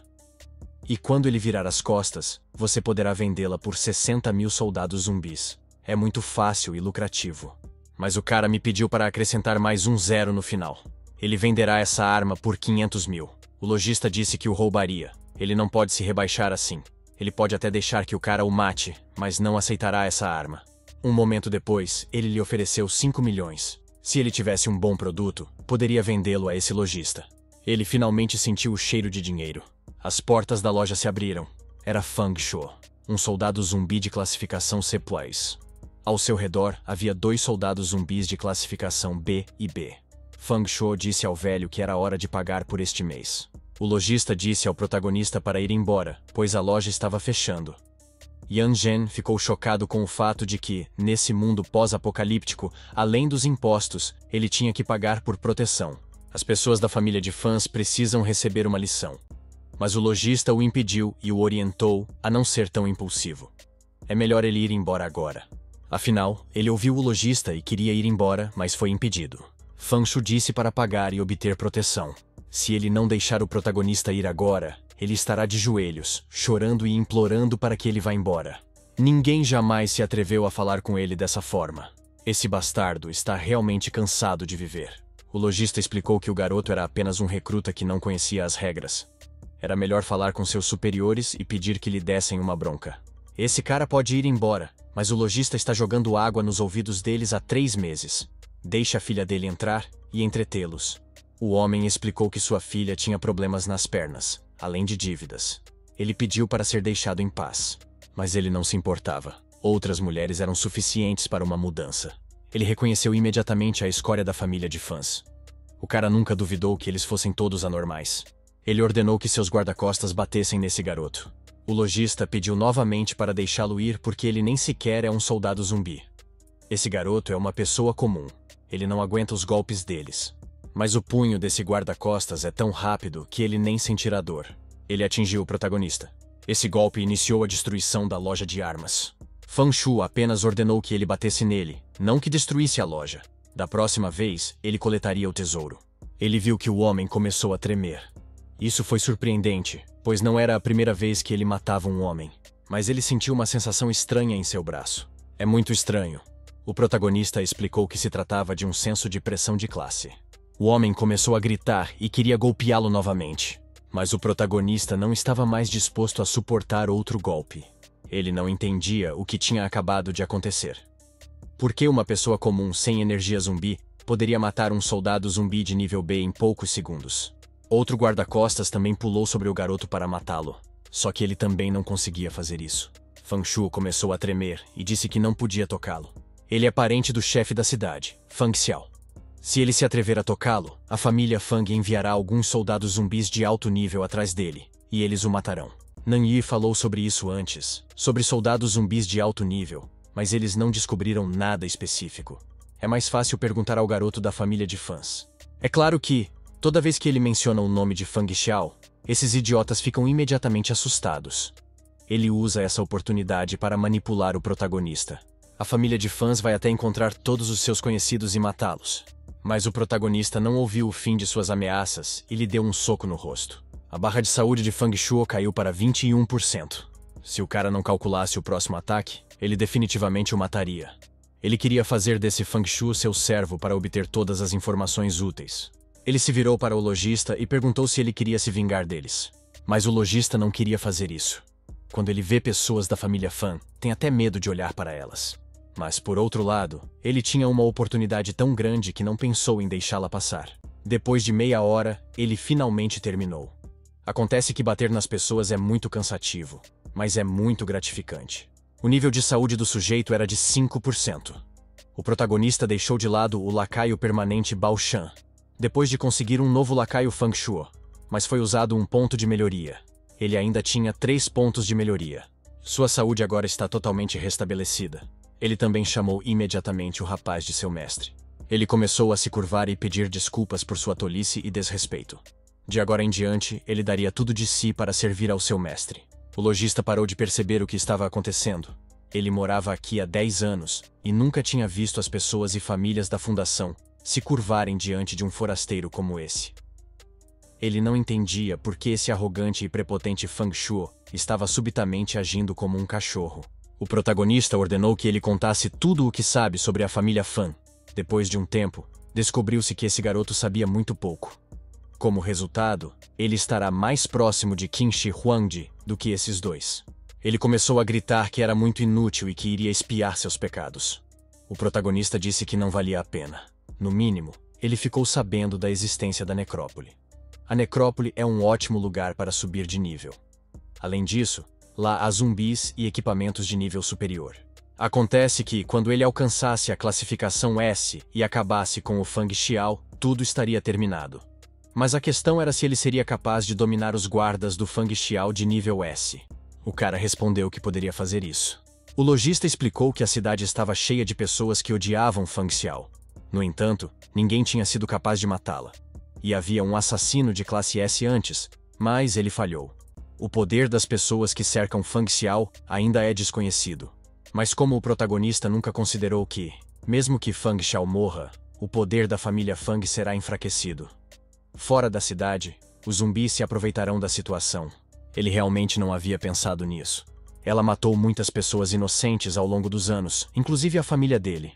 E quando ele virar as costas, você poderá vendê-la por sessenta mil soldados zumbis. É muito fácil e lucrativo. Mas o cara me pediu para acrescentar mais um zero no final. Ele venderá essa arma por quinhentos mil. O lojista disse que o roubaria. Ele não pode se rebaixar assim. Ele pode até deixar que o cara o mate, mas não aceitará essa arma. Um momento depois, ele lhe ofereceu cinco milhões. Se ele tivesse um bom produto, poderia vendê-lo a esse lojista. Ele finalmente sentiu o cheiro de dinheiro. As portas da loja se abriram. Era Fang Shuo, um soldado zumbi de classificação C plus. Ao seu redor, havia dois soldados zumbis de classificação B e B. Fang Shuo disse ao velho que era hora de pagar por este mês. O lojista disse ao protagonista para ir embora, pois a loja estava fechando. Yan Zhen ficou chocado com o fato de que, nesse mundo pós-apocalíptico, além dos impostos, ele tinha que pagar por proteção. As pessoas da família de fãs precisam receber uma lição. Mas o lojista o impediu e o orientou a não ser tão impulsivo. É melhor ele ir embora agora. Afinal, ele ouviu o lojista e queria ir embora, mas foi impedido. Fang Shuo disse para pagar e obter proteção. Se ele não deixar o protagonista ir agora, ele estará de joelhos, chorando e implorando para que ele vá embora. Ninguém jamais se atreveu a falar com ele dessa forma. Esse bastardo está realmente cansado de viver. O lojista explicou que o garoto era apenas um recruta que não conhecia as regras. Era melhor falar com seus superiores e pedir que lhe dessem uma bronca. Esse cara pode ir embora, mas o lojista está jogando água nos ouvidos deles há três meses. Deixe a filha dele entrar e entretê-los. O homem explicou que sua filha tinha problemas nas pernas, além de dívidas. Ele pediu para ser deixado em paz. Mas ele não se importava. Outras mulheres eram suficientes para uma mudança. Ele reconheceu imediatamente a escória da família de fãs. O cara nunca duvidou que eles fossem todos anormais. Ele ordenou que seus guarda-costas batessem nesse garoto. O lojista pediu novamente para deixá-lo ir porque ele nem sequer é um soldado zumbi. Esse garoto é uma pessoa comum. Ele não aguenta os golpes deles. Mas o punho desse guarda-costas é tão rápido que ele nem sentirá dor. Ele atingiu o protagonista. Esse golpe iniciou a destruição da loja de armas. Fang Shuo apenas ordenou que ele batesse nele, não que destruísse a loja. Da próxima vez, ele coletaria o tesouro. Ele viu que o homem começou a tremer. Isso foi surpreendente, pois não era a primeira vez que ele matava um homem. Mas ele sentiu uma sensação estranha em seu braço. É muito estranho. O protagonista explicou que se tratava de um senso de pressão de classe. O homem começou a gritar e queria golpeá-lo novamente. Mas o protagonista não estava mais disposto a suportar outro golpe. Ele não entendia o que tinha acabado de acontecer. Por que uma pessoa comum sem energia zumbi poderia matar um soldado zumbi de nível B em poucos segundos? Outro guarda-costas também pulou sobre o garoto para matá-lo. Só que ele também não conseguia fazer isso. Fang Shuo começou a tremer e disse que não podia tocá-lo. Ele é parente do chefe da cidade, Fang Xiao. Se ele se atrever a tocá-lo, a família Fang enviará alguns soldados zumbis de alto nível atrás dele, e eles o matarão. Nan Yi falou sobre isso antes, sobre soldados zumbis de alto nível, mas eles não descobriram nada específico. É mais fácil perguntar ao garoto da família de fãs. É claro que, toda vez que ele menciona o nome de Fang Xiao, esses idiotas ficam imediatamente assustados. Ele usa essa oportunidade para manipular o protagonista. A família de fãs vai até encontrar todos os seus conhecidos e matá-los. Mas o protagonista não ouviu o fim de suas ameaças e lhe deu um soco no rosto. A barra de saúde de Fang Shuo caiu para vinte e um por cento. Se o cara não calculasse o próximo ataque, ele definitivamente o mataria. Ele queria fazer desse Fang Shuo seu servo para obter todas as informações úteis. Ele se virou para o lojista e perguntou se ele queria se vingar deles. Mas o lojista não queria fazer isso. Quando ele vê pessoas da família Fan, tem até medo de olhar para elas. Mas, por outro lado, ele tinha uma oportunidade tão grande que não pensou em deixá-la passar. Depois de meia hora, ele finalmente terminou. Acontece que bater nas pessoas é muito cansativo, mas é muito gratificante. O nível de saúde do sujeito era de cinco por cento. O protagonista deixou de lado o lacaio permanente Bao Shan, depois de conseguir um novo lacaio Feng Shuo, mas foi usado um ponto de melhoria. Ele ainda tinha três pontos de melhoria. Sua saúde agora está totalmente restabelecida. Ele também chamou imediatamente o rapaz de seu mestre. Ele começou a se curvar e pedir desculpas por sua tolice e desrespeito. De agora em diante, ele daria tudo de si para servir ao seu mestre. O lojista parou de perceber o que estava acontecendo. Ele morava aqui há dez anos e nunca tinha visto as pessoas e famílias da fundação se curvarem diante de um forasteiro como esse. Ele não entendia por que esse arrogante e prepotente Feng Shuo estava subitamente agindo como um cachorro. O protagonista ordenou que ele contasse tudo o que sabe sobre a família Fan. Depois de um tempo, descobriu-se que esse garoto sabia muito pouco. Como resultado, ele estará mais próximo de Qin Shi Huangdi do que esses dois. Ele começou a gritar que era muito inútil e que iria expiar seus pecados. O protagonista disse que não valia a pena. No mínimo, ele ficou sabendo da existência da necrópole. A necrópole é um ótimo lugar para subir de nível. Além disso, lá há zumbis e equipamentos de nível superior. Acontece que, quando ele alcançasse a classificação S e acabasse com o Fang Xiao, tudo estaria terminado. Mas a questão era se ele seria capaz de dominar os guardas do Fang Xiao de nível S. O cara respondeu que poderia fazer isso. O lojista explicou que a cidade estava cheia de pessoas que odiavam Fang Xiao. No entanto, ninguém tinha sido capaz de matá-la. E havia um assassino de classe S antes, mas ele falhou. O poder das pessoas que cercam Fang Xiao ainda é desconhecido. Mas como o protagonista nunca considerou que, mesmo que Fang Xiao morra, o poder da família Fang será enfraquecido. Fora da cidade, os zumbis se aproveitarão da situação. Ele realmente não havia pensado nisso. Ela matou muitas pessoas inocentes ao longo dos anos, inclusive a família dele.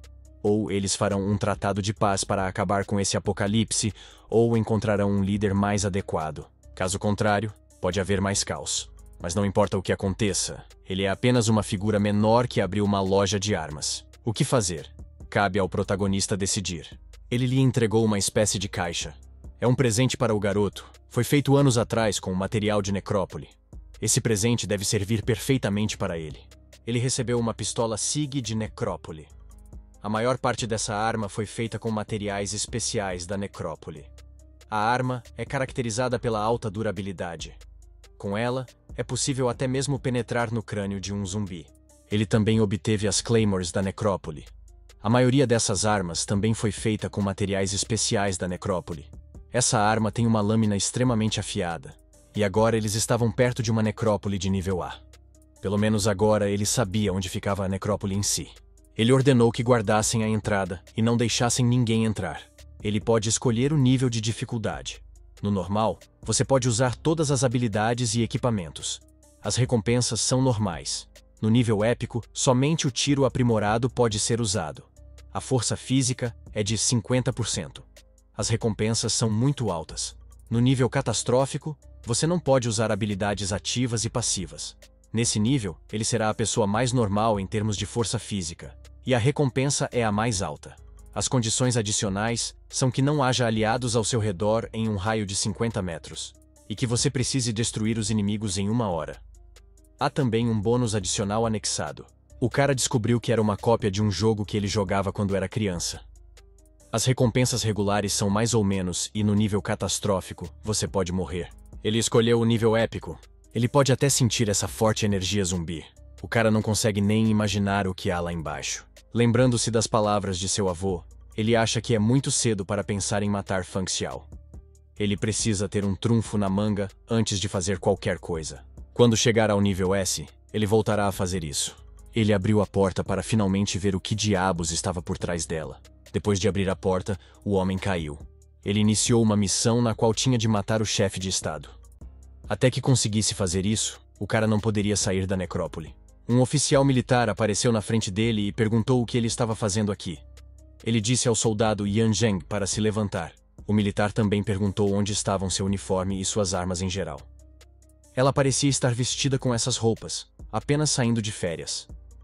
Ou eles farão um tratado de paz para acabar com esse apocalipse, ou encontrarão um líder mais adequado. Caso contrário, pode haver mais caos. Mas não importa o que aconteça, ele é apenas uma figura menor que abriu uma loja de armas. O que fazer? Cabe ao protagonista decidir. Ele lhe entregou uma espécie de caixa. É um presente para o garoto. Foi feito anos atrás com material de necrópole. Esse presente deve servir perfeitamente para ele. Ele recebeu uma pistola SIG de necrópole. A maior parte dessa arma foi feita com materiais especiais da necrópole. A arma é caracterizada pela alta durabilidade. Com ela, é possível até mesmo penetrar no crânio de um zumbi. Ele também obteve as Claymores da necrópole. A maioria dessas armas também foi feita com materiais especiais da necrópole. Essa arma tem uma lâmina extremamente afiada, e agora eles estavam perto de uma necrópole de nível A. Pelo menos agora ele sabia onde ficava a necrópole em si. Ele ordenou que guardassem a entrada e não deixassem ninguém entrar. Ele pode escolher o nível de dificuldade. No normal, você pode usar todas as habilidades e equipamentos. As recompensas são normais. No nível épico, somente o tiro aprimorado pode ser usado. A força física é de cinquenta por cento. As recompensas são muito altas. No nível catastrófico, você não pode usar habilidades ativas e passivas. Nesse nível, ele será a pessoa mais normal em termos de força física, e a recompensa é a mais alta. As condições adicionais são que não haja aliados ao seu redor em um raio de cinquenta metros, e que você precise destruir os inimigos em uma hora. Há também um bônus adicional anexado. O cara descobriu que era uma cópia de um jogo que ele jogava quando era criança. As recompensas regulares são mais ou menos, e no nível catastrófico, você pode morrer. Ele escolheu o nível épico. Ele pode até sentir essa forte energia zumbi. O cara não consegue nem imaginar o que há lá embaixo. Lembrando-se das palavras de seu avô, ele acha que é muito cedo para pensar em matar Fang Xiao. Ele precisa ter um trunfo na manga antes de fazer qualquer coisa. Quando chegar ao nível S, ele voltará a fazer isso. Ele abriu a porta para finalmente ver o que diabos estava por trás dela. Depois de abrir a porta, o homem caiu. Ele iniciou uma missão na qual tinha de matar o chefe de estado. Até que conseguisse fazer isso, o cara não poderia sair da necrópole. Um oficial militar apareceu na frente dele e perguntou o que ele estava fazendo aqui. Ele disse ao soldado Yan Zheng para se levantar. O militar também perguntou onde estavam seu uniforme e suas armas em geral. Ela parecia estar vestida com essas roupas, apenas saindo de férias.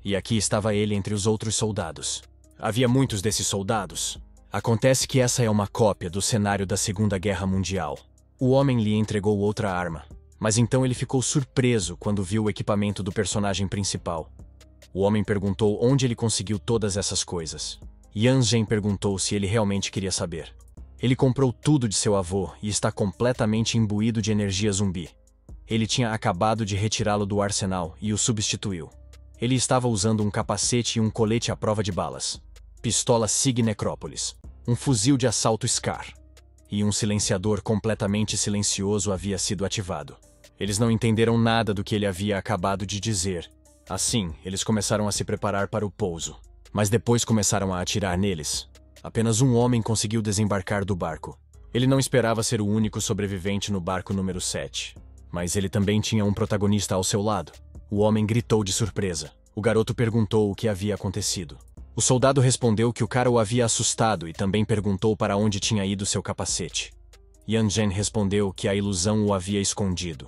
E aqui estava ele entre os outros soldados. Havia muitos desses soldados. Acontece que essa é uma cópia do cenário da Segunda Guerra Mundial. O homem lhe entregou outra arma, mas então ele ficou surpreso quando viu o equipamento do personagem principal. O homem perguntou onde ele conseguiu todas essas coisas. Yan Zhen perguntou se ele realmente queria saber. Ele comprou tudo de seu avô e está completamente imbuído de energia zumbi. Ele tinha acabado de retirá-lo do arsenal e o substituiu. Ele estava usando um capacete e um colete à prova de balas, pistola Sig Necrópolis, um fuzil de assalto Scar, e um silenciador completamente silencioso havia sido ativado. Eles não entenderam nada do que ele havia acabado de dizer. Assim, eles começaram a se preparar para o pouso, mas depois começaram a atirar neles. Apenas um homem conseguiu desembarcar do barco. Ele não esperava ser o único sobrevivente no barco número sete, mas ele também tinha um protagonista ao seu lado. O homem gritou de surpresa. O garoto perguntou o que havia acontecido. O soldado respondeu que o cara o havia assustado e também perguntou para onde tinha ido seu capacete. Yan Zhen respondeu que a ilusão o havia escondido.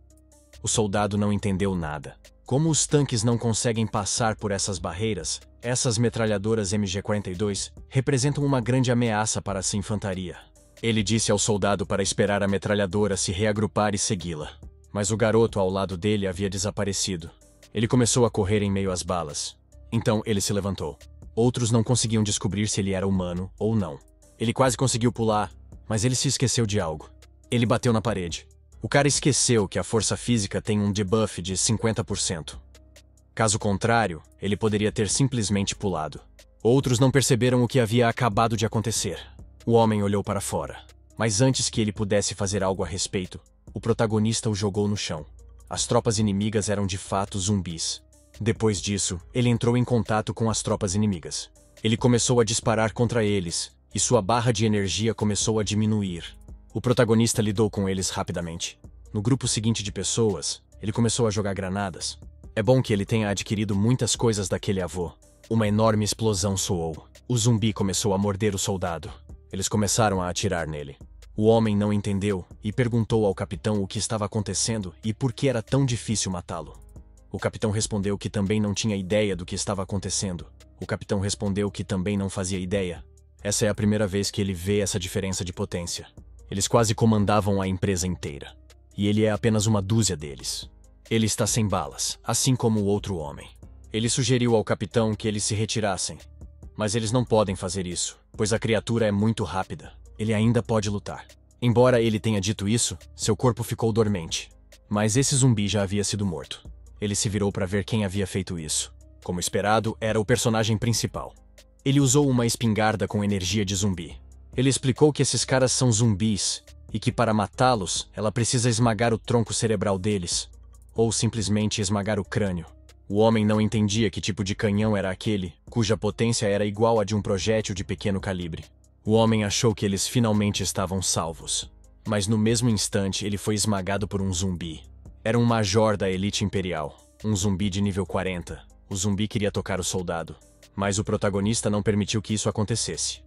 O soldado não entendeu nada. Como os tanques não conseguem passar por essas barreiras, essas metralhadoras M G quarenta e dois representam uma grande ameaça para essa infantaria. Ele disse ao soldado para esperar a metralhadora se reagrupar e segui-la. Mas o garoto ao lado dele havia desaparecido. Ele começou a correr em meio às balas. Então ele se levantou. Outros não conseguiam descobrir se ele era humano ou não. Ele quase conseguiu pular, mas ele se esqueceu de algo. Ele bateu na parede. O cara esqueceu que a força física tem um debuff de cinquenta por cento. Caso contrário, ele poderia ter simplesmente pulado. Outros não perceberam o que havia acabado de acontecer. O homem olhou para fora. Mas antes que ele pudesse fazer algo a respeito, o protagonista o jogou no chão. As tropas inimigas eram de fato zumbis. Depois disso, ele entrou em contato com as tropas inimigas. Ele começou a disparar contra eles, e sua barra de energia começou a diminuir. O protagonista lidou com eles rapidamente. No grupo seguinte de pessoas, ele começou a jogar granadas. É bom que ele tenha adquirido muitas coisas daquele avô. Uma enorme explosão soou. O zumbi começou a morder o soldado. Eles começaram a atirar nele. O homem não entendeu e perguntou ao capitão o que estava acontecendo e por que era tão difícil matá-lo. O capitão respondeu que também não tinha ideia do que estava acontecendo. O capitão respondeu que também não fazia ideia. Essa é a primeira vez que ele vê essa diferença de potência. Eles quase comandavam a empresa inteira. E ele é apenas uma dúzia deles. Ele está sem balas, assim como o outro homem. Ele sugeriu ao capitão que eles se retirassem. Mas eles não podem fazer isso, pois a criatura é muito rápida. Ele ainda pode lutar. Embora ele tenha dito isso, seu corpo ficou dormente. Mas esse zumbi já havia sido morto. Ele se virou para ver quem havia feito isso. Como esperado, era o personagem principal. Ele usou uma espingarda com energia de zumbi. Ele explicou que esses caras são zumbis e que para matá-los, ela precisa esmagar o tronco cerebral deles, ou simplesmente esmagar o crânio. O homem não entendia que tipo de canhão era aquele, cuja potência era igual a de um projétil de pequeno calibre. O homem achou que eles finalmente estavam salvos. Mas no mesmo instante ele foi esmagado por um zumbi. Era um major da elite imperial, um zumbi de nível quarenta. O zumbi queria tocar o soldado, mas o protagonista não permitiu que isso acontecesse.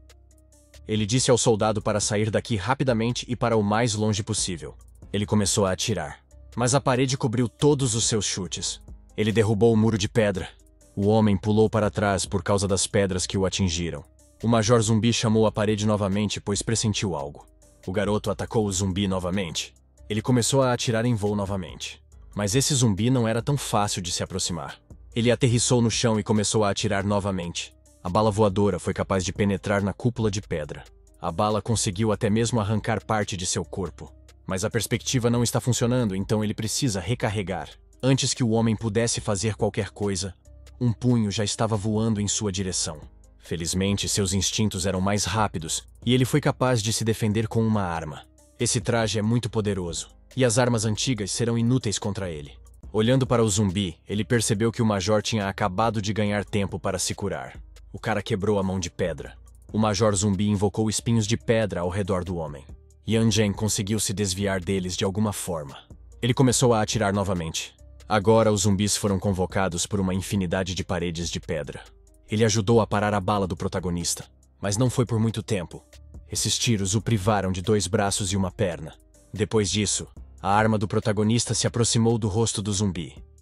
Ele disse ao soldado para sair daqui rapidamente e para o mais longe possível. Ele começou a atirar, mas a parede cobriu todos os seus chutes. Ele derrubou o muro de pedra. O homem pulou para trás por causa das pedras que o atingiram. O major zumbi chamou a parede novamente, pois pressentiu algo. O garoto atacou o zumbi novamente. Ele começou a atirar em voo novamente. Mas esse zumbi não era tão fácil de se aproximar. Ele aterrissou no chão e começou a atirar novamente. A bala voadora foi capaz de penetrar na cúpula de pedra. A bala conseguiu até mesmo arrancar parte de seu corpo. Mas a perspectiva não está funcionando, então ele precisa recarregar. Antes que o homem pudesse fazer qualquer coisa, um punho já estava voando em sua direção. Felizmente, seus instintos eram mais rápidos, e ele foi capaz de se defender com uma arma. Esse traje é muito poderoso, e as armas antigas serão inúteis contra ele. Olhando para o zumbi, ele percebeu que o major tinha acabado de ganhar tempo para se curar. O cara quebrou a mão de pedra. O major zumbi invocou espinhos de pedra ao redor do homem. Yan Zhen conseguiu se desviar deles de alguma forma. Ele começou a atirar novamente. Agora os zumbis foram convocados por uma infinidade de paredes de pedra. Ele ajudou a parar a bala do protagonista, mas não foi por muito tempo. Esses tiros o privaram de dois braços e uma perna. Depois disso, a arma do protagonista se aproximou do rosto do zumbi.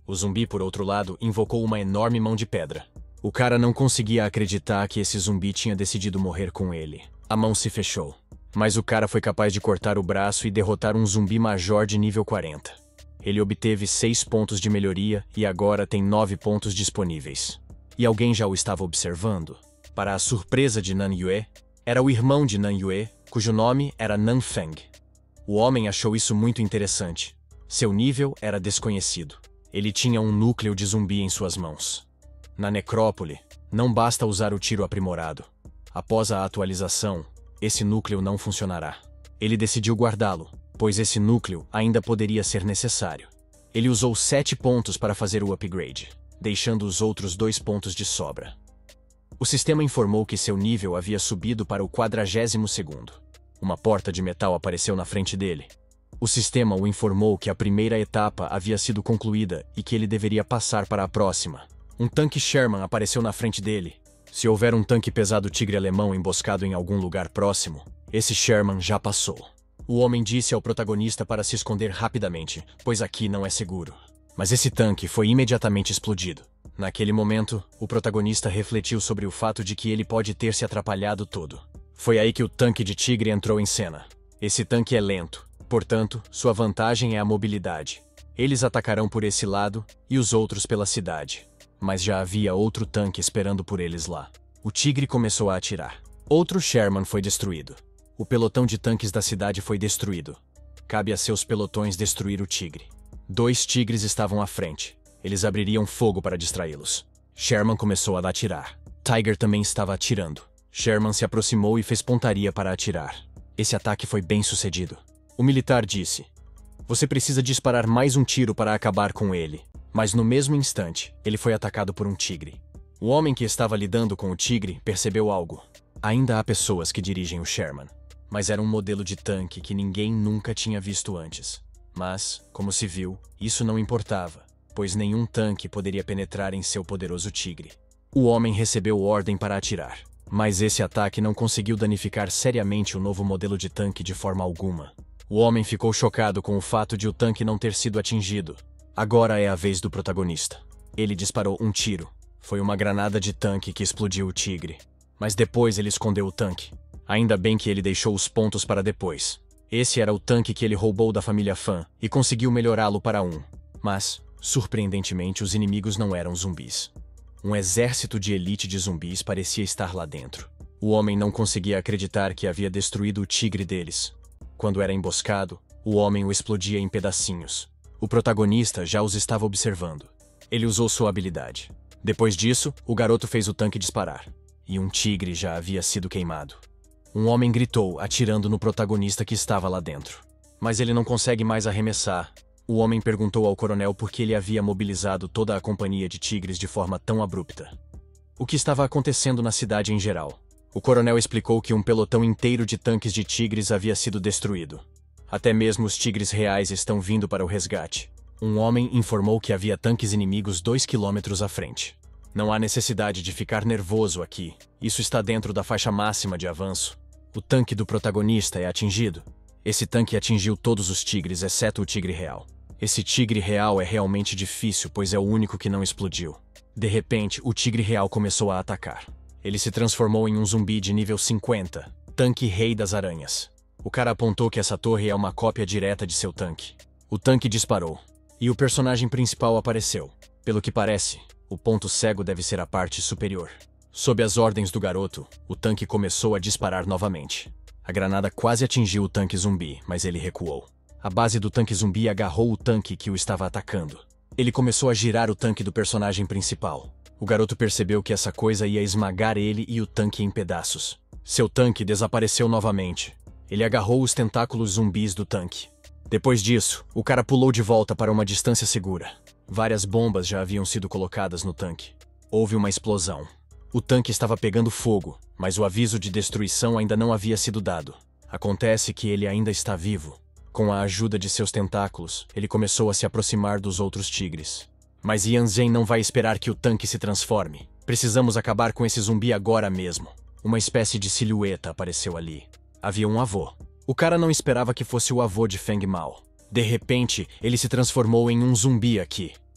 O zumbi, por outro lado, invocou uma enorme mão de pedra. O cara não conseguia acreditar que esse zumbi tinha decidido morrer com ele. A mão se fechou. Mas o cara foi capaz de cortar o braço e derrotar um zumbi major de nível quarenta. Ele obteve seis pontos de melhoria e agora tem nove pontos disponíveis. E alguém já o estava observando. Para a surpresa de Nan Yue, era o irmão de Nan Yue, cujo nome era Nan Feng. O homem achou isso muito interessante. Seu nível era desconhecido. Ele tinha um núcleo de zumbi em suas mãos. Na necrópole, não basta usar o tiro aprimorado. Após a atualização, esse núcleo não funcionará. Ele decidiu guardá-lo, pois esse núcleo ainda poderia ser necessário. Ele usou sete pontos para fazer o upgrade, deixando os outros dois pontos de sobra. O sistema informou que seu nível havia subido para o quadragésimo segundo. Uma porta de metal apareceu na frente dele. O sistema o informou que a primeira etapa havia sido concluída e que ele deveria passar para a próxima. Um tanque Sherman apareceu na frente dele. Se houver um tanque pesado tigre alemão emboscado em algum lugar próximo, esse Sherman já passou. O homem disse ao protagonista para se esconder rapidamente, pois aqui não é seguro. Mas esse tanque foi imediatamente explodido. Naquele momento, o protagonista refletiu sobre o fato de que ele pode ter se atrapalhado todo. Foi aí que o tanque de tigre entrou em cena. Esse tanque é lento, portanto, sua vantagem é a mobilidade. Eles atacarão por esse lado e os outros pela cidade. Mas já havia outro tanque esperando por eles lá. O tigre começou a atirar. Outro Sherman foi destruído. O pelotão de tanques da cidade foi destruído. Cabe a seus pelotões destruir o tigre. Dois tigres estavam à frente. Eles abririam fogo para distraí-los. Sherman começou a atirar. Tiger também estava atirando. Sherman se aproximou e fez pontaria para atirar. Esse ataque foi bem sucedido. O militar disse: "Você precisa disparar mais um tiro para acabar com ele." Mas no mesmo instante, ele foi atacado por um tigre. O homem que estava lidando com o tigre percebeu algo. Ainda há pessoas que dirigem o Sherman, mas era um modelo de tanque que ninguém nunca tinha visto antes. Mas, como se viu, isso não importava, pois nenhum tanque poderia penetrar em seu poderoso tigre. O homem recebeu ordem para atirar, mas esse ataque não conseguiu danificar seriamente o novo modelo de tanque de forma alguma. O homem ficou chocado com o fato de o tanque não ter sido atingido. Agora é a vez do protagonista. Ele disparou um tiro. Foi uma granada de tanque que explodiu o tigre. Mas depois ele escondeu o tanque. Ainda bem que ele deixou os pontos para depois. Esse era o tanque que ele roubou da família Fan e conseguiu melhorá-lo para um. Mas, surpreendentemente, os inimigos não eram zumbis. Um exército de elite de zumbis parecia estar lá dentro. O homem não conseguia acreditar que havia destruído o tigre deles. Quando era emboscado, o homem o explodia em pedacinhos. O protagonista já os estava observando. Ele usou sua habilidade. Depois disso, o garoto fez o tanque disparar. E um tigre já havia sido queimado. Um homem gritou, atirando no protagonista que estava lá dentro. Mas ele não consegue mais arremessar. O homem perguntou ao coronel por que ele havia mobilizado toda a companhia de tigres de forma tão abrupta. O que estava acontecendo na cidade em geral. O coronel explicou que um pelotão inteiro de tanques de tigres havia sido destruído. Até mesmo os tigres reais estão vindo para o resgate. Um homem informou que havia tanques inimigos dois quilômetros à frente. Não há necessidade de ficar nervoso aqui. Isso está dentro da faixa máxima de avanço. O tanque do protagonista é atingido. Esse tanque atingiu todos os tigres, exceto o tigre real. Esse tigre real é realmente difícil, pois é o único que não explodiu. De repente, o tigre real começou a atacar. Ele se transformou em um zumbi de nível cinquenta, tanque rei das aranhas. O cara apontou que essa torre é uma cópia direta de seu tanque. O tanque disparou. E o personagem principal apareceu. Pelo que parece, o ponto cego deve ser a parte superior. Sob as ordens do garoto, o tanque começou a disparar novamente. A granada quase atingiu o tanque zumbi, mas ele recuou. A base do tanque zumbi agarrou o tanque que o estava atacando. Ele começou a girar o tanque do personagem principal. O garoto percebeu que essa coisa ia esmagar ele e o tanque em pedaços. Seu tanque desapareceu novamente. Ele agarrou os tentáculos zumbis do tanque. Depois disso, o cara pulou de volta para uma distância segura. Várias bombas já haviam sido colocadas no tanque. Houve uma explosão. O tanque estava pegando fogo, mas o aviso de destruição ainda não havia sido dado. Acontece que ele ainda está vivo. Com a ajuda de seus tentáculos, ele começou a se aproximar dos outros tigres. Mas Yan Zhen não vai esperar que o tanque se transforme. Precisamos acabar com esse zumbi agora mesmo. Uma espécie de silhueta apareceu ali. Havia um avô. O cara não esperava que fosse o avô de Feng Mao. De repente, ele se transformou em um zumbi aqui.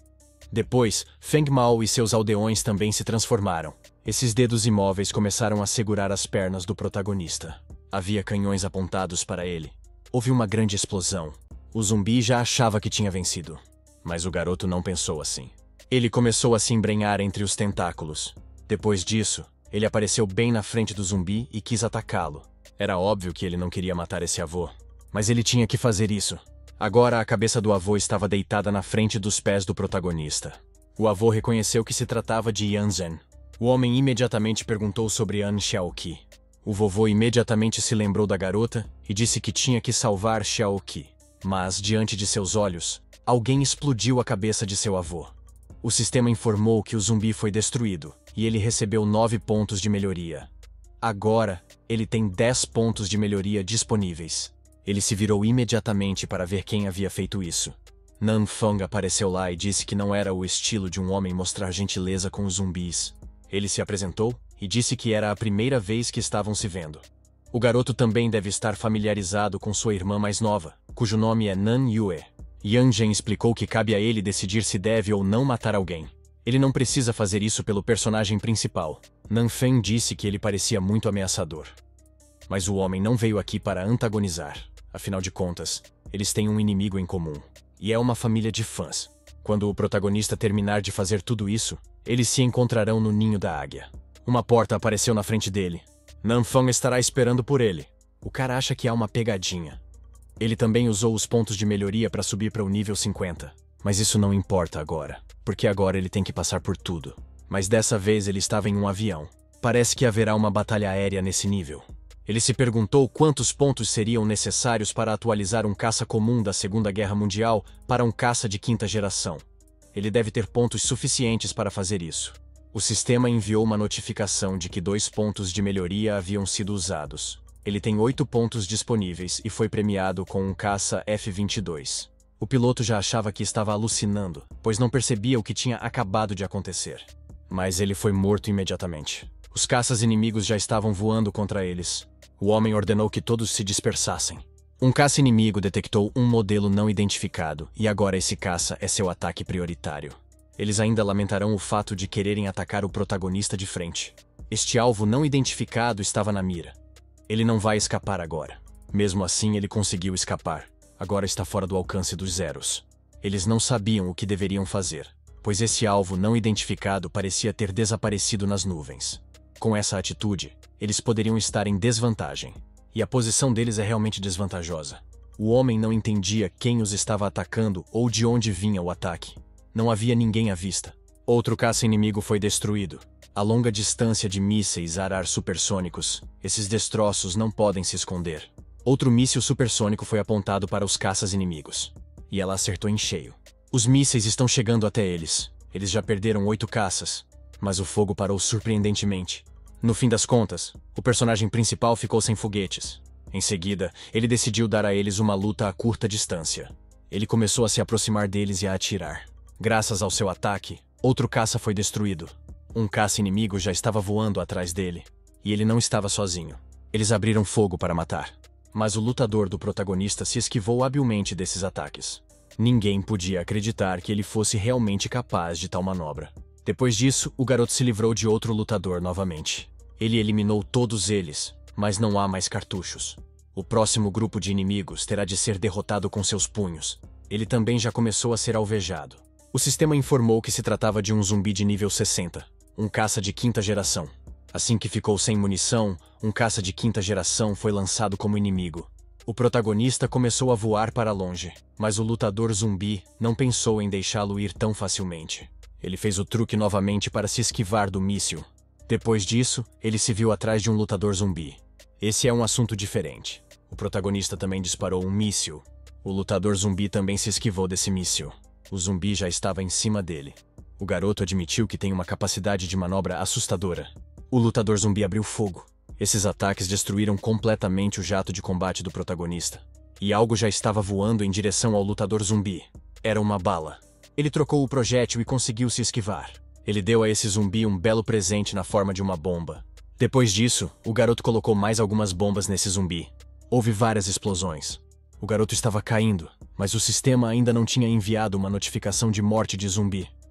Depois, Feng Mao e seus aldeões também se transformaram. Esses dedos imóveis começaram a segurar as pernas do protagonista. Havia canhões apontados para ele. Houve uma grande explosão. O zumbi já achava que tinha vencido. Mas o garoto não pensou assim. Ele começou a se embrenhar entre os tentáculos. Depois disso, ele apareceu bem na frente do zumbi e quis atacá-lo. Era óbvio que ele não queria matar esse avô. Mas ele tinha que fazer isso. Agora a cabeça do avô estava deitada na frente dos pés do protagonista. O avô reconheceu que se tratava de Yan Zhen. O homem imediatamente perguntou sobre An Xiaoqi. O vovô imediatamente se lembrou da garota e disse que tinha que salvar Xiaoqi. Mas, diante de seus olhos, alguém explodiu a cabeça de seu avô. O sistema informou que o zumbi foi destruído e ele recebeu nove pontos de melhoria. Agora, ele tem dez pontos de melhoria disponíveis. Ele se virou imediatamente para ver quem havia feito isso. Nan Feng apareceu lá e disse que não era o estilo de um homem mostrar gentileza com os zumbis. Ele se apresentou e disse que era a primeira vez que estavam se vendo. O garoto também deve estar familiarizado com sua irmã mais nova, cujo nome é Nan Yue. Yan Zhen explicou que cabe a ele decidir se deve ou não matar alguém. Ele não precisa fazer isso pelo personagem principal. Nan Feng disse que ele parecia muito ameaçador. Mas o homem não veio aqui para antagonizar. Afinal de contas, eles têm um inimigo em comum. E é uma família de fãs. Quando o protagonista terminar de fazer tudo isso, eles se encontrarão no ninho da águia. Uma porta apareceu na frente dele. Nan Feng estará esperando por ele. O cara acha que há uma pegadinha. Ele também usou os pontos de melhoria para subir para o nível cinquenta. Mas isso não importa agora, porque agora ele tem que passar por tudo. Mas dessa vez ele estava em um avião. Parece que haverá uma batalha aérea nesse nível. Ele se perguntou quantos pontos seriam necessários para atualizar um caça comum da Segunda Guerra Mundial para um caça de quinta geração. Ele deve ter pontos suficientes para fazer isso. O sistema enviou uma notificação de que dois pontos de melhoria haviam sido usados. Ele tem oito pontos disponíveis e foi premiado com um caça F vinte e dois. O piloto já achava que estava alucinando, pois não percebia o que tinha acabado de acontecer. Mas ele foi morto imediatamente. Os caças inimigos já estavam voando contra eles. O homem ordenou que todos se dispersassem. Um caça inimigo detectou um modelo não identificado e agora esse caça é seu ataque prioritário. Eles ainda lamentarão o fato de quererem atacar o protagonista de frente. Este alvo não identificado estava na mira. Ele não vai escapar agora. Mesmo assim, ele conseguiu escapar. Agora está fora do alcance dos zeros. Eles não sabiam o que deveriam fazer, pois esse alvo não identificado parecia ter desaparecido nas nuvens. Com essa atitude, eles poderiam estar em desvantagem. E a posição deles é realmente desvantajosa. O homem não entendia quem os estava atacando ou de onde vinha o ataque. Não havia ninguém à vista. Outro caça inimigo foi destruído. A longa distância de mísseis ar-ar supersônicos, esses destroços não podem se esconder. Outro míssil supersônico foi apontado para os caças inimigos. E ela acertou em cheio. Os mísseis estão chegando até eles. Eles já perderam oito caças. Mas o fogo parou surpreendentemente. No fim das contas, o personagem principal ficou sem foguetes. Em seguida, ele decidiu dar a eles uma luta a curta distância. Ele começou a se aproximar deles e a atirar. Graças ao seu ataque, outro caça foi destruído. Um caça inimigo já estava voando atrás dele. E ele não estava sozinho. Eles abriram fogo para matar. Mas o lutador do protagonista se esquivou habilmente desses ataques. Ninguém podia acreditar que ele fosse realmente capaz de tal manobra. Depois disso, o garoto se livrou de outro lutador novamente. Ele eliminou todos eles, mas não há mais cartuchos. O próximo grupo de inimigos terá de ser derrotado com seus punhos. Ele também já começou a ser alvejado. O sistema informou que se tratava de um zumbi de nível sessenta, um caça de quinta geração. Assim que ficou sem munição, um caça de quinta geração foi lançado como inimigo. O protagonista começou a voar para longe, mas o lutador zumbi não pensou em deixá-lo ir tão facilmente. Ele fez o truque novamente para se esquivar do míssil. Depois disso, ele se viu atrás de um lutador zumbi. Esse é um assunto diferente. O protagonista também disparou um míssil. O lutador zumbi também se esquivou desse míssil. O zumbi já estava em cima dele. O garoto admitiu que tem uma capacidade de manobra assustadora. O lutador zumbi abriu fogo. Esses ataques destruíram completamente o jato de combate do protagonista. E algo já estava voando em direção ao lutador zumbi. Era uma bala. Ele trocou o projétil e conseguiu se esquivar. Ele deu a esse zumbi um belo presente na forma de uma bomba. Depois disso, o garoto colocou mais algumas bombas nesse zumbi. Houve várias explosões. O garoto estava caindo, mas o sistema ainda não tinha enviado uma notificação de morte de zumbi.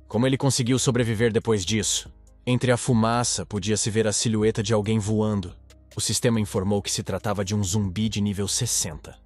Como ele conseguiu sobreviver depois disso? Entre a fumaça, podia-se ver a silhueta de alguém voando. O sistema informou que se tratava de um zumbi de nível sessenta.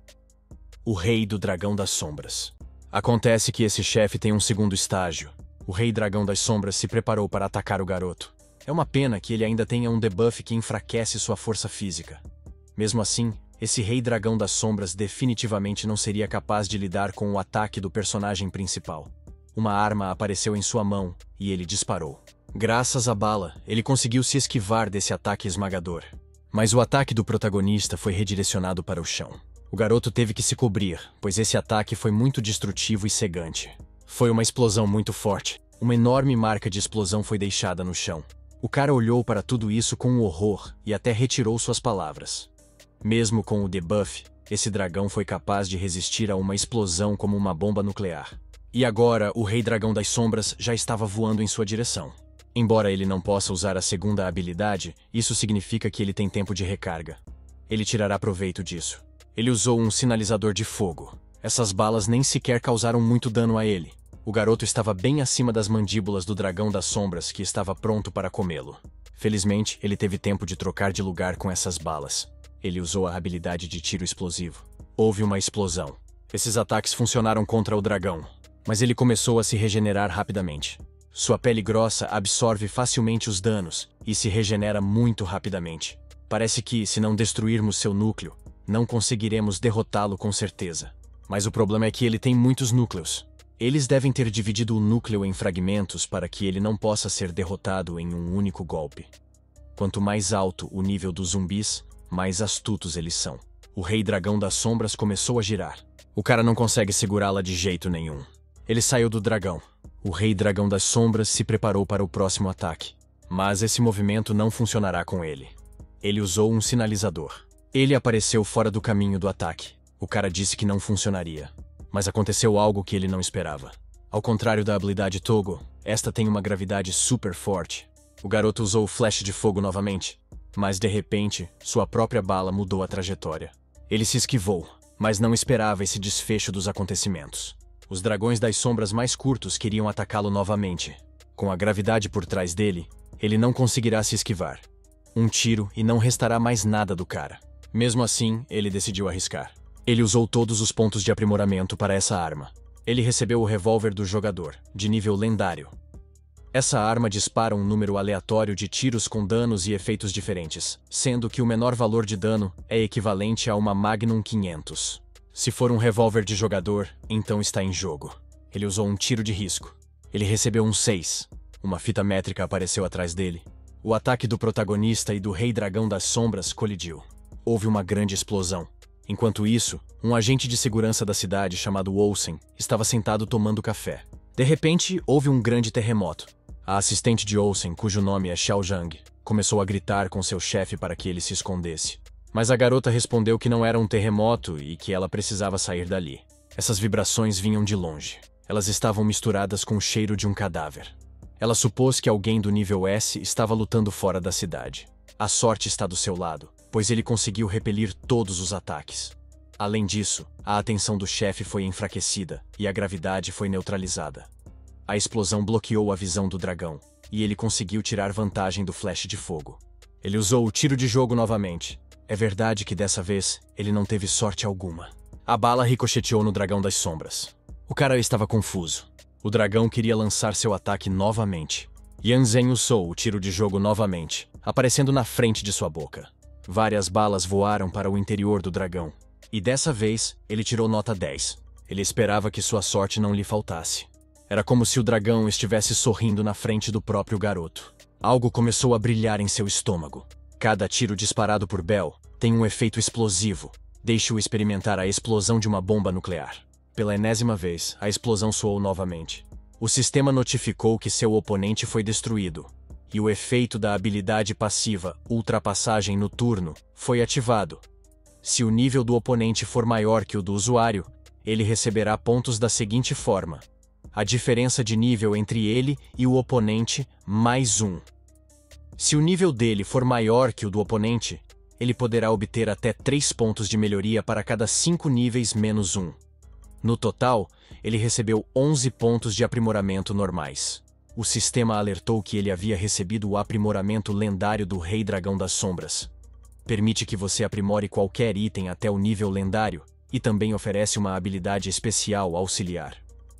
O Rei do Dragão das Sombras. Acontece que esse chefe tem um segundo estágio. O Rei Dragão das Sombras se preparou para atacar o garoto. É uma pena que ele ainda tenha um debuff que enfraquece sua força física. Mesmo assim, esse Rei Dragão das Sombras definitivamente não seria capaz de lidar com o ataque do personagem principal. Uma arma apareceu em sua mão e ele disparou. Graças à bala, ele conseguiu se esquivar desse ataque esmagador. Mas o ataque do protagonista foi redirecionado para o chão. O garoto teve que se cobrir, pois esse ataque foi muito destrutivo e cegante. Foi uma explosão muito forte. Uma enorme marca de explosão foi deixada no chão. O cara olhou para tudo isso com horror e até retirou suas palavras. Mesmo com o debuff, esse dragão foi capaz de resistir a uma explosão como uma bomba nuclear. E agora, o Rei Dragão das Sombras já estava voando em sua direção. Embora ele não possa usar a segunda habilidade, isso significa que ele tem tempo de recarga. Ele tirará proveito disso. Ele usou um sinalizador de fogo. Essas balas nem sequer causaram muito dano a ele. O garoto estava bem acima das mandíbulas do Dragão das Sombras, que estava pronto para comê-lo. Felizmente, ele teve tempo de trocar de lugar com essas balas. Ele usou a habilidade de tiro explosivo. Houve uma explosão. Esses ataques funcionaram contra o dragão, mas ele começou a se regenerar rapidamente. Sua pele grossa absorve facilmente os danos e se regenera muito rapidamente. Parece que, se não destruirmos seu núcleo, não conseguiremos derrotá-lo com certeza. Mas o problema é que ele tem muitos núcleos. Eles devem ter dividido o núcleo em fragmentos para que ele não possa ser derrotado em um único golpe. Quanto mais alto o nível dos zumbis, mais astutos eles são. O Rei Dragão das Sombras começou a girar. O cara não consegue segurá-la de jeito nenhum. Ele saiu do dragão. O Rei Dragão das Sombras se preparou para o próximo ataque. Mas esse movimento não funcionará com ele. Ele usou um sinalizador. Ele apareceu fora do caminho do ataque. O cara disse que não funcionaria. Mas aconteceu algo que ele não esperava. Ao contrário da habilidade Toggle, esta tem uma gravidade super forte. O garoto usou o flash de fogo novamente. Mas de repente, sua própria bala mudou a trajetória. Ele se esquivou, mas não esperava esse desfecho dos acontecimentos. Os dragões das sombras mais curtos queriam atacá-lo novamente. Com a gravidade por trás dele, ele não conseguirá se esquivar. Um tiro e não restará mais nada do cara. Mesmo assim, ele decidiu arriscar. Ele usou todos os pontos de aprimoramento para essa arma. Ele recebeu o revólver do jogador, de nível lendário. Essa arma dispara um número aleatório de tiros com danos e efeitos diferentes, sendo que o menor valor de dano é equivalente a uma Magnum quinhentos. Se for um revólver de jogador, então está em jogo. Ele usou um tiro de risco. Ele recebeu um seis. Uma fita métrica apareceu atrás dele. O ataque do protagonista e do Rei Dragão das Sombras colidiu. Houve uma grande explosão. Enquanto isso, um agente de segurança da cidade chamado Olsen estava sentado tomando café. De repente, houve um grande terremoto. A assistente de Olsen, cujo nome é Xiao Zhang, começou a gritar com seu chefe para que ele se escondesse. Mas a garota respondeu que não era um terremoto e que ela precisava sair dali. Essas vibrações vinham de longe. Elas estavam misturadas com o cheiro de um cadáver. Ela supôs que alguém do nível S estava lutando fora da cidade. A sorte está do seu lado, pois ele conseguiu repelir todos os ataques. Além disso, a atenção do chefe foi enfraquecida e a gravidade foi neutralizada. A explosão bloqueou a visão do dragão, e ele conseguiu tirar vantagem do flash de fogo. Ele usou o tiro de jogo novamente. É verdade que dessa vez, ele não teve sorte alguma. A bala ricocheteou no Dragão das Sombras. O cara estava confuso. O dragão queria lançar seu ataque novamente. Yan Zhen usou o tiro de jogo novamente, aparecendo na frente de sua boca. Várias balas voaram para o interior do dragão. E dessa vez, ele tirou nota dez. Ele esperava que sua sorte não lhe faltasse. Era como se o dragão estivesse sorrindo na frente do próprio garoto. Algo começou a brilhar em seu estômago. Cada tiro disparado por Bell tem um efeito explosivo. Deixe-o experimentar a explosão de uma bomba nuclear. Pela enésima vez, a explosão soou novamente. O sistema notificou que seu oponente foi destruído. E o efeito da habilidade passiva Ultrapassagem no turno foi ativado. Se o nível do oponente for maior que o do usuário, ele receberá pontos da seguinte forma: a diferença de nível entre ele e o oponente, mais um. Se o nível dele for maior que o do oponente, ele poderá obter até três pontos de melhoria para cada cinco níveis menos um. No total, ele recebeu onze pontos de aprimoramento normais. O sistema alertou que ele havia recebido o aprimoramento lendário do Rei Dragão das Sombras. Permite que você aprimore qualquer item até o nível lendário e também oferece uma habilidade especial auxiliar.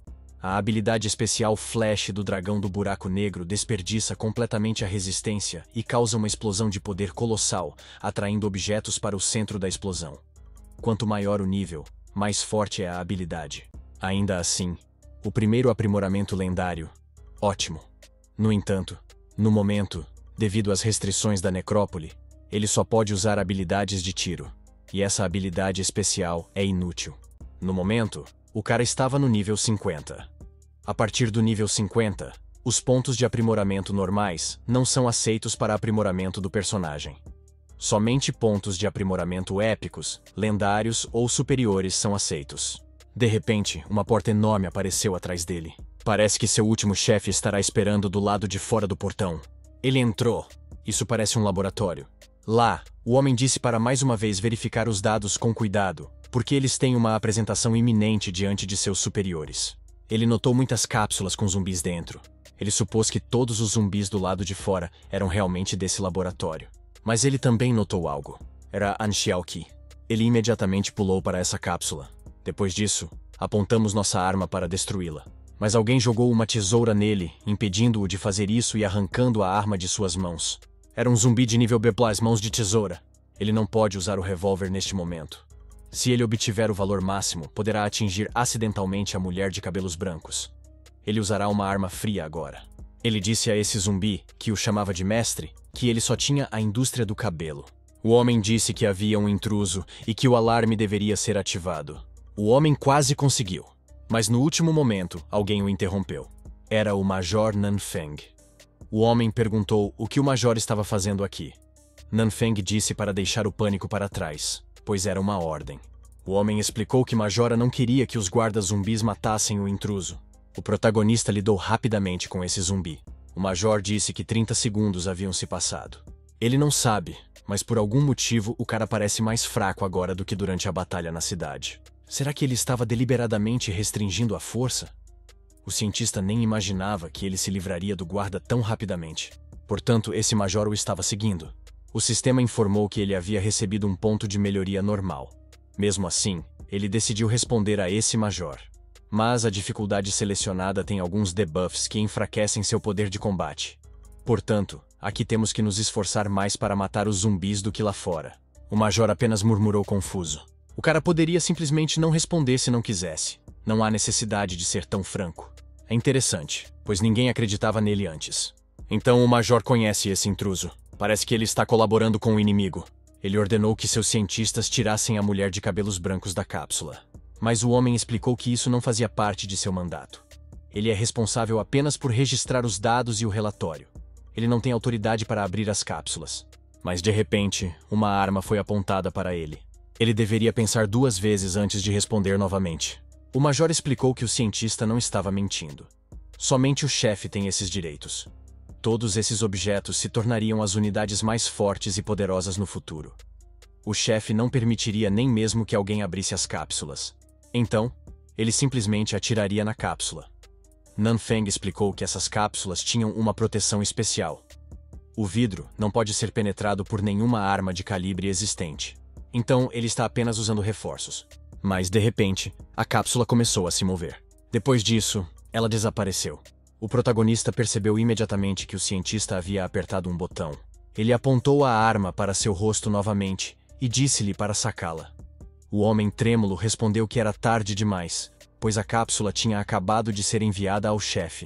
A habilidade especial Flash do Dragão do Buraco Negro desperdiça completamente a resistência e causa uma explosão de poder colossal, atraindo objetos para o centro da explosão. Quanto maior o nível, mais forte é a habilidade. Ainda assim, o primeiro aprimoramento lendário, ótimo. No entanto, no momento, devido às restrições da necrópole, ele só pode usar habilidades de tiro, e essa habilidade especial é inútil. No momento, o cara estava no nível cinquenta. A partir do nível cinquenta, os pontos de aprimoramento normais não são aceitos para aprimoramento do personagem. Somente pontos de aprimoramento épicos, lendários ou superiores são aceitos. De repente, uma porta enorme apareceu atrás dele. Parece que seu último chefe estará esperando do lado de fora do portão. Ele entrou. Isso parece um laboratório. Lá, o homem disse para mais uma vez verificar os dados com cuidado, porque eles têm uma apresentação iminente diante de seus superiores. Ele notou muitas cápsulas com zumbis dentro. Ele supôs que todos os zumbis do lado de fora eram realmente desse laboratório. Mas ele também notou algo. Era Anshiauki. Ele imediatamente pulou para essa cápsula. Depois disso, apontamos nossa arma para destruí-la. Mas alguém jogou uma tesoura nele, impedindo-o de fazer isso e arrancando a arma de suas mãos. Era um zumbi de nível B plus, mãos de tesoura. Ele não pode usar o revólver neste momento. Se ele obtiver o valor máximo, poderá atingir acidentalmente a mulher de cabelos brancos. Ele usará uma arma fria agora. Ele disse a esse zumbi, que o chamava de mestre, que ele só tinha a indústria do cabelo. O homem disse que havia um intruso e que o alarme deveria ser ativado. O homem quase conseguiu, mas no último momento, alguém o interrompeu. Era o Major Nanfeng. O homem perguntou o que o Major estava fazendo aqui. Nanfeng disse para deixar o pânico para trás, pois era uma ordem. O homem explicou que Majora não queria que os guardas zumbis matassem o intruso. O protagonista lidou rapidamente com esse zumbi. O Major disse que trinta segundos haviam se passado. Ele não sabe, mas por algum motivo o cara parece mais fraco agora do que durante a batalha na cidade. Será que ele estava deliberadamente restringindo a força? O cientista nem imaginava que ele se livraria do guarda tão rapidamente. Portanto, esse major o estava seguindo. O sistema informou que ele havia recebido um ponto de melhoria normal. Mesmo assim, ele decidiu responder a esse major. Mas a dificuldade selecionada tem alguns debuffs que enfraquecem seu poder de combate. Portanto, aqui temos que nos esforçar mais para matar os zumbis do que lá fora. O major apenas murmurou confuso. O cara poderia simplesmente não responder se não quisesse. Não há necessidade de ser tão franco. É interessante, pois ninguém acreditava nele antes. Então o major conhece esse intruso. Parece que ele está colaborando com o inimigo. Ele ordenou que seus cientistas tirassem a mulher de cabelos brancos da cápsula. Mas o homem explicou que isso não fazia parte de seu mandato. Ele é responsável apenas por registrar os dados e o relatório. Ele não tem autoridade para abrir as cápsulas. Mas de repente, uma arma foi apontada para ele. Ele deveria pensar duas vezes antes de responder novamente. O major explicou que o cientista não estava mentindo. Somente o chefe tem esses direitos. Todos esses objetos se tornariam as unidades mais fortes e poderosas no futuro. O chefe não permitiria nem mesmo que alguém abrisse as cápsulas. Então, ele simplesmente atiraria na cápsula. Nanfeng explicou que essas cápsulas tinham uma proteção especial. O vidro não pode ser penetrado por nenhuma arma de calibre existente. Então, ele está apenas usando reforços. Mas, de repente, a cápsula começou a se mover. Depois disso, ela desapareceu. O protagonista percebeu imediatamente que o cientista havia apertado um botão. Ele apontou a arma para seu rosto novamente e disse-lhe para sacá-la. O homem trêmulo respondeu que era tarde demais, pois a cápsula tinha acabado de ser enviada ao chefe.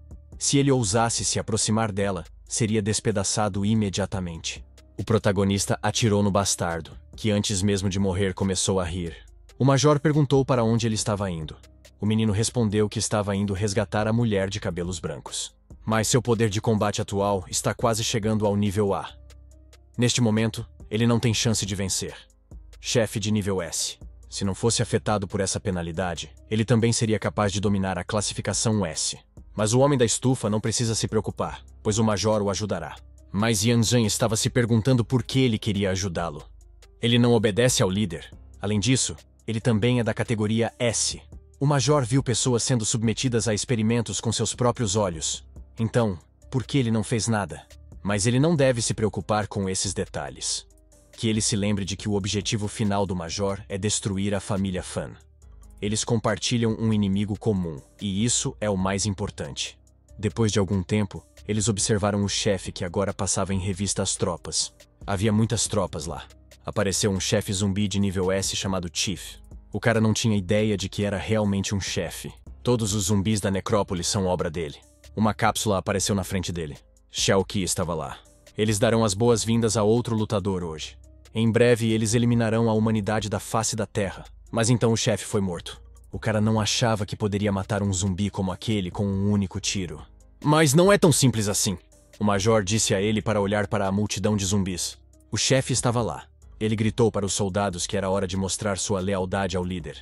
Se ele ousasse se aproximar dela, seria despedaçado imediatamente. O protagonista atirou no bastardo, que antes mesmo de morrer começou a rir. O major perguntou para onde ele estava indo. O menino respondeu que estava indo resgatar a mulher de cabelos brancos. Mas seu poder de combate atual está quase chegando ao nível A. Neste momento, ele não tem chance de vencer. Chefe de nível S. Se não fosse afetado por essa penalidade, ele também seria capaz de dominar a classificação S. Mas o homem da estufa não precisa se preocupar, pois o major o ajudará. Mas Yan Zhan estava se perguntando por que ele queria ajudá-lo. Ele não obedece ao líder. Além disso, ele também é da categoria S. O major viu pessoas sendo submetidas a experimentos com seus próprios olhos. Então, por que ele não fez nada? Mas ele não deve se preocupar com esses detalhes. Que ele se lembre de que o objetivo final do Major é destruir a família Fan. Eles compartilham um inimigo comum, e isso é o mais importante. Depois de algum tempo, eles observaram o chefe que agora passava em revista as tropas. Havia muitas tropas lá. Apareceu um chefe zumbi de nível S chamado Chief. O cara não tinha ideia de que era realmente um chefe. Todos os zumbis da necrópole são obra dele. Uma cápsula apareceu na frente dele. Shao Ki estava lá. Eles darão as boas-vindas a outro lutador hoje. Em breve, eles eliminarão a humanidade da face da Terra. Mas então o chefe foi morto. O cara não achava que poderia matar um zumbi como aquele com um único tiro. Mas não é tão simples assim. O Major disse a ele para olhar para a multidão de zumbis. O chefe estava lá. Ele gritou para os soldados que era hora de mostrar sua lealdade ao líder.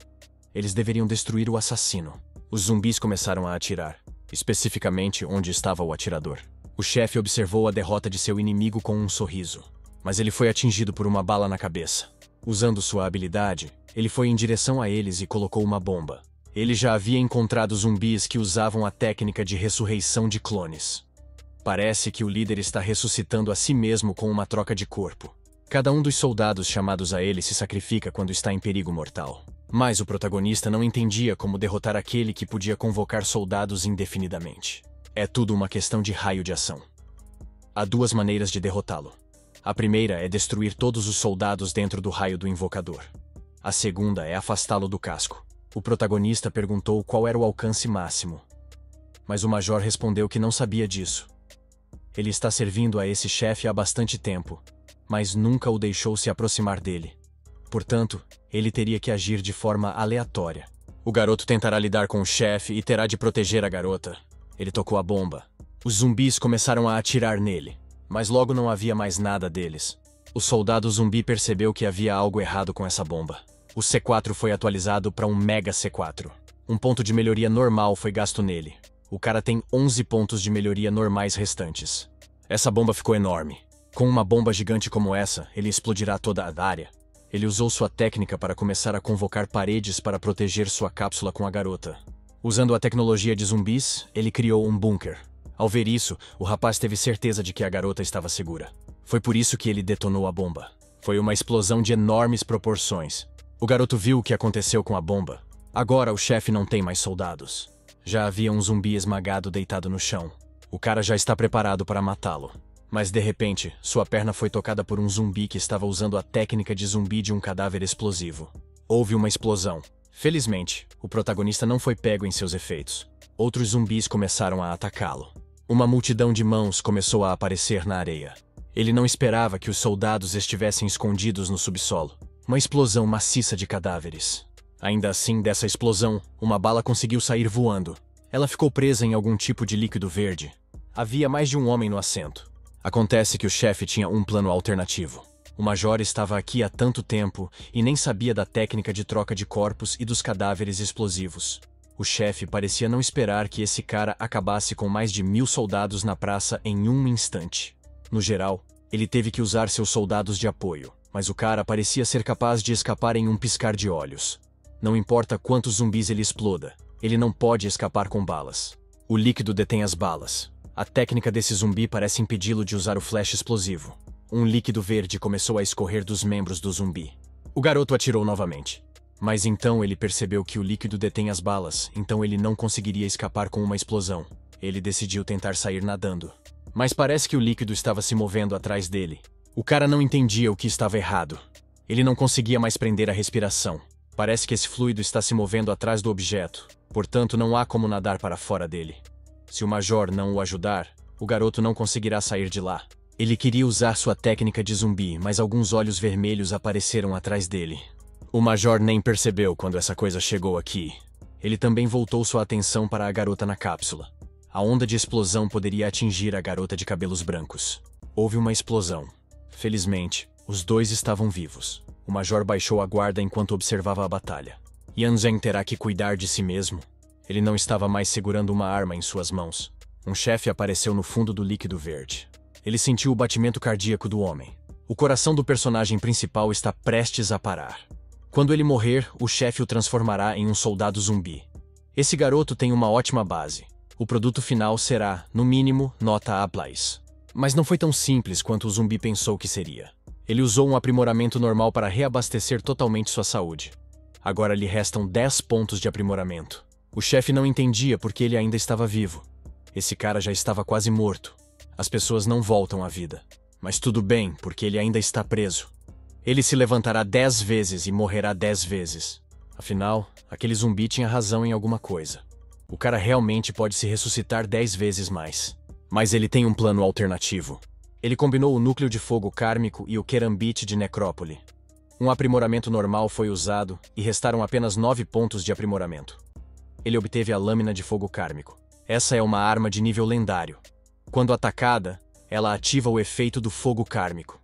Eles deveriam destruir o assassino. Os zumbis começaram a atirar, especificamente onde estava o atirador. O chefe observou a derrota de seu inimigo com um sorriso. Mas ele foi atingido por uma bala na cabeça. Usando sua habilidade, ele foi em direção a eles e colocou uma bomba. Ele já havia encontrado zumbis que usavam a técnica de ressurreição de clones. Parece que o líder está ressuscitando a si mesmo com uma troca de corpo. Cada um dos soldados chamados a ele se sacrifica quando está em perigo mortal. Mas o protagonista não entendia como derrotar aquele que podia convocar soldados indefinidamente. É tudo uma questão de raio de ação. Há duas maneiras de derrotá-lo. A primeira é destruir todos os soldados dentro do raio do invocador. A segunda é afastá-lo do casco. O protagonista perguntou qual era o alcance máximo. Mas o Major respondeu que não sabia disso. Ele está servindo a esse chefe há bastante tempo, mas nunca o deixou se aproximar dele. Portanto, ele teria que agir de forma aleatória. O garoto tentará lidar com o chefe e terá de proteger a garota. Ele tocou a bomba. Os zumbis começaram a atirar nele, mas logo não havia mais nada deles. O soldado zumbi percebeu que havia algo errado com essa bomba. O C quatro foi atualizado para um Mega C quatro. Um ponto de melhoria normal foi gasto nele. O cara tem onze pontos de melhoria normais restantes. Essa bomba ficou enorme. Com uma bomba gigante como essa, ele explodirá toda a área. Ele usou sua técnica para começar a convocar paredes para proteger sua cápsula com a garota. Usando a tecnologia de zumbis, ele criou um bunker. Ao ver isso, o rapaz teve certeza de que a garota estava segura. Foi por isso que ele detonou a bomba. Foi uma explosão de enormes proporções. O garoto viu o que aconteceu com a bomba. Agora o chefe não tem mais soldados. Já havia um zumbi esmagado deitado no chão. O cara já está preparado para matá-lo. Mas de repente, sua perna foi tocada por um zumbi que estava usando a técnica de zumbi de um cadáver explosivo. Houve uma explosão. Felizmente, o protagonista não foi pego em seus efeitos. Outros zumbis começaram a atacá-lo. Uma multidão de mãos começou a aparecer na areia. Ele não esperava que os soldados estivessem escondidos no subsolo. Uma explosão maciça de cadáveres. Ainda assim, dessa explosão, uma bala conseguiu sair voando. Ela ficou presa em algum tipo de líquido verde. Havia mais de um homem no assento. Acontece que o chefe tinha um plano alternativo. O Major estava aqui há tanto tempo e nem sabia da técnica de troca de corpos e dos cadáveres explosivos. O chefe parecia não esperar que esse cara acabasse com mais de mil soldados na praça em um instante. No geral, ele teve que usar seus soldados de apoio, mas o cara parecia ser capaz de escapar em um piscar de olhos. Não importa quantos zumbis ele exploda, ele não pode escapar com balas. O líquido detém as balas. A técnica desse zumbi parece impedi-lo de usar o flash explosivo. Um líquido verde começou a escorrer dos membros do zumbi. O garoto atirou novamente. Mas então ele percebeu que o líquido detém as balas, então ele não conseguiria escapar com uma explosão. Ele decidiu tentar sair nadando. Mas parece que o líquido estava se movendo atrás dele. O cara não entendia o que estava errado. Ele não conseguia mais prender a respiração. Parece que esse fluido está se movendo atrás do objeto, portanto não há como nadar para fora dele. Se o Major não o ajudar, o garoto não conseguirá sair de lá. Ele queria usar sua técnica de zumbi, mas alguns olhos vermelhos apareceram atrás dele. O Major nem percebeu quando essa coisa chegou aqui. Ele também voltou sua atenção para a garota na cápsula. A onda de explosão poderia atingir a garota de cabelos brancos. Houve uma explosão. Felizmente, os dois estavam vivos. O Major baixou a guarda enquanto observava a batalha. Yan Zheng terá que cuidar de si mesmo. Ele não estava mais segurando uma arma em suas mãos. Um chefe apareceu no fundo do líquido verde. Ele sentiu o batimento cardíaco do homem. O coração do personagem principal está prestes a parar. Quando ele morrer, o chefe o transformará em um soldado zumbi. Esse garoto tem uma ótima base. O produto final será, no mínimo, nota A plus. Mas não foi tão simples quanto o zumbi pensou que seria. Ele usou um aprimoramento normal para reabastecer totalmente sua saúde. Agora lhe restam dez pontos de aprimoramento. O chefe não entendia porque ele ainda estava vivo. Esse cara já estava quase morto. As pessoas não voltam à vida. Mas tudo bem, porque ele ainda está preso. Ele se levantará dez vezes e morrerá dez vezes. Afinal, aquele zumbi tinha razão em alguma coisa. O cara realmente pode se ressuscitar dez vezes mais. Mas ele tem um plano alternativo. Ele combinou o núcleo de fogo kármico e o querambite de necrópole. Um aprimoramento normal foi usado e restaram apenas nove pontos de aprimoramento. Ele obteve a lâmina de fogo kármico. Essa é uma arma de nível lendário. Quando atacada, ela ativa o efeito do fogo kármico.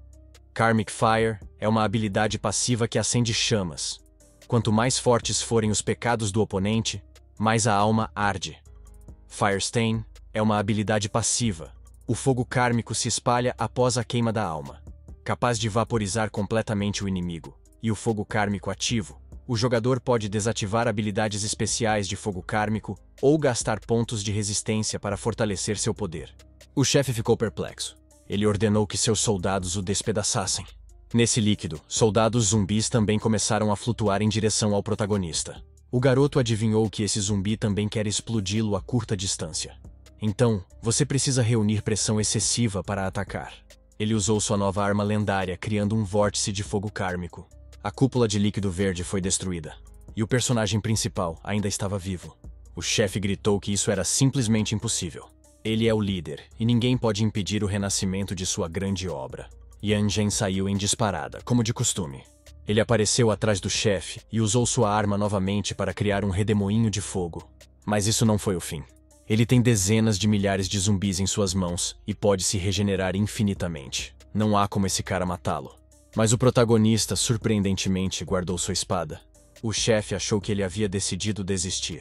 Karmic Fire é uma habilidade passiva que acende chamas. Quanto mais fortes forem os pecados do oponente, mais a alma arde. Firestain é uma habilidade passiva. O fogo kármico se espalha após a queima da alma, capaz de vaporizar completamente o inimigo. E o fogo kármico ativo. O jogador pode desativar habilidades especiais de fogo kármico ou gastar pontos de resistência para fortalecer seu poder. O chefe ficou perplexo. Ele ordenou que seus soldados o despedaçassem. Nesse líquido, soldados zumbis também começaram a flutuar em direção ao protagonista. O garoto adivinhou que esse zumbi também quer explodi-lo a curta distância. Então, você precisa reunir pressão excessiva para atacar. Ele usou sua nova arma lendária, criando um vórtice de fogo kármico. A cúpula de líquido verde foi destruída. E o personagem principal ainda estava vivo. O chefe gritou que isso era simplesmente impossível. Ele é o líder, e ninguém pode impedir o renascimento de sua grande obra. Yan Zhen saiu em disparada, como de costume. Ele apareceu atrás do chefe e usou sua arma novamente para criar um redemoinho de fogo. Mas isso não foi o fim. Ele tem dezenas de milhares de zumbis em suas mãos e pode se regenerar infinitamente. Não há como esse cara matá-lo. Mas o protagonista, surpreendentemente, guardou sua espada. O chefe achou que ele havia decidido desistir.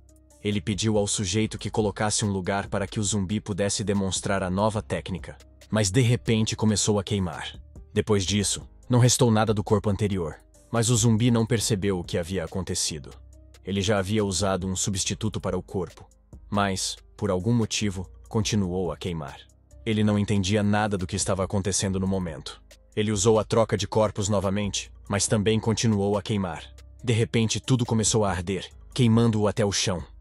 Ele pediu ao sujeito que colocasse um lugar para que o zumbi pudesse demonstrar a nova técnica. Mas de repente começou a queimar. Depois disso, não restou nada do corpo anterior. Mas o zumbi não percebeu o que havia acontecido. Ele já havia usado um substituto para o corpo. Mas, por algum motivo, continuou a queimar. Ele não entendia nada do que estava acontecendo no momento. Ele usou a troca de corpos novamente, mas também continuou a queimar. De repente tudo começou a arder, queimando-o até o chão.